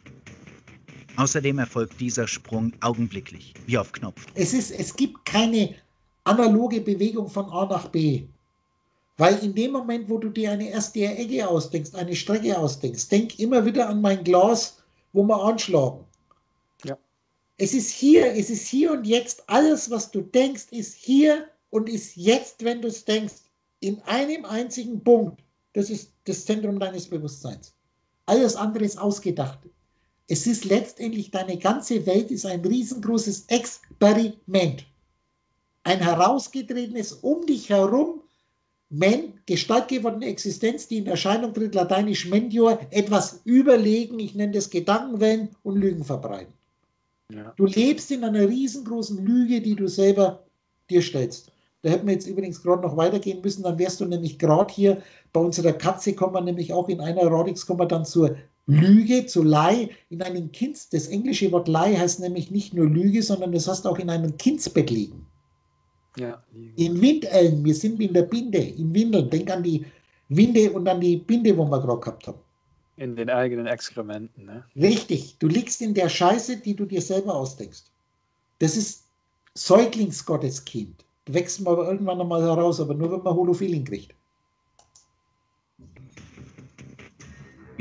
Außerdem erfolgt dieser Sprung augenblicklich, wie auf Knopf. Es gibt keine analoge Bewegung von A nach B. Weil in dem Moment, wo du dir eine erste Ecke ausdenkst, eine Strecke ausdenkst, denk immer wieder an mein Glas, wo wir anschlagen. Ja. Es ist hier und jetzt. Alles, was du denkst, ist hier und ist jetzt, wenn du es denkst, in einem einzigen Punkt. Das ist das Zentrum deines Bewusstseins. Alles andere ist ausgedacht. Es ist letztendlich, deine ganze Welt ist ein riesengroßes Experiment. Ein herausgetretenes um dich herum gestaltgewordene Existenz, die in Erscheinung tritt, lateinisch Mendior, etwas überlegen, ich nenne das Gedankenwellen und Lügen verbreiten. Ja. Du lebst in einer riesengroßen Lüge, die du selber dir stellst. Da hätten wir jetzt übrigens gerade noch weitergehen müssen, dann wärst du nämlich gerade hier, bei unserer Katze kommen wir nämlich auch in einer Radix, kommen wir dann zur Lüge, zu Lie, in einem das englische Wort Lie heißt nämlich nicht nur Lüge, sondern das heißt auch in einem Kindsbett liegen. Ja. In Windellen, wir sind in der Binde, in Windeln, denk an die Winde und an die Binde, wo wir gerade gehabt haben. In den eigenen Exkrementen, ne? Richtig, du liegst in der Scheiße, die du dir selber ausdenkst. Das ist Säuglingsgotteskind. Da wächst man aber irgendwann einmal heraus, aber nur wenn man Holofeeling kriegt.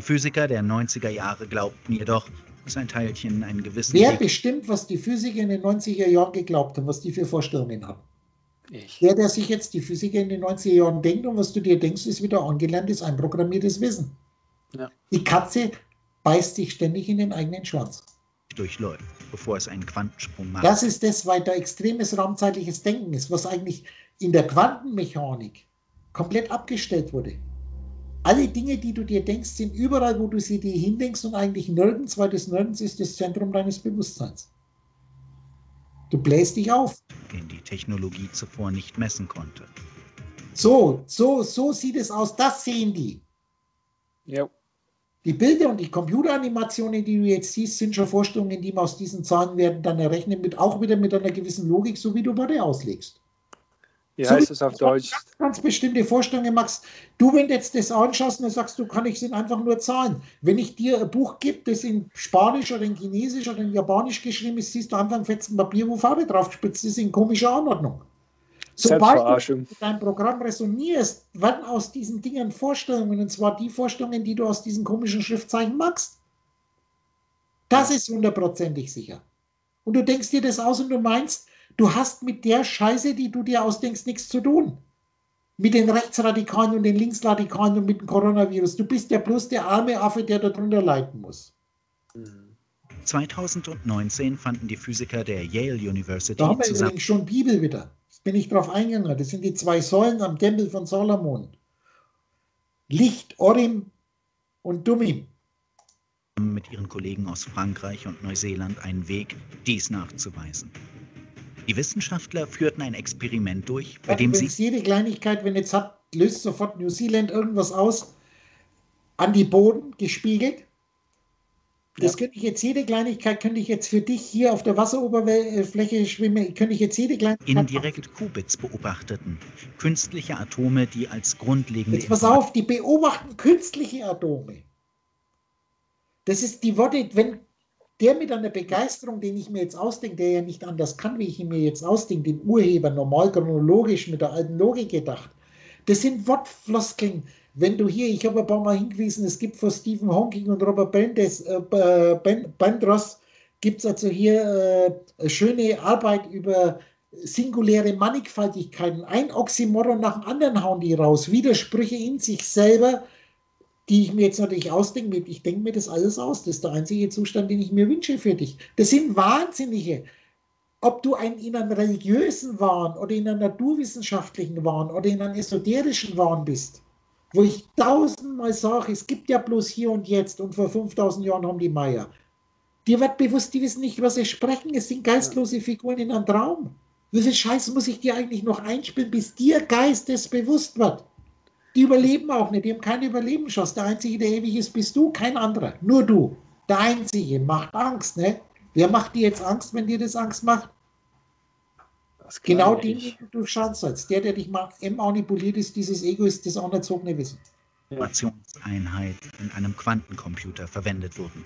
Die Physiker der 90er Jahre glaubten jedoch, dass ein Teilchen einen gewissen Wer Weg... bestimmt, was die Physiker in den 90er Jahren geglaubt haben, was die für Vorstellungen haben? Ich. Der sich jetzt die Physiker in den 90er Jahren denkt und was du dir denkst, ist wieder angelerntes, einprogrammiertes Wissen. Ja. Die Katze beißt sich ständig in den eigenen Schwanz. durchläuft, bevor es einen Quantensprung macht. Das ist das, weil da extremes raumzeitliches Denken ist, was eigentlich in der Quantenmechanik komplett abgestellt wurde. Alle Dinge, die du dir denkst, sind überall, wo du sie dir hindenkst und eigentlich nirgends, weil das Nirgends ist das Zentrum deines Bewusstseins. Du bläst dich auf. Den die Technologie zuvor nicht messen konnte. So sieht es aus. Das sehen die. Ja. Die Bilder und die Computeranimationen, die du jetzt siehst, sind schon Vorstellungen, die man aus diesen Zahlen werden dann errechnen, auch wieder mit einer gewissen Logik, so wie du Worte auslegst. Wie So heißt es auf Deutsch? Ganz bestimmte Vorstellungen machst. Du, wenn du jetzt das anschaust, dann sagst du, kann ich sind einfach nur Zahlen. Wenn ich dir ein Buch gebe, das in Spanisch oder in Chinesisch oder in Japanisch geschrieben ist, siehst du einfach ein fetzen Papier, wo Farbe drauf spitzt. Das ist in komischer Anordnung. Sobald du mit deinem Programm resonierst, werden aus diesen Dingen Vorstellungen, und zwar die Vorstellungen, die du aus diesen komischen Schriftzeichen magst. Das ist 100%ig sicher. Und du denkst dir das aus und du meinst, du hast mit der Scheiße, die du dir ausdenkst, nichts zu tun. Mit den Rechtsradikalen und den Linksradikalen und mit dem Coronavirus. Du bist ja bloß der arme Affe, der darunter leiden muss. 2019 fanden die Physiker der Yale University da haben wir zusammen. Übrigens schon Bibel wieder. Bin ich drauf eingegangen. Das sind die 2 Säulen am Tempel von Salomon. Licht, Orim und Dummim. Mit ihren Kollegen aus Frankreich und Neuseeland einen Weg, dies nachzuweisen. Die Wissenschaftler führten ein Experiment durch, bei dem sie... Jede Kleinigkeit, wenn jetzt habt, löst sofort New Zealand irgendwas aus, an die Boden gespiegelt. Das könnte ich jetzt, jede Kleinigkeit könnte ich jetzt für dich hier auf der Wasseroberfläche schwimmen, könnte ich jetzt jede Kleinigkeit... Indirekt Qubits beobachteten, künstliche Atome, die als grundlegende... Jetzt pass auf, die beobachten künstliche Atome. Das ist die Worte, wenn der mit einer Begeisterung, den ich mir jetzt ausdenke, der ja nicht anders kann, wie ich ihn mir jetzt ausdenke, den Urheber normal chronologisch mit der alten Logik gedacht, das sind Wortfloskeln. Wenn du hier, ich habe ein paar Mal hingewiesen, es gibt von Stephen Hawking und Robert Bendros, gibt es also hier eine schöne Arbeit über singuläre Mannigfaltigkeiten. Ein Oxymoron nach dem anderen hauen die raus, Widersprüche in sich selber, die ich mir jetzt natürlich ausdenke. Ich denke mir das alles aus. Das ist der einzige Zustand, den ich mir wünsche für dich. Das sind Wahnsinnige. Ob du in einem religiösen Wahn oder in einem naturwissenschaftlichen Wahn oder in einem esoterischen Wahn bist, wo ich 1000-mal sage, es gibt ja bloß hier und jetzt und vor 5000 Jahren haben die Maya. Dir wird bewusst, die wissen nicht, was sie sprechen. Es sind geistlose Figuren in einem Traum. Wie viel Scheiß muss ich dir eigentlich noch einspielen, bis dir Geistes bewusst wird? Die überleben auch nicht, die haben keine Überlebenschance. Der Einzige, der ewig ist, bist du, kein anderer. Nur du. Der Einzige macht Angst, ne? Wer macht dir jetzt Angst, wenn dir das Angst macht? Genau den, den du schauen sollst. Der dich manipuliert, ist dieses Ego, ist das anerzogene Wissen. Informationseinheit in einem Quantencomputer verwendet wurden.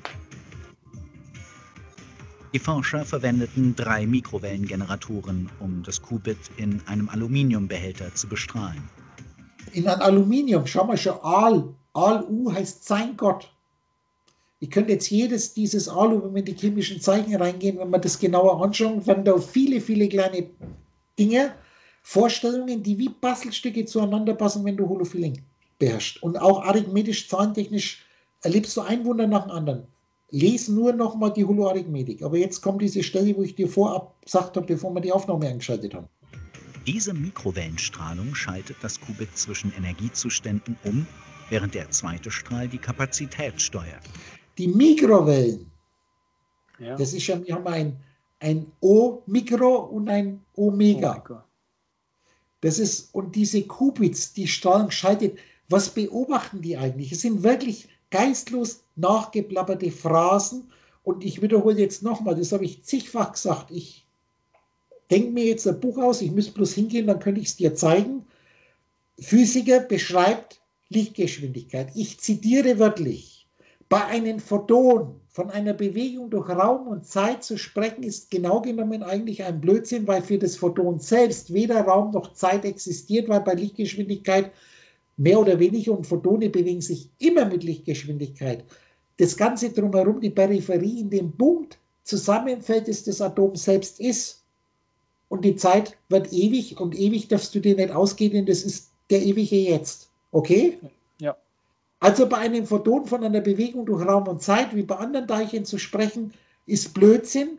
Die Forscher verwendeten 3 Mikrowellengeneratoren, um das Qubit in einem Aluminiumbehälter zu bestrahlen. In ein Aluminium, schau mal schon, Alu heißt sein Gott. Ich könnte jetzt dieses Alu, wenn wir in die chemischen Zeichen reingehen, wenn wir das genauer anschauen, werden da viele, viele kleine Dinge, Vorstellungen, die wie Bastelstücke zueinander passen, wenn du Holophiling beherrschst. Und auch arithmetisch, zahlentechnisch erlebst du ein Wunder nach dem anderen. Lies nur nochmal die Holoarithmetik. Aber jetzt kommt diese Stelle, wo ich dir vorab gesagt habe, bevor wir die Aufnahme eingeschaltet haben. Diese Mikrowellenstrahlung schaltet das Qubit zwischen Energiezuständen um, während der zweite Strahl die Kapazität steuert. Die Mikrowellen, das ist ja, wir haben ein O-Mikro und ein Omega. Das ist, und diese Qubits, die Strahlung schaltet, was beobachten die eigentlich? Es sind wirklich geistlos nachgeplapperte Phrasen, und ich wiederhole jetzt nochmal, das habe ich zigfach gesagt, ich denke mir jetzt ein Buch aus, ich müsste bloß hingehen, dann könnte ich es dir zeigen. Physiker beschreibt Lichtgeschwindigkeit. Ich zitiere wörtlich. Bei einem Photon von einer Bewegung durch Raum und Zeit zu sprechen, ist genau genommen eigentlich ein Blödsinn, weil für das Photon selbst weder Raum noch Zeit existiert, weil bei Lichtgeschwindigkeit mehr oder weniger, und Photone bewegen sich immer mit Lichtgeschwindigkeit. Das Ganze drumherum, die Peripherie in dem Punkt zusammenfällt, das das Atom selbst ist. Und die Zeit wird ewig, und ewig darfst du dir nicht ausgehen, das ist der ewige Jetzt. Okay? Ja. Also bei einem Photon von einer Bewegung durch Raum und Zeit, wie bei anderen Teilchen zu sprechen, ist Blödsinn.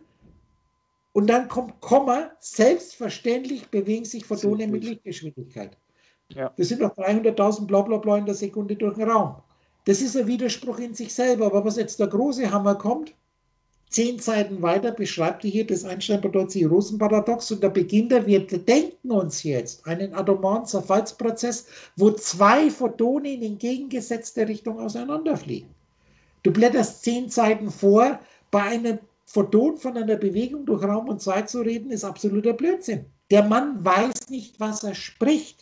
Und dann kommt Komma, selbstverständlich bewegen sich Photone mit Lichtgeschwindigkeit. Ja. Das sind noch 300.000 Blablabla in der Sekunde durch den Raum. Das ist ein Widerspruch in sich selber. Aber was jetzt der große Hammer kommt, 10 Seiten weiter beschreibt hier das Einstein-Bartolozzi-Rosen-Paradox, und da beginnt er, wir denken uns jetzt einen atomaren Zerfallsprozess, wo 2 Photone in entgegengesetzter Richtung auseinanderfliegen. Du blätterst 10 Seiten vor, bei einem Photon von einer Bewegung durch Raum und Zeit zu reden, ist absoluter Blödsinn. Der Mann weiß nicht, was er spricht.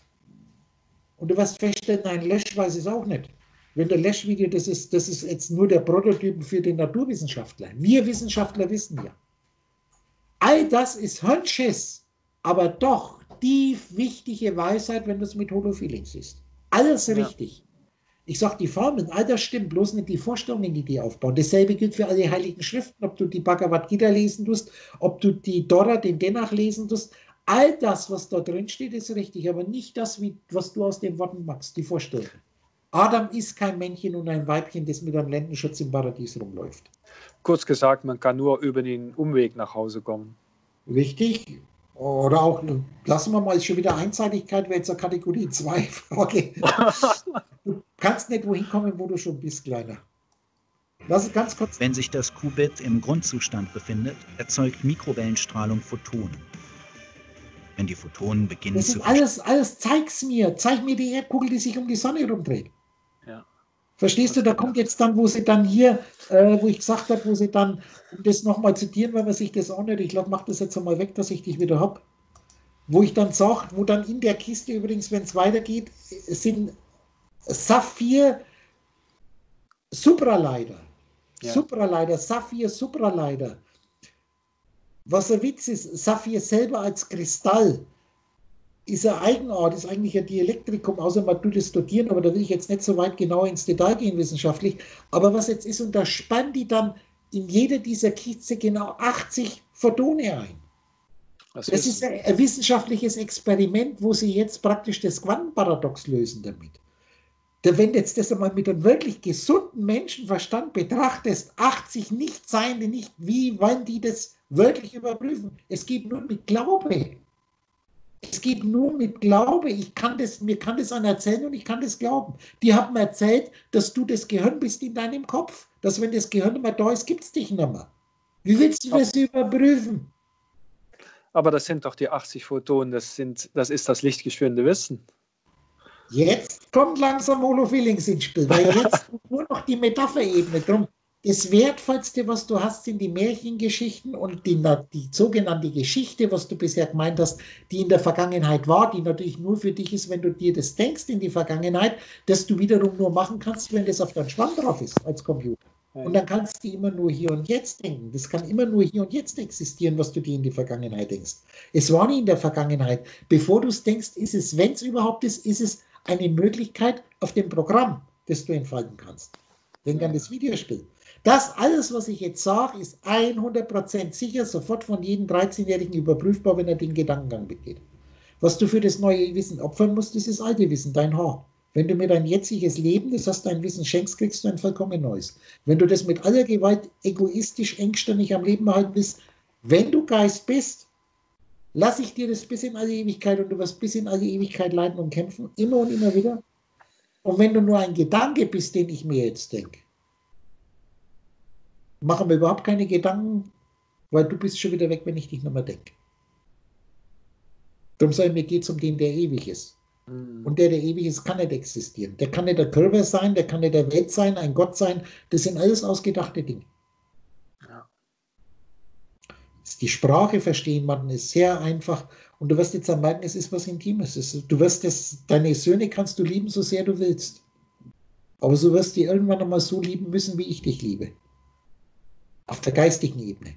Und du wirst feststellen, nein, Lesch weiß es auch nicht. Wenn der Lesch-Video, das ist jetzt nur der Prototyp für den Naturwissenschaftler. Wir Wissenschaftler wissen ja. All das ist Hirnschiss, aber doch tief wichtige Weisheit, wenn du es mit Holofeeling siehst. Alles richtig. Ich sage, die Formeln, all das stimmt, bloß nicht die Vorstellungen, die aufbauen. Dasselbe gilt für alle heiligen Schriften, ob du die Bhagavad Gita lesen tust, ob du die Dora, den Denach lesen tust. All das, was da drin steht, ist richtig, aber nicht das, was du aus den Worten machst, die Vorstellung. Adam ist kein Männchen und ein Weibchen, das mit einem Lendenschutz im Paradies rumläuft. Kurz gesagt, man kann nur über den Umweg nach Hause kommen. Richtig. Oder auch, lassen wir mal, schon wieder Einseitigkeit, wäre jetzt eine Kategorie 2 Frage. Du kannst nicht wohin kommen, wo du schon bist, Kleiner. Lass es ganz kurz. Wenn sich das Qubit im Grundzustand befindet, erzeugt Mikrowellenstrahlung Photonen. Wenn die Photonen beginnen das zu... Das ist alles, zeig's mir. Zeig mir die Erdkugel, die sich um die Sonne rumdreht. Ja. Verstehst du, da kommt jetzt dann, wo sie dann hier, wo ich gesagt habe, wo sie dann, um das nochmal zitieren, weil man sich das auch nicht, ich glaube, mach das jetzt einmal weg, dass ich dich wieder habe, wo ich dann sage, wo dann in der Kiste übrigens, wenn es weitergeht, sind Saphir Supraleider. Ja. Supraleider, Saphir Supraleider. Was ein Witz ist, Saphir selber als Kristall ist eine Eigenart, ist eigentlich ein Dielektrikum, außer man tut es studieren, aber da will ich jetzt nicht so weit genau ins Detail gehen wissenschaftlich. Aber was jetzt ist, und da spannen die dann in jeder dieser Kiste genau 80 Photone ein. Das ist ein wissenschaftliches Experiment, wo sie jetzt praktisch das Quantenparadox lösen damit. Wenn du jetzt das einmal mit einem wirklich gesunden Menschenverstand betrachtest, 80 Nichtseiende nicht, wie wollen die das wirklich überprüfen? Es geht nur mit Glaube. Es geht nur mit Glaube. Mir kann das einer erzählen und ich kann das glauben. Die haben mir erzählt, dass du das Gehirn bist in deinem Kopf. Dass wenn das Gehirn nicht mehr da ist, gibt es dich nicht mehr. Wie willst du das überprüfen? Aber das sind doch die 80 Photonen, das ist das lichtgeschwinde Wissen. Jetzt kommt langsam Holofeelings ins Spiel, weil jetzt nur noch die Metapherebene drum. Das Wertvollste, was du hast, sind die Märchengeschichten und die sogenannte Geschichte, was du bisher gemeint hast, die in der Vergangenheit war, die natürlich nur für dich ist, wenn du dir das denkst in die Vergangenheit, dass du wiederum nur machen kannst, wenn das auf deinem Schwamm drauf ist als Computer. Und dann kannst du immer nur hier und jetzt denken. Das kann immer nur hier und jetzt existieren, was du dir in die Vergangenheit denkst. Es war nie in der Vergangenheit. Bevor du es denkst, ist es, wenn es überhaupt ist es eine Möglichkeit auf dem Programm, das du entfalten kannst. Denk an das Videospiel. Das alles, was ich jetzt sage, ist 100% sicher, sofort von jedem 13-Jährigen überprüfbar, wenn er den Gedankengang begeht. Was du für das neue Wissen opfern musst, ist das alte Wissen, dein Haar. Wenn du mir dein jetziges Leben, das heißt dein Wissen schenkst, kriegst du ein vollkommen neues. Wenn du das mit aller Gewalt egoistisch, engstirnig am Leben halten willst, wenn du Geist bist, lasse ich dir das bis in alle Ewigkeit und du wirst bis in alle Ewigkeit leiden und kämpfen, immer und immer wieder. Und wenn du nur ein Gedanke bist, den ich mir jetzt denke, machen wir überhaupt keine Gedanken, weil du bist schon wieder weg, wenn ich dich nicht mehr denke. Darum sage ich, mir geht es um den, der ewig ist. Und der ewig ist, kann nicht existieren. Der kann nicht der Körper sein, der kann nicht der Welt sein, ein Gott sein. Das sind alles ausgedachte Dinge. Ja. Die Sprache verstehen, man ist sehr einfach. Und du wirst jetzt merken, es ist was Intimes. Du wirst deine Söhne kannst du lieben, so sehr du willst. Aber du wirst die irgendwann einmal so lieben müssen, wie ich dich liebe. Auf der geistigen Ebene.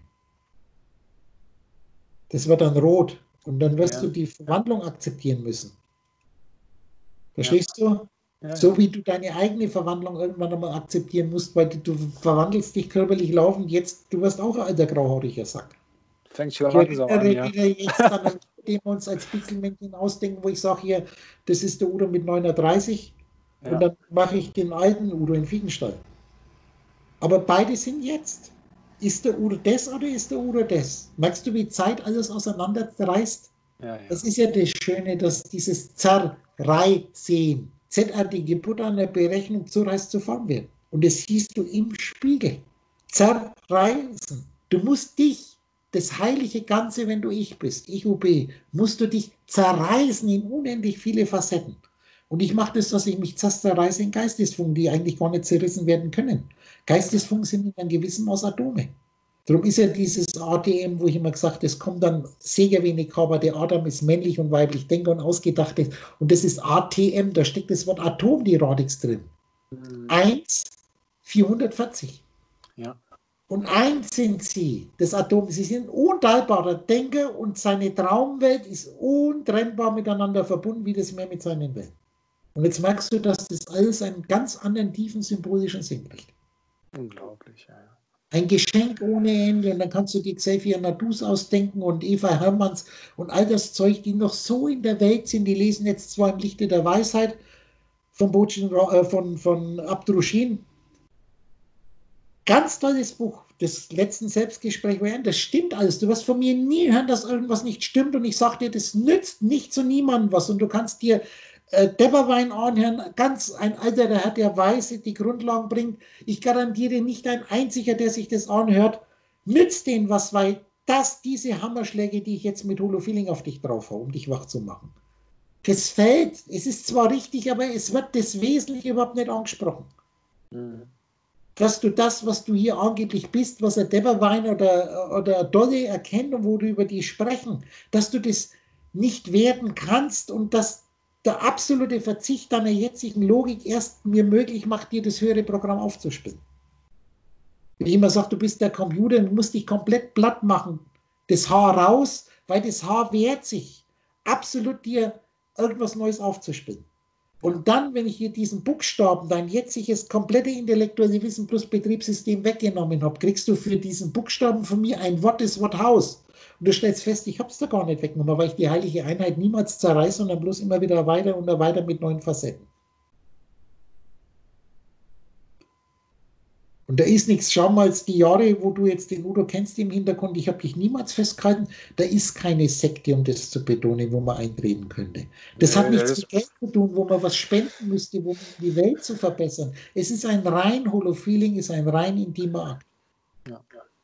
Das wird dann rot. Und dann wirst du die Verwandlung akzeptieren müssen. Verstehst du? Ja, So wie du deine eigene Verwandlung irgendwann einmal akzeptieren musst, weil du verwandelst dich körperlich laufend, jetzt, du wirst auch ein alter grauhaariger Sack. Fängt schon Ich langsam an, erinnere ja. wieder jetzt an einen, den wir uns als Pixelmännchen ausdenken, wo ich sage hier, das ist der Udo mit 39 und Ja. dann mache ich den alten Udo in Fichenstall. Aber beide sind jetzt. Ist der Udo das oder ist der Udo das? Merkst du, wie Zeit alles auseinanderreißt? Ja, ja. Das ist ja das Schöne, dass dieses Zerreißen, Z-artige Butter an der Berechnung zerreißt zu Form wird. Und das siehst du im Spiegel. Zerreißen. Du musst dich, das heilige Ganze, wenn du ich bist, ich UB, musst du dich zerreißen in unendlich viele Facetten. Und ich mache das, dass ich mich zerreiße in Geistesfunken, die eigentlich gar nicht zerrissen werden können. Geistesfunken sind in einem gewissen Maß Atome. Darum ist ja dieses ATM, wo ich immer gesagt habe, es kommt dann sehr wenig, aber der Adam ist männlich und weiblich, denke und ausgedacht. Und das ist ATM, da steckt das Wort Atom, die Radix drin. 1, 440. Ja. Und eins sind sie, das Atom, sie sind unteilbarer Denker und seine Traumwelt ist untrennbar miteinander verbunden, wie das Meer mit seinen Welten. Und jetzt merkst du, dass das alles einen ganz anderen, tiefen, symbolischen Sinn kriegt. Unglaublich, ja. Ein Geschenk ohne Ende und dann kannst du dir Xavier Nadus ausdenken und Eva Hermanns und all das Zeug, die noch so in der Welt sind, die lesen jetzt zwar im Lichte der Weisheit von Abdrushin. Ganz tolles Buch, das letzten Selbstgespräch, das stimmt alles. Du wirst von mir nie hören, dass irgendwas nicht stimmt und ich sage dir, das nützt nicht zu niemandem was und du kannst dir Debberwein anhören, ganz ein Alter, der hat der Weise die Grundlagen bringt. Ich garantiere nicht ein einziger, der sich das anhört, nützt denen was, weil diese Hammerschläge, die ich jetzt mit Holofeeling auf dich drauf haue, um dich wach zu machen. Das fällt, es ist zwar richtig, aber es wird das Wesentliche überhaupt nicht angesprochen. Dass du das, was du hier angeblich bist, was ein Debberwein oder Dolle erkennt und wo du über die sprechen, dass du das nicht werden kannst und dass der absolute Verzicht deiner jetzigen Logik erst mir möglich macht, dir das höhere Programm aufzuspielen. Wenn ich immer sage, du bist der Computer, du musst dich komplett platt machen, das Haar raus, weil das Haar wehrt sich, absolut dir irgendwas Neues aufzuspielen. Und dann, wenn ich hier diesen Buchstaben, dein jetziges komplette intellektuelle Wissen plus Betriebssystem weggenommen habe, kriegst du für diesen Buchstaben von mir ein Wort, das Wort Haus. Und du stellst fest, ich habe es da gar nicht weggenommen, weil ich die heilige Einheit niemals zerreiße, sondern bloß immer wieder weiter und weiter mit neuen Facetten. Und da ist nichts, schau mal, die Jahre, wo du jetzt den Udo kennst im Hintergrund, ich habe dich niemals festgehalten, da ist keine Sekte, um das zu betonen, wo man eintreten könnte. Das hat nichts mit Geld zu tun, wo man was spenden müsste, um die Welt zu verbessern. Es ist ein rein Holofeeling, ist ein rein intimer Akt. Ja.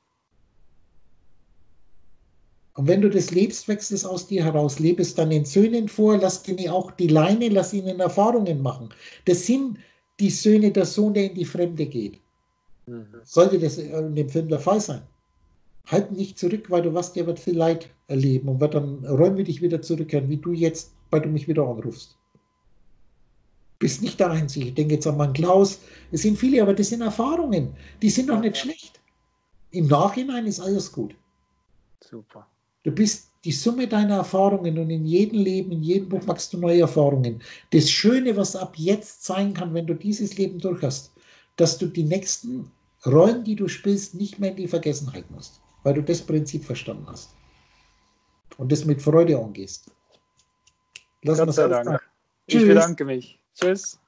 Und wenn du das lebst, wächst es aus dir heraus. Lebe es dann den Söhnen vor, lass ihnen auch die Leine, lass ihnen Erfahrungen machen. Das sind die Söhne, der Sohn, der in die Fremde geht. Sollte das in dem Film der Fall sein. Halt nicht zurück, weil du wirst, der wird viel Leid erleben und wird dann räume dich wieder zurückkehren, wie du jetzt, weil du mich wieder anrufst. Bist nicht der Einzige. Ich denke jetzt an meinen Klaus. Es sind viele, aber das sind Erfahrungen. Die sind doch nicht schlecht. Im Nachhinein ist alles gut. Super. Du bist die Summe deiner Erfahrungen und in jedem Leben, in jedem Buch machst du neue Erfahrungen. Das Schöne, was ab jetzt sein kann, wenn du dieses Leben durch hast, dass du die nächsten Rollen, die du spielst, nicht mehr in die Vergessenheit musst, weil du das Prinzip verstanden hast. Und das mit Freude angehst. Gott sei Dank. Ich bedanke mich. Tschüss.